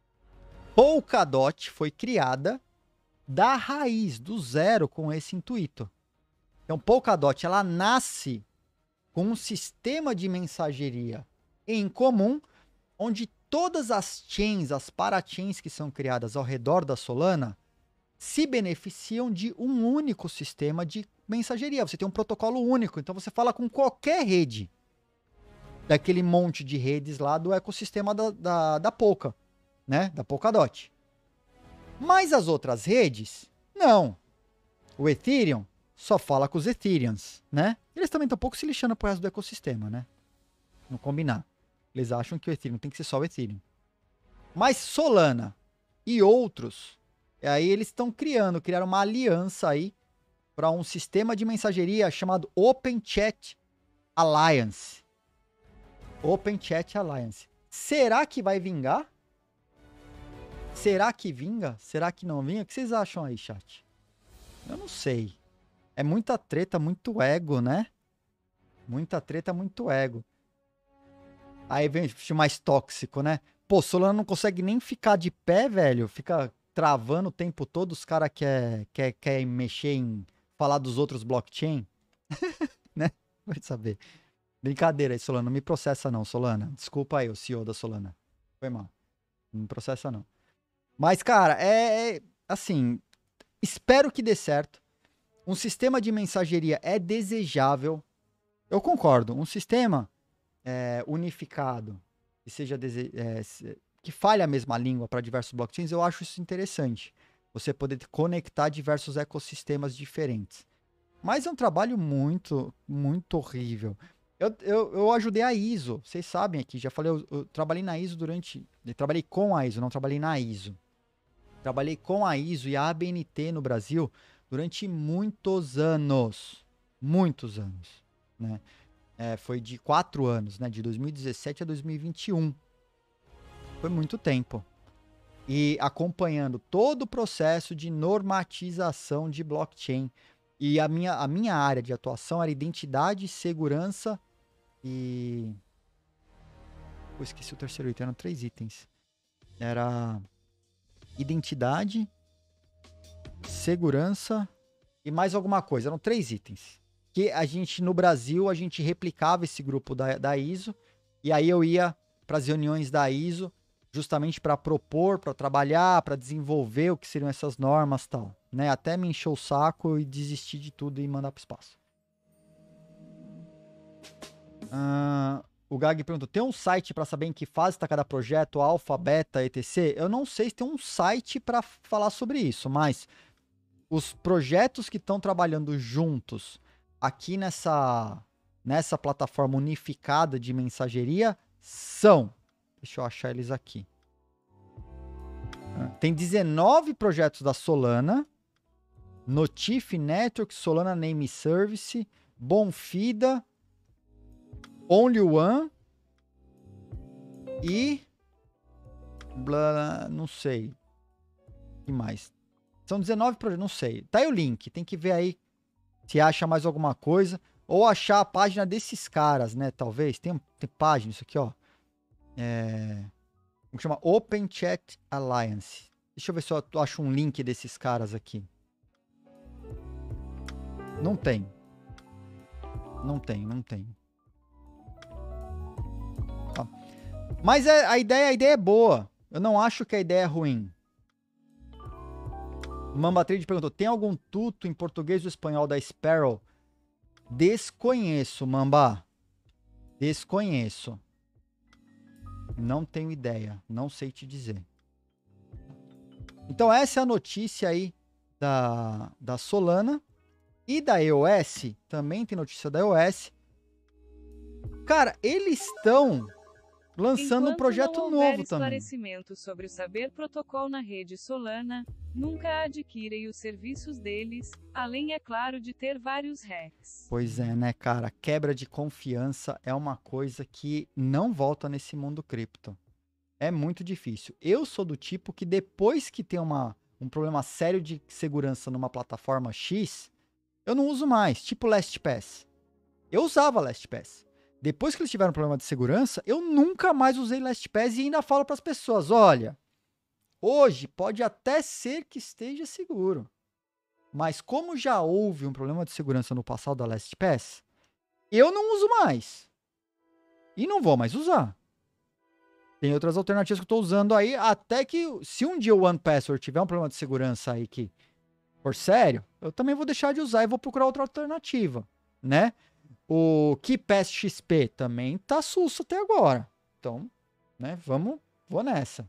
Polkadot foi criada da raiz, do zero, com esse intuito. Então, Polkadot, ela nasce com um sistema de mensageria em comum, onde todas as chains, as parachains que são criadas ao redor da Solana, se beneficiam de um único sistema de mensageria. Você tem um protocolo único, então você fala com qualquer rede daquele monte de redes lá do ecossistema da Polka, né? Da Polkadot. Mas as outras redes, não. O Ethereum só fala com os Ethereums, né? Eles também estão um pouco se lixando pro resto do ecossistema, né? Não combinar. Eles acham que o Ethereum tem que ser só o Ethereum. Mas Solana e outros, aí eles estão criaram uma aliança aí para um sistema de mensageria chamado Open Chat Alliance. Open Chat Alliance. Será que vai vingar? Será que vinga? Será que não vinga? O que vocês acham aí, chat? Eu não sei. É muita treta, muito ego, né? Muita treta, muito ego. Aí vem o mais tóxico, né? Pô, Solana não consegue nem ficar de pé, velho. Fica travando o tempo todo. Os caras quer mexer em falar dos outros blockchain. Né? Vai saber. Brincadeira aí, Solana. Não me processa não, Solana. Desculpa aí, o CEO da Solana. Foi mal. Não me processa não. Mas, cara, assim, espero que dê certo. Um sistema de mensageria é desejável. Eu concordo. Um sistema unificado, que seja que fale a mesma língua para diversos blockchains, eu acho isso interessante. Você poder conectar diversos ecossistemas diferentes. Mas é um trabalho muito, muito horrível. Eu ajudei a ISO, vocês sabem aqui, já falei, eu trabalhei na ISO trabalhei com a ISO, não trabalhei na ISO. Trabalhei com a ISO e a ABNT no Brasil durante muitos anos. Muitos anos, né? Foi de 4 anos, né? De 2017 a 2021. Foi muito tempo. E acompanhando todo o processo de normatização de blockchain E a minha área de atuação era identidade, segurança e... Eu esqueci o terceiro item, eram 3 itens. Era identidade, segurança e mais alguma coisa. Eram 3 itens. Que a gente, no Brasil, a gente replicava esse grupo da ISO. E aí eu ia para as reuniões da ISO, justamente para propor, para trabalhar, para desenvolver o que seriam essas normas e tal. Né? Até me encher o saco e desistir de tudo e mandar para o espaço. O Gag perguntou, tem um site para saber em que fase está cada projeto, alfa, beta, etc? Eu não sei se tem um site para falar sobre isso, mas os projetos que estão trabalhando juntos aqui nessa plataforma unificada de mensageria são... Deixa eu achar eles aqui. Tem 19 projetos da Solana, Notif Network, Solana Name Service, Bonfida, Only One e não sei. O que mais? São 19 projetos, não sei. Tá aí o link, tem que ver aí se acha mais alguma coisa ou achar a página desses caras, né? Talvez tem página isso aqui, ó. Como chama? Open Chat Alliance. Deixa eu ver se eu acho um link desses caras aqui. Não tem. Não tem. Mas a ideia é boa. Eu não acho que a ideia é ruim. Mamba Trade perguntou, tem algum tuto em português ou espanhol da Sparrow? Desconheço, Mamba. Desconheço. Não tenho ideia. Não sei te dizer. Então essa é a notícia aí da Solana. E da EOS. Também tem notícia da EOS. Cara, eles estão... lançando um projeto novo também. Esclarecimento sobre o Saber Protocol na rede Solana, nunca adquirem os serviços deles, além, é claro, de ter vários hacks. Pois é, né, cara? Quebra de confiança é uma coisa que não volta nesse mundo cripto. É muito difícil. Eu sou do tipo que depois que tem um problema sério de segurança numa plataforma X, eu não uso mais, tipo LastPass. Eu usava LastPass. Depois que eles tiveram um problema de segurança, eu nunca mais usei LastPass e ainda falo para as pessoas, olha, hoje pode até ser que esteja seguro, mas como já houve um problema de segurança no passado da LastPass, eu não uso mais e não vou mais usar. Tem outras alternativas que eu estou usando aí, até que se um dia o OnePassword tiver um problema de segurança aí que for sério, eu também vou deixar de usar e vou procurar outra alternativa, né? O KeePass XP também tá susto até agora. Então, né, vou nessa.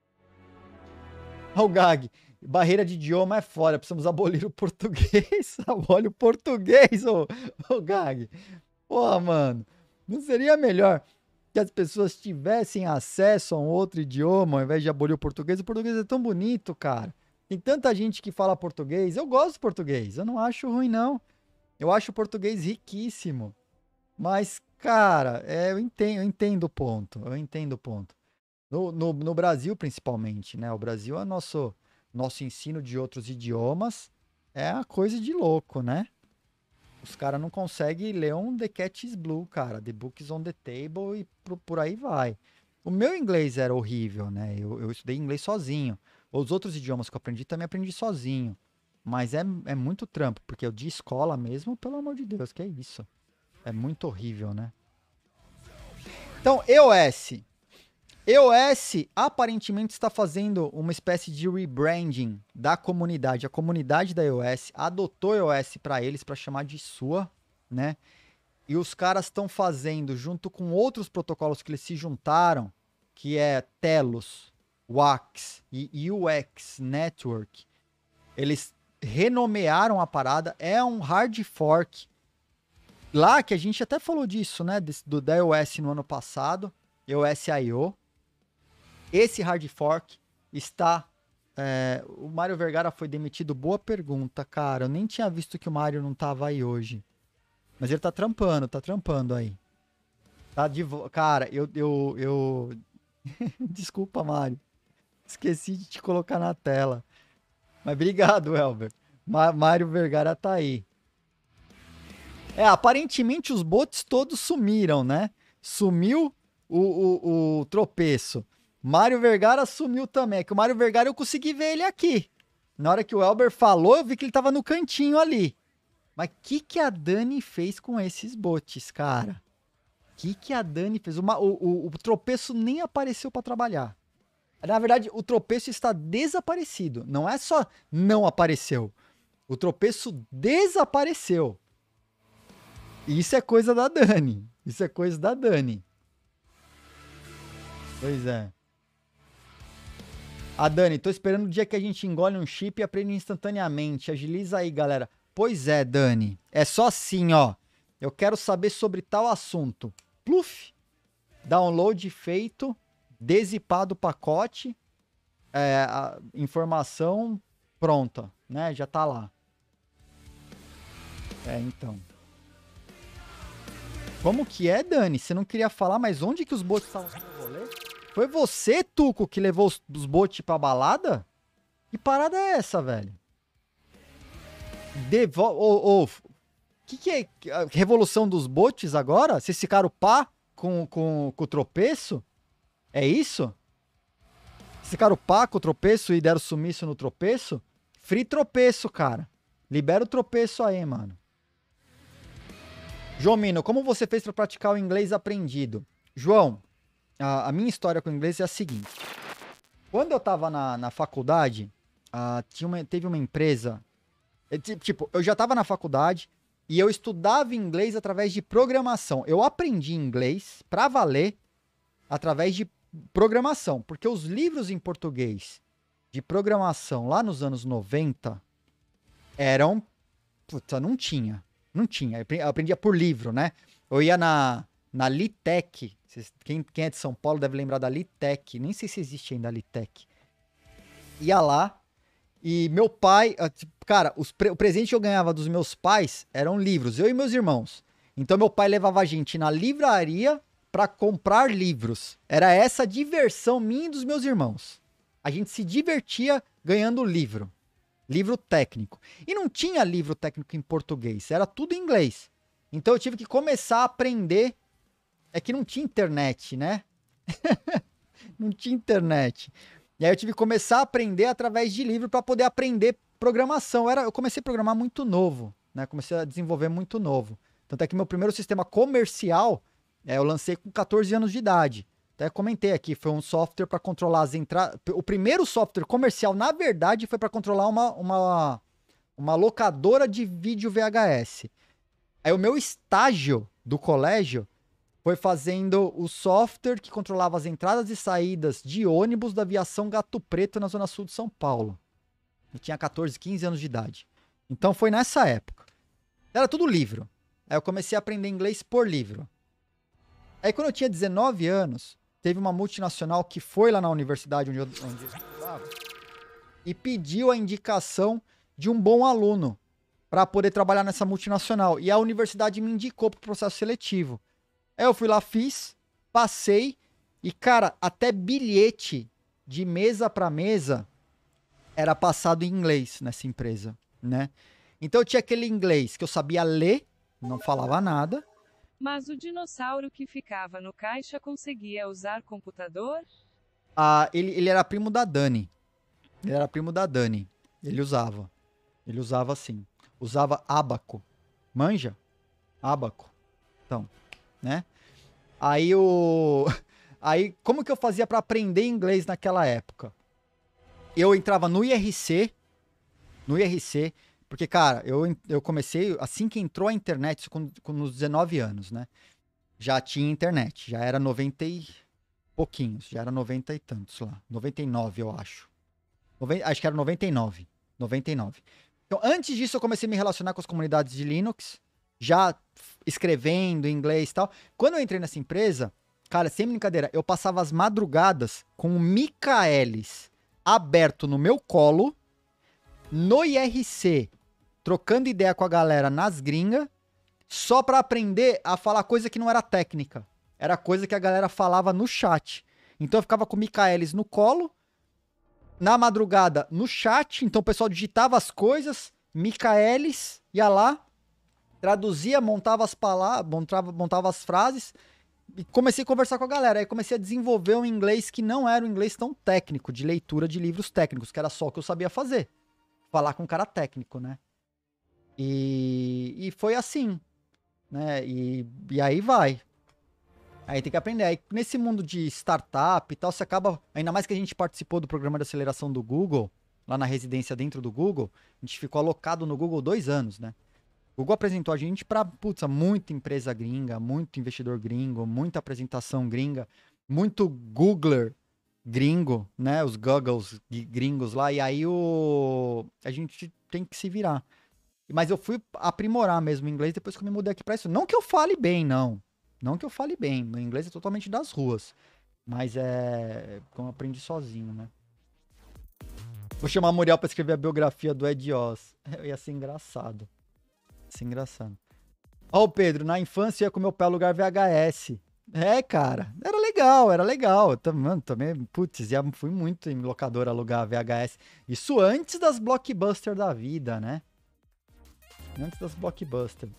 O Gag, barreira de idioma é fora, precisamos abolir o português. Abole o português, ô Gag. Porra, mano, não seria melhor que as pessoas tivessem acesso a um outro idioma ao invés de abolir o português? O português é tão bonito, cara. Tem tanta gente que fala português. Eu gosto de português, eu não acho ruim, não. Eu acho o português riquíssimo. Mas, cara, eu entendo o ponto. Eu entendo o ponto. No Brasil, principalmente, né? O Brasil é nosso ensino de outros idiomas. É uma coisa de louco, né? Os caras não conseguem ler um The Cat is Blue, cara. The Book is on the Table e por aí vai. O meu inglês era horrível, né? Eu estudei inglês sozinho. Os outros idiomas que eu aprendi também aprendi sozinho. Mas é muito trampo, porque eu de escola mesmo, pelo amor de Deus, que é isso? É muito horrível, né? Então, EOS. EOS aparentemente está fazendo uma espécie de rebranding da comunidade. A comunidade da EOS adotou EOS para eles, para chamar de sua, né? E os caras estão fazendo, junto com outros protocolos que eles se juntaram, que é Telos, WAX e UX Network. Eles renomearam a parada, é um hard fork. Lá que a gente até falou disso, né? Da EOS no ano passado, EOS.io. Esse hard fork está... o Mário Vergara foi demitido. Boa pergunta, cara. Eu nem tinha visto que o Mário não tava aí hoje. Mas ele tá trampando aí. Cara, eu... Desculpa, Mário. Esqueci de te colocar na tela. Mas obrigado, Elber. Mário Vergara tá aí. Aparentemente os bots todos sumiram, né? Sumiu o tropeço. Mário Vergara sumiu também. É que o Mário Vergara eu consegui ver ele aqui. Na hora que o Elber falou, eu vi que ele tava no cantinho ali. Mas o que a Dani fez com esses bots, cara? O que a Dani fez? O tropeço nem apareceu pra trabalhar. Na verdade, o tropeço está desaparecido. Não é só não apareceu. O tropeço desapareceu. Isso é coisa da Dani. Isso é coisa da Dani. Pois é. A Dani, tô esperando o dia que a gente engole um chip e aprende instantaneamente. Agiliza aí, galera. Pois é, Dani. É só assim, ó. Eu quero saber sobre tal assunto. Pluf. Download feito. Desipado o pacote. A informação pronta, né? Já tá lá. Então. Como que é, Dani? Você não queria falar, mas onde que os bots estavam no rolê? Foi você, Tuco, que levou os bots pra balada? Que parada é essa, velho? Que é a revolução dos bots agora? Vocês ficaram pá com o tropeço? É isso? Vocês ficaram pá com o tropeço e deram sumiço no tropeço? Free tropeço, cara. Libera o tropeço aí, mano. João Mino, como você fez para praticar o inglês aprendido? João, a minha história com o inglês é a seguinte. Quando eu tava na faculdade, teve uma empresa... Tipo, eu já tava na faculdade e eu estudava inglês através de programação. Eu aprendi inglês pra valer através de programação. Porque os livros em português de programação lá nos anos 90 eram... Puta, não tinha. Não tinha. Eu aprendia por livro, né? Eu ia na Litec. Quem é de São Paulo deve lembrar da Litec. Nem sei se existe ainda a Litec. Ia lá e meu pai... Cara, o presente que eu ganhava dos meus pais eram livros. Eu e meus irmãos. Então meu pai levava a gente na livraria pra comprar livros. Era essa a diversão minha e dos meus irmãos. A gente se divertia ganhando livro. Livro técnico. E não tinha livro técnico em português, era tudo em inglês. Então eu tive que começar a aprender. É que não tinha internet, né? Não tinha internet. E aí eu tive que começar a aprender através de livro para poder aprender programação. Eu comecei a programar muito novo, né? Comecei a desenvolver muito novo. Tanto é que meu primeiro sistema comercial eu lancei com 14 anos de idade. Até comentei aqui, foi um software para controlar as entradas. O primeiro software comercial, na verdade, foi para controlar uma locadora de vídeo VHS. Aí o meu estágio do colégio foi fazendo o software que controlava as entradas e saídas de ônibus da aviação Gato Preto na zona sul de São Paulo. Eu tinha 14, 15 anos de idade. Então foi nessa época. Era tudo livro. Aí eu comecei a aprender inglês por livro. Aí quando eu tinha 19 anos... Teve uma multinacional que foi lá na universidade onde eu estudava e pediu a indicação de um bom aluno para poder trabalhar nessa multinacional. E a universidade me indicou para o processo seletivo. Aí eu fui lá, fiz, passei e, cara, até bilhete de mesa para mesa era passado em inglês nessa empresa, né? Então eu tinha aquele inglês que eu sabia ler, não falava nada. Mas o dinossauro que ficava no caixa conseguia usar computador? Ele era primo da Dani. Ele era primo da Dani. Ele usava. Ele usava assim. Usava Abaco. Manja? Abaco. Então, né? Aí como que eu fazia para aprender inglês naquela época? Eu entrava no IRC. Porque, cara, eu comecei, assim que entrou a internet, isso com nos 19 anos, né? Já tinha internet, já era 90 e pouquinhos, já era 90 e tantos lá. 99, eu acho. Acho que era 99. Então, antes disso, eu comecei a me relacionar com as comunidades de Linux, já escrevendo em inglês e tal. Quando eu entrei nessa empresa, cara, sem brincadeira, eu passava as madrugadas com o Michaelis aberto no meu colo, no IRC, trocando ideia com a galera nas gringas, só pra aprender a falar coisa que não era técnica. Era coisa que a galera falava no chat. Então eu ficava com o Michaelis no colo, na madrugada no chat, então o pessoal digitava as coisas, Michaelis ia lá, traduzia, montava as palavras, montava as frases e comecei a conversar com a galera. Aí comecei a desenvolver um inglês que não era um inglês tão técnico, de leitura de livros técnicos, que era só o que eu sabia fazer. Falar com um cara técnico, né? E foi assim, né? E aí vai. Aí tem que aprender. Aí nesse mundo de startup e tal, você acaba... Ainda mais que a gente participou do programa de aceleração do Google, lá na residência dentro do Google, a gente ficou alocado no Google 2 anos, né? O Google apresentou a gente pra, putz, muita empresa gringa, muito investidor gringo, muita apresentação gringa, muito Googler gringo, né? Os Googles gringos lá. E aí a gente tem que se virar. Mas eu fui aprimorar mesmo o inglês depois que eu me mudei aqui pra isso. Não que eu fale bem, não. Não que eu fale bem. Meu inglês é totalmente das ruas. Mas é como eu aprendi sozinho, né? Vou chamar a Muriel pra escrever a biografia do Ed Oz. Ia ser engraçado. Ia ser engraçado. Ó, o Pedro, na infância eu ia com meu pai alugar VHS. É, cara. Era legal, era legal. Mano, também, putz, fui muito em locadora alugar VHS. Isso antes das blockbusters da vida, né? Antes das blockbusters.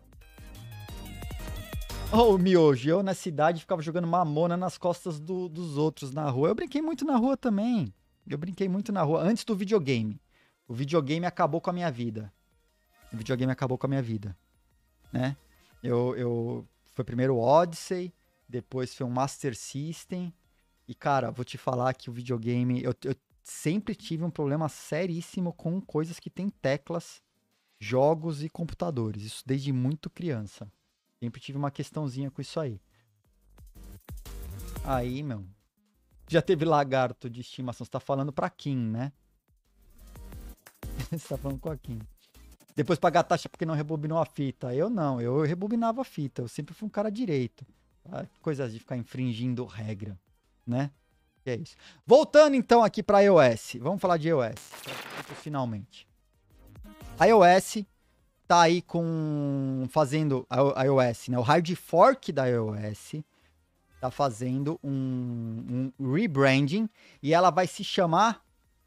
Oh, o Miojo, eu na cidade ficava jogando mamona nas costas dos outros na rua. Eu brinquei muito na rua também. Eu brinquei muito na rua, antes do videogame. O videogame acabou com a minha vida. O videogame acabou com a minha vida, né? Foi primeiro o Odyssey, depois foi um Master System. E, cara, vou te falar que o videogame... Eu sempre tive um problema seríssimo com coisas que tem teclas, jogos e computadores. Isso desde muito criança. Sempre tive uma questãozinha com isso aí. Aí, meu... Já teve lagarto de estimação. Você tá falando pra Kim, né? Você tá falando com a Kim. Depois pagar taxa porque não rebobinou a fita. Eu não, eu rebobinava a fita. Eu sempre fui um cara direito. Tá? Coisas de ficar infringindo regra, né? E é isso. Voltando então aqui pra iOS. Vamos falar de iOS. Finalmente. A iOS tá aí fazendo a iOS, né? O hard fork da iOS tá fazendo um rebranding e ela vai se chamar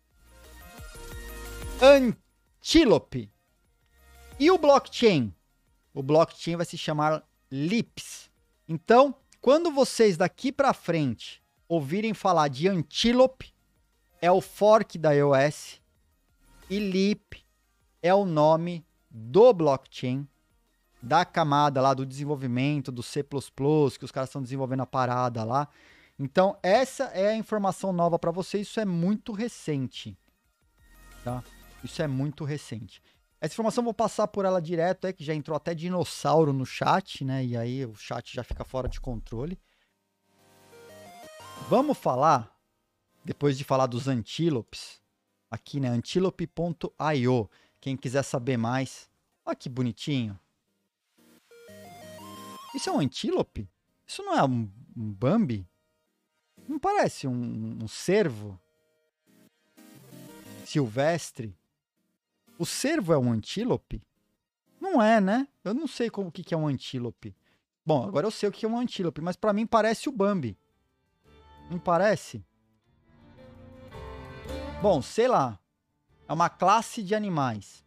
Antelope. E o blockchain? O blockchain vai se chamar Lips. Então, quando vocês daqui para frente ouvirem falar de Antelope, é o fork da iOS e Lip é o nome do blockchain, da camada lá do desenvolvimento do C++, que os caras estão desenvolvendo a parada lá. Então, essa é a informação nova para vocês. Isso é muito recente, tá? Isso é muito recente. Essa informação eu vou passar por ela direto, que já entrou até dinossauro no chat, né? E aí o chat já fica fora de controle. Vamos falar, depois de falar dos antílopes, aqui, né? Antelope.io. Quem quiser saber mais. Olha que bonitinho. Isso é um antílope? Isso não é um Bambi? Não parece um cervo silvestre? O cervo é um antílope? Não é, né? Eu não sei o que é um antílope. Bom, agora eu sei o que é um antílope, mas pra mim parece o Bambi. Não parece? Bom, sei lá. É uma classe de animais.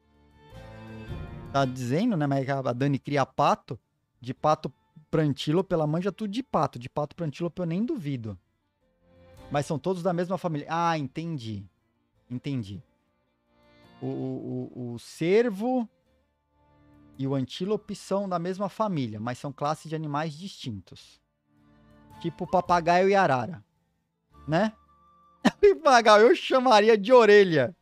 Tá dizendo, né? Mas a Dani cria pato. De pato pra antílope, ela manja tudo de pato. De pato pra antílope eu nem duvido. Mas são todos da mesma família. Ah, entendi. Entendi. O cervo e o antílope são da mesma família, mas são classes de animais distintos. Tipo papagaio e arara. Né? Papagaio eu chamaria de orelha.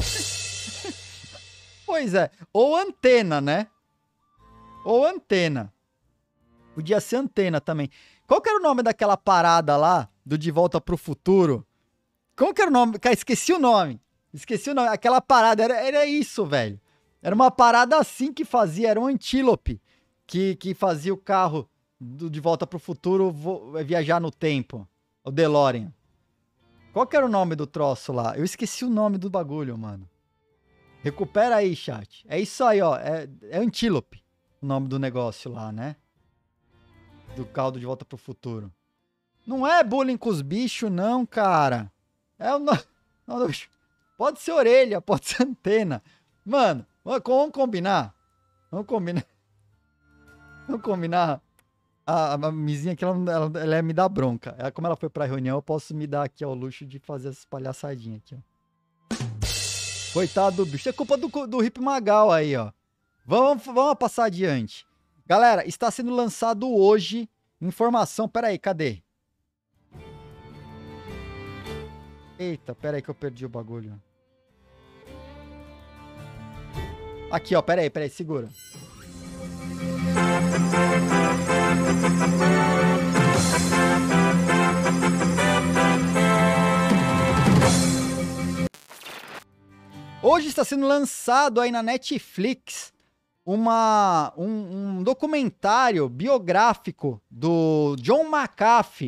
Pois é. Ou antena, né? Ou antena. Podia ser antena também. Qual que era o nome daquela parada lá, do De Volta pro Futuro? Como que era o nome? Cara, esqueci o nome. Esqueci o nome. Aquela parada, era isso, velho. Era uma parada assim que fazia, era um antílope que fazia o carro do De Volta pro Futuro viajar no tempo. O DeLorean. Qual que era o nome do troço lá? Eu esqueci o nome do bagulho, mano. Recupera aí, chat. É isso aí, ó. É antílope o nome do negócio lá, né? Do carro do De Volta pro Futuro. Não é bullying com os bichos, não, cara. É o nome... Pode ser orelha, pode ser antena. Mano, vamos combinar? Vamos combinar. Vamos combinar. A Mizinha aqui, ela me dá bronca. Como ela foi pra reunião, eu posso me dar aqui ao luxo de fazer essas palhaçadinhas aqui, ó. Coitado do bicho. É culpa do Hip Magal aí, ó. Vamos passar adiante. Galera, está sendo lançado hoje informação. Pera aí, cadê? Eita, pera aí que eu perdi o bagulho. Aqui, ó. Pera aí, segura. Hoje está sendo lançado aí na Netflix um documentário biográfico do John McAfee.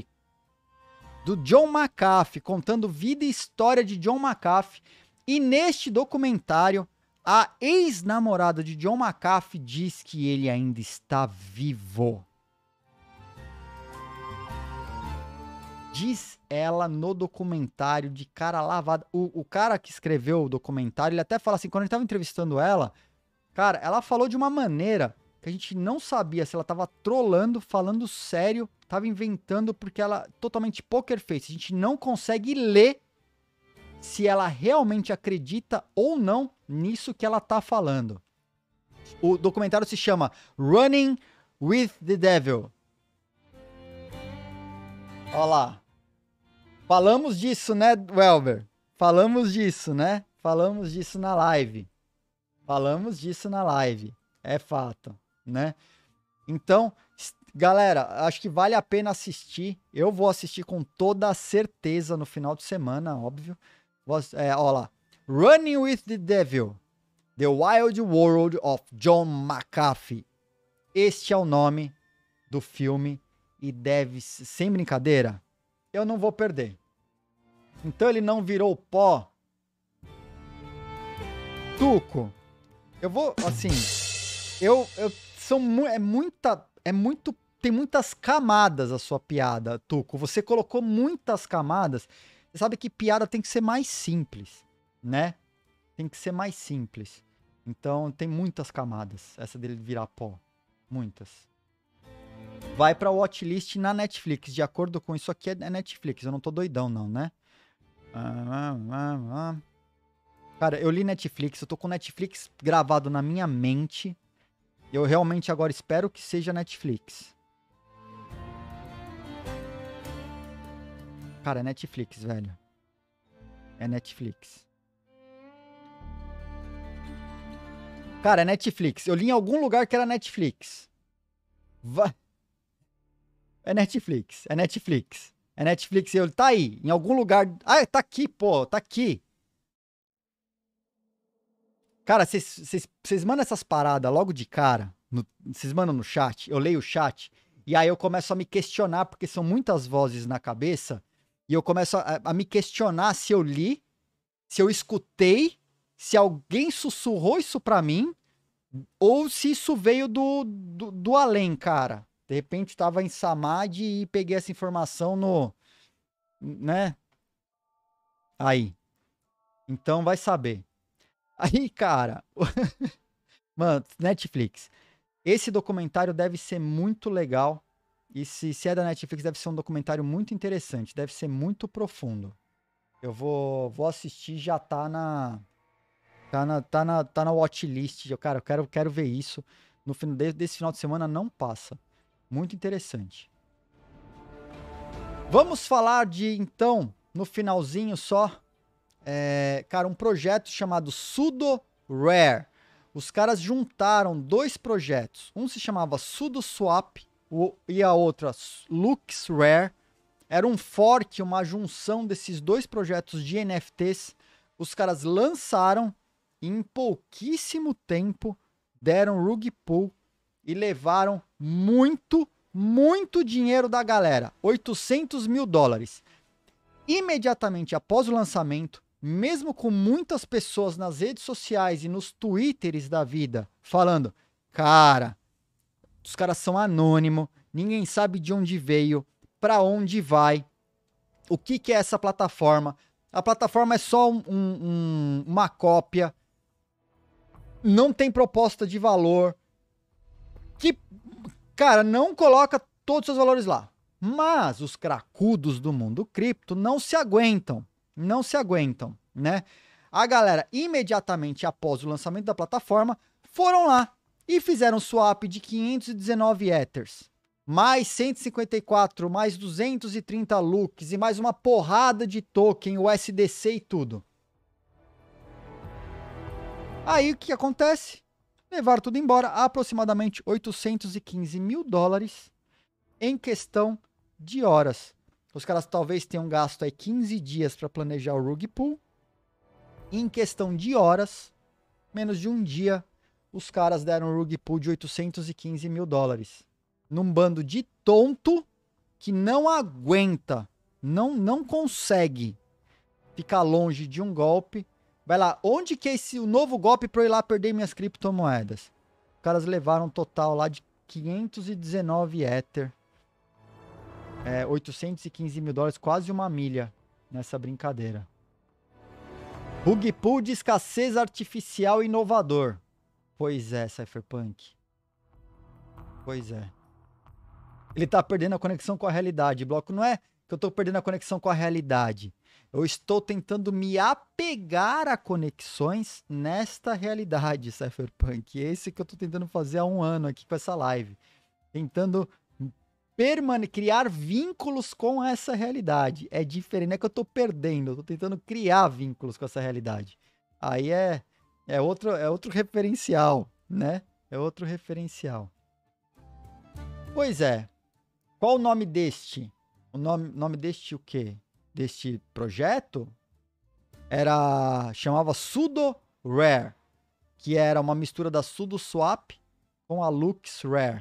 Contando vida e história de John McAfee. E neste documentário, a ex-namorada de John McAfee diz que ele ainda está vivo. Diz ela no documentário de cara lavada. O cara que escreveu o documentário, ele até fala assim, quando ele tava entrevistando ela, cara, ela falou de uma maneira que a gente não sabia se ela tava trolando, falando sério, tava inventando, porque ela totalmente poker face. A gente não consegue ler se ela realmente acredita ou não nisso que ela tá falando. O documentário se chama Running with the Devil. Olha lá. Falamos disso, né, Welber? Falamos disso, né? Falamos disso na live. É fato, né? Então, galera, acho que vale a pena assistir. Eu vou assistir com toda a certeza no final de semana, óbvio. Olha lá. Running with the Devil. The Wild World of John McAfee. Este é o nome do filme e deve, sem brincadeira, eu não vou perder. Então ele não virou pó. Tuco, eu vou, assim, tem muitas camadas a sua piada, Tuco. Você colocou muitas camadas. Você sabe que piada tem que ser mais simples, né? Tem que ser mais simples. Então tem muitas camadas, essa dele virar pó. Muitas. Vai pra watchlist na Netflix. De acordo com isso aqui, é Netflix. Eu não tô doidão, não, né? Cara, eu li Netflix. Eu tô com Netflix gravado na minha mente. Eu realmente agora espero que seja Netflix. Cara, é Netflix, velho. É Netflix. Cara, é Netflix. Eu li em algum lugar que era Netflix. É Netflix. É Netflix. Tá aí, em algum lugar. Ah, tá aqui, pô. Tá aqui. Cara, vocês mandam essas paradas logo de cara. Vocês mandam no chat. Eu leio o chat. E aí eu começo a me questionar, porque são muitas vozes na cabeça. E eu começo a me questionar se eu li, se eu escutei, se alguém sussurrou isso pra mim, ou se isso veio do além, cara. De repente tava em Samadhi e peguei essa informação no... né? Aí. Então vai saber. Aí, cara... Mano, Netflix. Esse documentário deve ser muito legal. E se é da Netflix, deve ser um documentário muito interessante. Deve ser muito profundo. Eu vou assistir, já tá na watchlist. Cara, eu quero ver isso. No final desse final de semana não passa. Muito interessante. Vamos falar então, no finalzinho só, cara, um projeto chamado Sudo Rare. Os caras juntaram dois projetos. Um se chamava Sudo Swap e a outra Lux Rare. Era um fork, uma junção desses dois projetos de NFTs. Os caras lançaram e em pouquíssimo tempo deram rug pull e levaram muito dinheiro da galera. $800 mil. Imediatamente após o lançamento, mesmo com muitas pessoas nas redes sociais e nos twitters da vida falando, cara, os caras são anônimos, ninguém sabe de onde veio, pra onde vai, o que é essa plataforma. A plataforma é só uma cópia, não tem proposta de valor, que, cara, não coloca todos os seus valores lá. Mas os cracudos do mundo cripto não se aguentam, né? A galera, imediatamente após o lançamento da plataforma, foram lá e fizeram swap de 519 Ethers, mais 154, mais 230 Lux e mais uma porrada de token, USDC e tudo. Aí o que acontece? Levaram tudo embora, aproximadamente 815 mil dólares em questão de horas. Os caras talvez tenham gasto aí 15 dias para planejar o rug pull. Em questão de horas, menos de um dia, os caras deram um rug pull de 815 mil dólares. Num bando de tonto que não aguenta, não consegue ficar longe de um golpe. Vai lá, onde que é o novo golpe para eu ir lá perder minhas criptomoedas? Os caras levaram um total lá de 519 Ether. 815 mil dólares, quase uma milha nessa brincadeira. Rug pull de escassez artificial inovador. Pois é, Cypherpunk. Pois é. Ele tá perdendo a conexão com a realidade. Bloco, não é que eu tô perdendo a conexão com a realidade. Eu estou tentando me apegar a conexões nesta realidade, Cypherpunk. Esse que eu tô tentando fazer há um ano aqui com essa live. Tentando criar vínculos com essa realidade. É diferente, não é que eu tô perdendo, eu tô tentando criar vínculos com essa realidade. Aí é outro referencial, né? É outro referencial. Pois é. Qual o nome deste? O nome deste o quê? Deste projeto? Chamava Sudo Rare, que era uma mistura da Sudo Swap com a Lux Rare.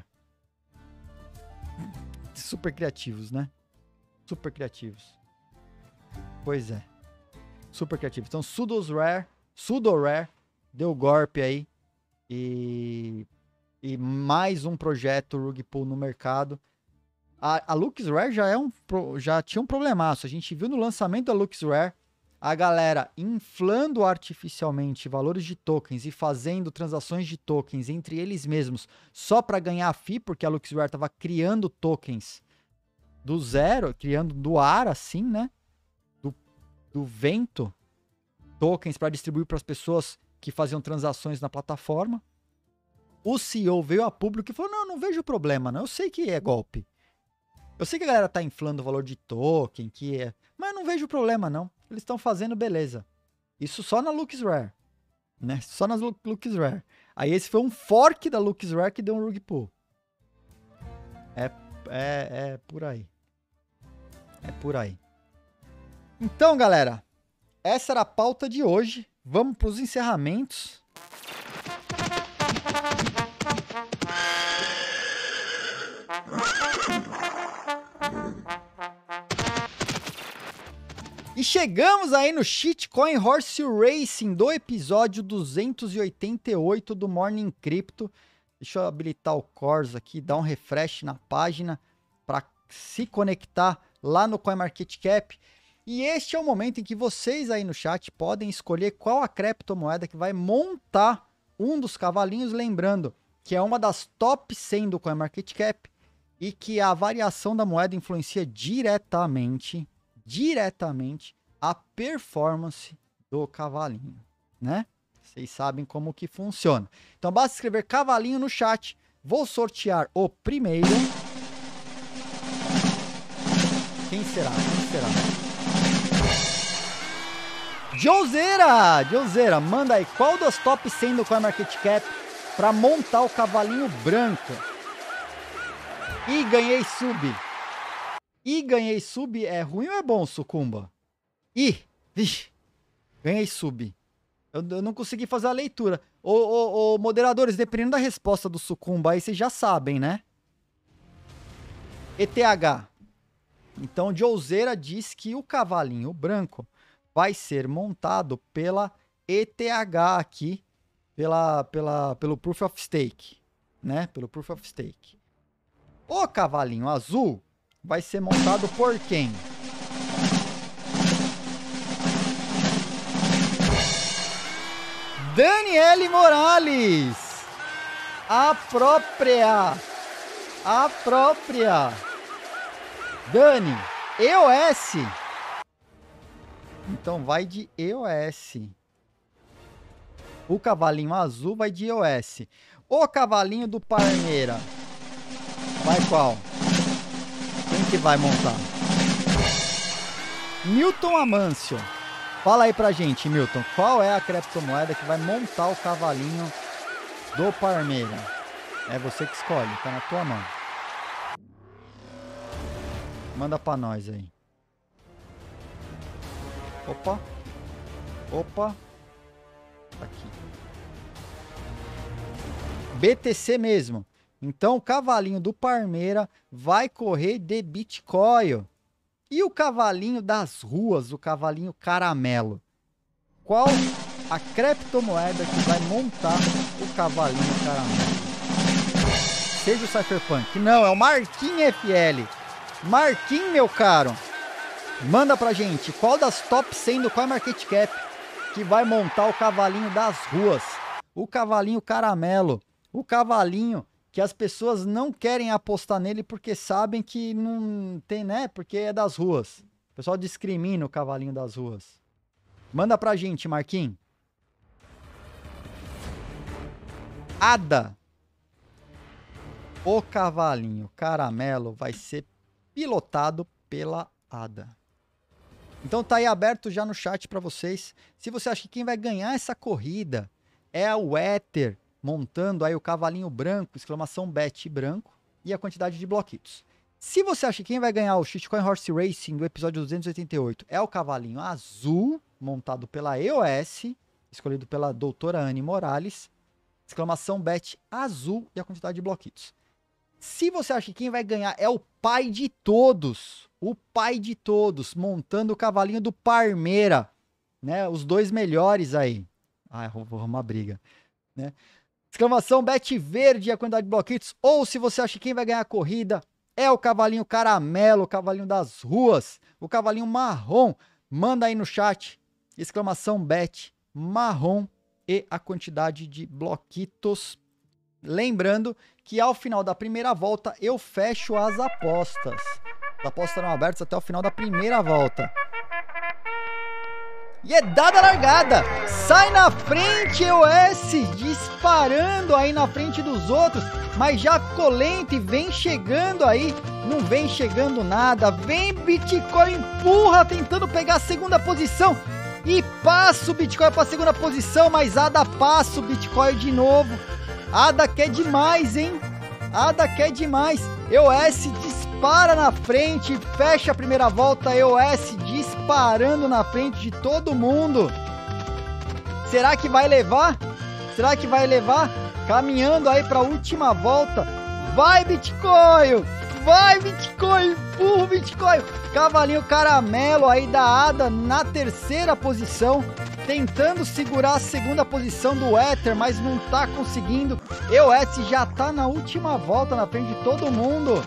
Super criativos, né? Super criativos. Pois é. Super criativos. Então, Sudo Rare deu golpe aí. E mais um projeto rug pull no mercado. A Lux Rare já tinha um problemaço. A gente viu no lançamento da Lux Rare a galera inflando artificialmente valores de tokens e fazendo transações de tokens entre eles mesmos só para ganhar FII, porque a Lux Rare estava criando tokens do zero, criando do ar assim, né? Do vento, tokens para distribuir para as pessoas que faziam transações na plataforma. O CEO veio a público e falou: não vejo problema, não. Eu sei que é golpe. Eu sei que a galera tá inflando o valor de token, mas eu não vejo problema, não. Eles estão fazendo, beleza. Isso só na Lux Rare, né? Só nas Lux Rare. Aí esse foi um fork da Lux Rare que deu um rug pull. É por aí. É por aí. Então, galera, essa era a pauta de hoje. Vamos para os encerramentos. E chegamos aí no Shitcoin Horse Racing do episódio 288 do Morning Crypto. Deixa eu habilitar o Corsa aqui, dar um refresh na página para se conectar lá no CoinMarketCap. E este é o momento em que vocês aí no chat podem escolher qual a criptomoeda que vai montar um dos cavalinhos, lembrando que é uma das top 100 do CoinMarketCap e que a variação da moeda influencia diretamente a performance do cavalinho, né? Vocês sabem como que funciona. Então basta escrever cavalinho no chat. Vou sortear o primeiro. Quem será? Joseira, manda aí. Qual das top 100 do CoinMarketCap para montar o cavalinho branco? E ganhei sub. É ruim ou é bom, Sucumba? Ganhei sub. Eu não consegui fazer a leitura. Ô, moderadores, dependendo da resposta do Sucumba, aí vocês já sabem, né? ETH. Então, Joseira diz que o cavalinho branco vai ser montado pela ETH aqui, pelo Proof of Stake, né? Pelo Proof of Stake. O cavalinho azul vai ser montado por quem? Daniele Morales. A própria. A própria. Dani, EOS. Então vai de EOS. O cavalinho azul vai de EOS. O cavalinho do Parmeira. Vai qual? Quem que vai montar? Milton Amâncio. Fala aí pra gente, Milton. Qual é a criptomoeda que vai montar o cavalinho do Parmeira? É você que escolhe, tá na tua mão. Manda pra nós aí. Opa. Opa. Aqui. BTC mesmo. Então o cavalinho do Parmeira vai correr de Bitcoin. E o cavalinho das ruas, o cavalinho caramelo? Qual a criptomoeda que vai montar o cavalinho caramelo? Seja o Cypherpunk. Não, é o Marquinhos FL. Marquinhos, meu caro. Manda pra gente qual das top 100 do CoinMarketCap que vai montar o cavalinho das ruas. O cavalinho caramelo. O cavalinho que as pessoas não querem apostar nele porque sabem que não tem, né? Porque é das ruas. O pessoal discrimina o cavalinho das ruas. Manda pra gente, Marquinhos. ADA. O cavalinho caramelo vai ser pilotado pela ADA. Então tá aí aberto já no chat pra vocês. Se você acha que quem vai ganhar essa corrida é o Ether, montando aí o cavalinho branco, exclamação bet branco, e a quantidade de bloquitos. Se você acha que quem vai ganhar o Shitcoin Horse Racing do episódio 288 é o cavalinho azul, montado pela EOS, escolhido pela doutora Anne Morales, exclamação bet azul e a quantidade de bloquitos. Se você acha que quem vai ganhar é o pai de todos, montando o cavalinho do Parmeira, né? Os dois melhores aí. Ah, vou arrumar briga, né? Exclamação bet verde e a quantidade de bloquitos. Ou se você acha que quem vai ganhar a corrida é o cavalinho caramelo, o cavalinho das ruas, o cavalinho marrom, manda aí no chat. Exclamação bet marrom e a quantidade de bloquitos. Lembrando que ao final da primeira volta eu fecho as apostas. As apostas estarão abertas até o final da primeira volta. E é dada a largada. Sai na frente, EOS, disparando aí na frente dos outros. Mas já ficou lento e vem chegando aí. Não vem chegando nada. Vem Bitcoin, empurra, tentando pegar a segunda posição. E passa o Bitcoin para a segunda posição. Mas ADA passa o Bitcoin de novo. ADA quer demais, hein? ADA quer demais. EOS dispara na frente, fecha a primeira volta. EOS disparando na frente de todo mundo. Será que vai levar? Será que vai levar? Caminhando aí para a última volta. Vai, Bitcoin! Vai, Bitcoin! Empurra o Bitcoin! Cavalinho caramelo aí da ADA na terceira posição. Tentando segurar a segunda posição do Ether, mas não tá conseguindo. EOS já tá na última volta na frente de todo mundo.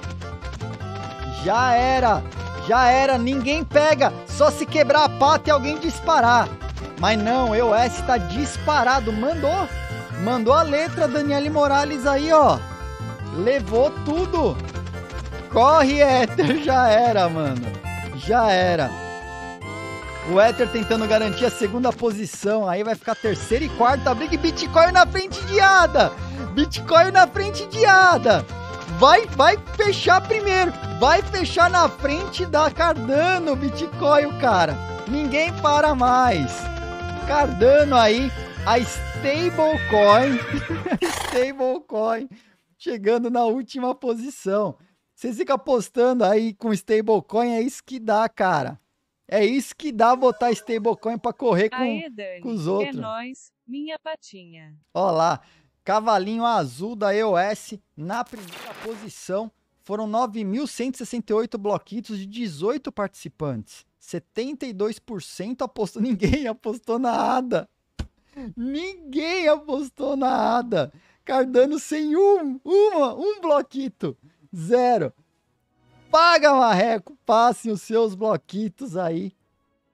Já era, ninguém pega, só se quebrar a pata e alguém disparar. Mas não, EOS tá disparado, mandou a letra, Daniele Morales aí, ó. Levou tudo. Corre, Ether, já era, mano. Já era. O Ether tentando garantir a segunda posição. Aí vai ficar terceira e quarta briga. E Bitcoin na frente de ADA. Bitcoin na frente de ADA. Vai fechar primeiro. Vai fechar na frente da Cardano. Bitcoin, cara. Ninguém para mais. Cardano aí. A stablecoin. Stablecoin. Chegando na última posição. Vocês ficam apostando aí com stablecoin. É isso que dá, cara. É isso que dá botar stablecoin pra correr com os outros. É nóis, minha patinha. Ó lá, cavalinho azul da EOS na primeira posição. Foram 9.168 bloquitos de 18 participantes. 72% apostou. Ninguém apostou na ADA. Ninguém apostou na ADA. Cardano sem um bloquito. 0. Paga, marreco, passem os seus bloquitos aí.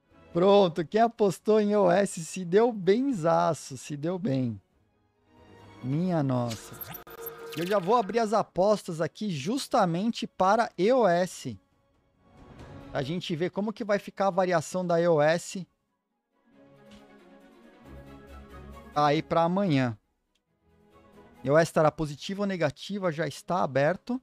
Pronto, quem apostou em EOS se deu benzaço, se deu bem. Minha nossa. Eu já vou abrir as apostas aqui justamente para EOS. A gente vê como que vai ficar a variação da EOS aí para amanhã. EOS estará positiva ou negativa, já está aberto.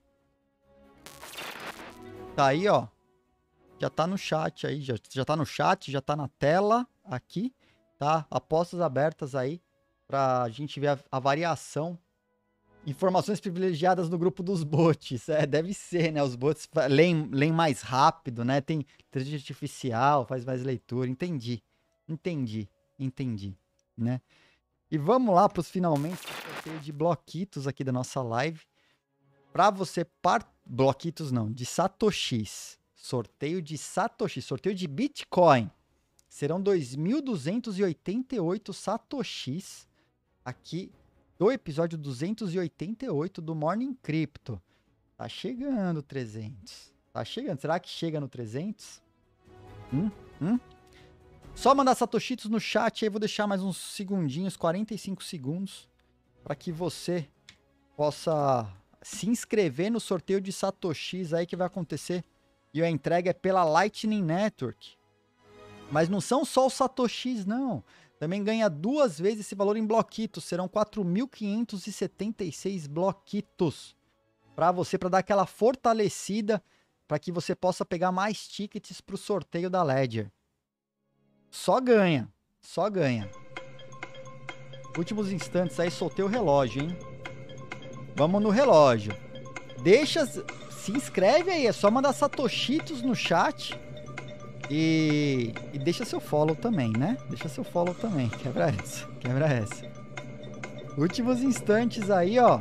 Tá aí, ó. Já tá no chat aí, já tá no chat, já tá na tela aqui, tá? Apostas abertas aí pra gente ver a variação. Informações privilegiadas no grupo dos bots. Deve ser, né? Os bots leem mais rápido, né? Tem inteligência artificial, faz mais leitura. Entendi, né? E vamos lá pros finalmente sorteio de bloquitos aqui da nossa live. Pra você bloquitos não, de satoshis. Sorteio de satoshi, sorteio de Bitcoin. Serão 2.288 satoshis aqui do episódio 288 do Morning Crypto. Tá chegando 300. Tá chegando. Será que chega no 300? Só mandar satoshitos no chat aí, vou deixar mais uns segundinhos, 45 segundos, para que você possa se inscrever no sorteio de satoshis aí que vai acontecer. E a entrega é pela Lightning Network. Mas não são só os satoshis, não. Também ganha 2 vezes esse valor em bloquitos. Serão 4.576 bloquitos. Para você, para dar aquela fortalecida, para que você possa pegar mais tickets para o sorteio da Ledger. Só ganha. Só ganha. Últimos instantes aí, soltei o relógio, hein? Vamos no relógio. Se inscreve aí, é só mandar satoshitos no chat. E deixa seu follow também, né? Deixa seu follow também. Quebra essa. Últimos instantes aí, ó.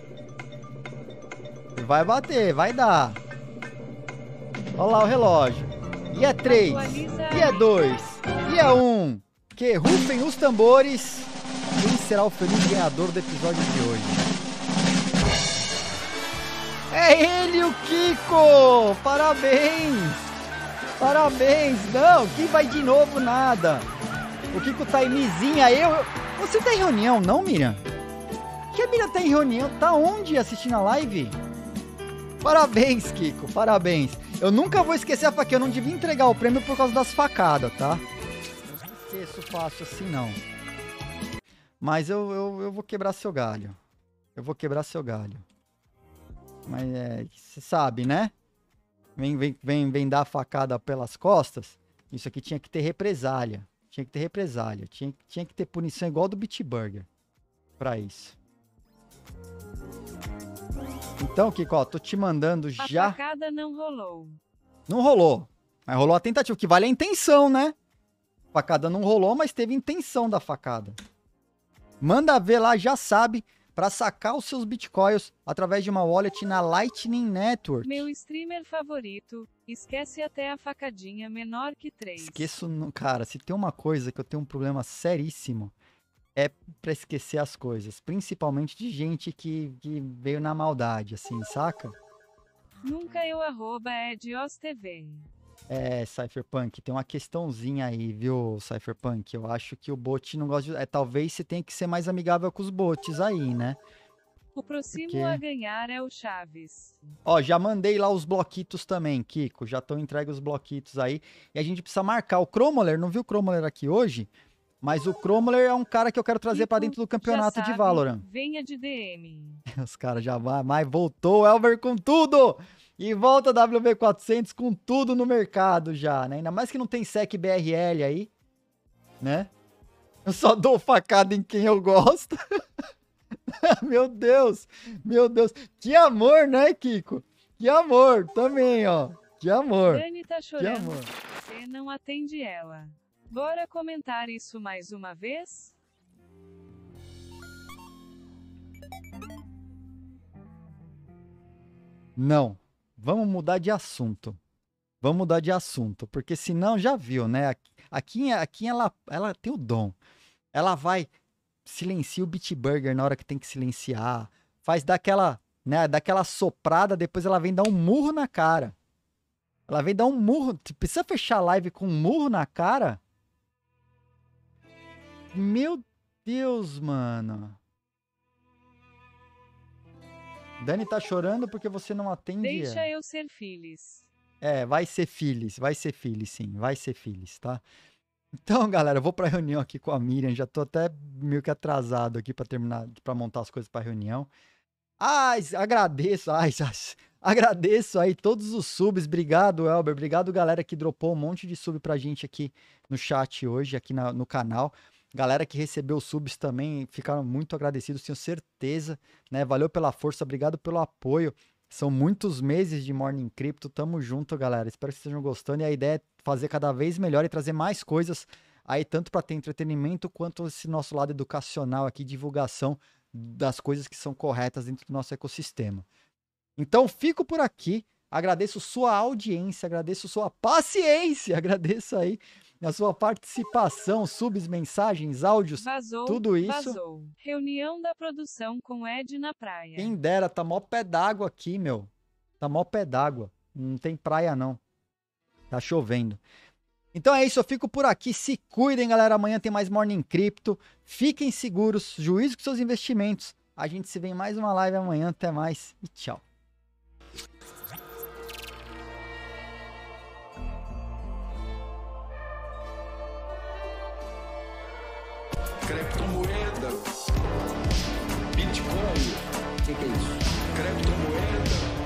Vai bater, vai dar. Olha lá o relógio. E é 3. E é 2. E é 1. Que rufem os tambores. Quem será o feliz ganhador do episódio de hoje? É ele, o Kiko! Parabéns! Parabéns! Não, quem vai de novo nada. O Kiko tá em mizinha. Você tá em reunião, não, Miriam? Que a Miriam tá em reunião? Tá onde assistindo a live? Parabéns, Kiko, parabéns. Eu nunca vou esquecer a faca. Eu não devia entregar o prêmio por causa das facadas, tá? Eu não esqueço fácil assim, não. Mas eu vou quebrar seu galho. Eu vou quebrar seu galho. Mas você sabe, né? Vem dar a facada pelas costas. Isso aqui tinha que ter represália. Tinha que ter punição igual do Bitburger. Pra isso. Então, Kiko, ó, tô te mandando já. A facada não rolou. Não rolou. Mas rolou a tentativa, que vale a intenção, né? A facada não rolou, mas teve intenção da facada. Manda ver lá, já sabe, para sacar os seus bitcoins através de uma wallet na Lightning Network. Meu streamer favorito, esquece até a facadinha menor que 3. Esqueço, cara, se tem uma coisa que eu tenho um problema seríssimo, é pra esquecer as coisas. Principalmente de gente que veio na maldade, assim, saca? Nunca @ediostv. Cypherpunk, tem uma questãozinha aí, viu, Cypherpunk? Eu acho que o bot não gosta de... talvez você tenha que ser mais amigável com os bots aí, né? O próximo a ganhar é o Chaves. Ó, já mandei lá os bloquitos também, Kiko. Já estão entregues os bloquitos aí. E a gente precisa marcar. O Cromoler, não viu o Cromoler aqui hoje? Mas o Cromoler é um cara que eu quero trazer pra dentro do campeonato de Valorant. Venha de DM. Os caras já vai, mas voltou o Elber com tudo! E volta a WB400 com tudo no mercado já, né? Ainda mais que não tem SEC BRL aí, né? Eu só dou facada em quem eu gosto. Meu Deus, meu Deus. Que amor, né, Kiko? Que amor também, ó. Que amor. Dani tá Que chorando. amor. Você não atende ela. Bora comentar isso mais uma vez? Não. Vamos mudar de assunto. Vamos mudar de assunto, porque senão já viu, né? Aqui ela tem o dom. Ela vai silencia o Bitburger na hora que tem que silenciar, faz daquela soprada, depois ela vem dar um murro na cara. Ela vem dar um murro, precisa fechar a live com um murro na cara? Meu Deus, mano. Dani tá chorando porque você não atende. Deixa eu ser feliz. Vai ser feliz, sim, vai ser feliz, tá? Então, galera, eu vou pra reunião aqui com a Miriam, já tô até meio que atrasado aqui pra terminar, pra montar as coisas pra reunião. Agradeço aí todos os subs, obrigado, Elber, obrigado, galera, que dropou um monte de sub pra gente aqui no chat hoje, aqui no canal. Galera que recebeu subs também, ficaram muito agradecidos, tenho certeza, né? Valeu pela força, obrigado pelo apoio. São muitos meses de Morning Crypto, tamo junto, galera. Espero que vocês estejam gostando. E a ideia é fazer cada vez melhor e trazer mais coisas aí, tanto para ter entretenimento, quanto esse nosso lado educacional aqui, divulgação das coisas que são corretas dentro do nosso ecossistema. Então, fico por aqui. Agradeço sua audiência, agradeço sua paciência, agradeço aí a sua participação, subs, mensagens, áudios, tudo isso. Vazou. Reunião da produção com Ed na praia. Quem dera, tá mó pé d'água aqui, meu. Tá mó pé d'água. Não tem praia, não. Tá chovendo. Então é isso, eu fico por aqui. Se cuidem, galera. Amanhã tem mais Morning Crypto. Fiquem seguros, juízo com seus investimentos. A gente se vê em mais uma live amanhã. Até mais e tchau. Criptomoeda, Bitcoin, o que é isso? Criptomoeda,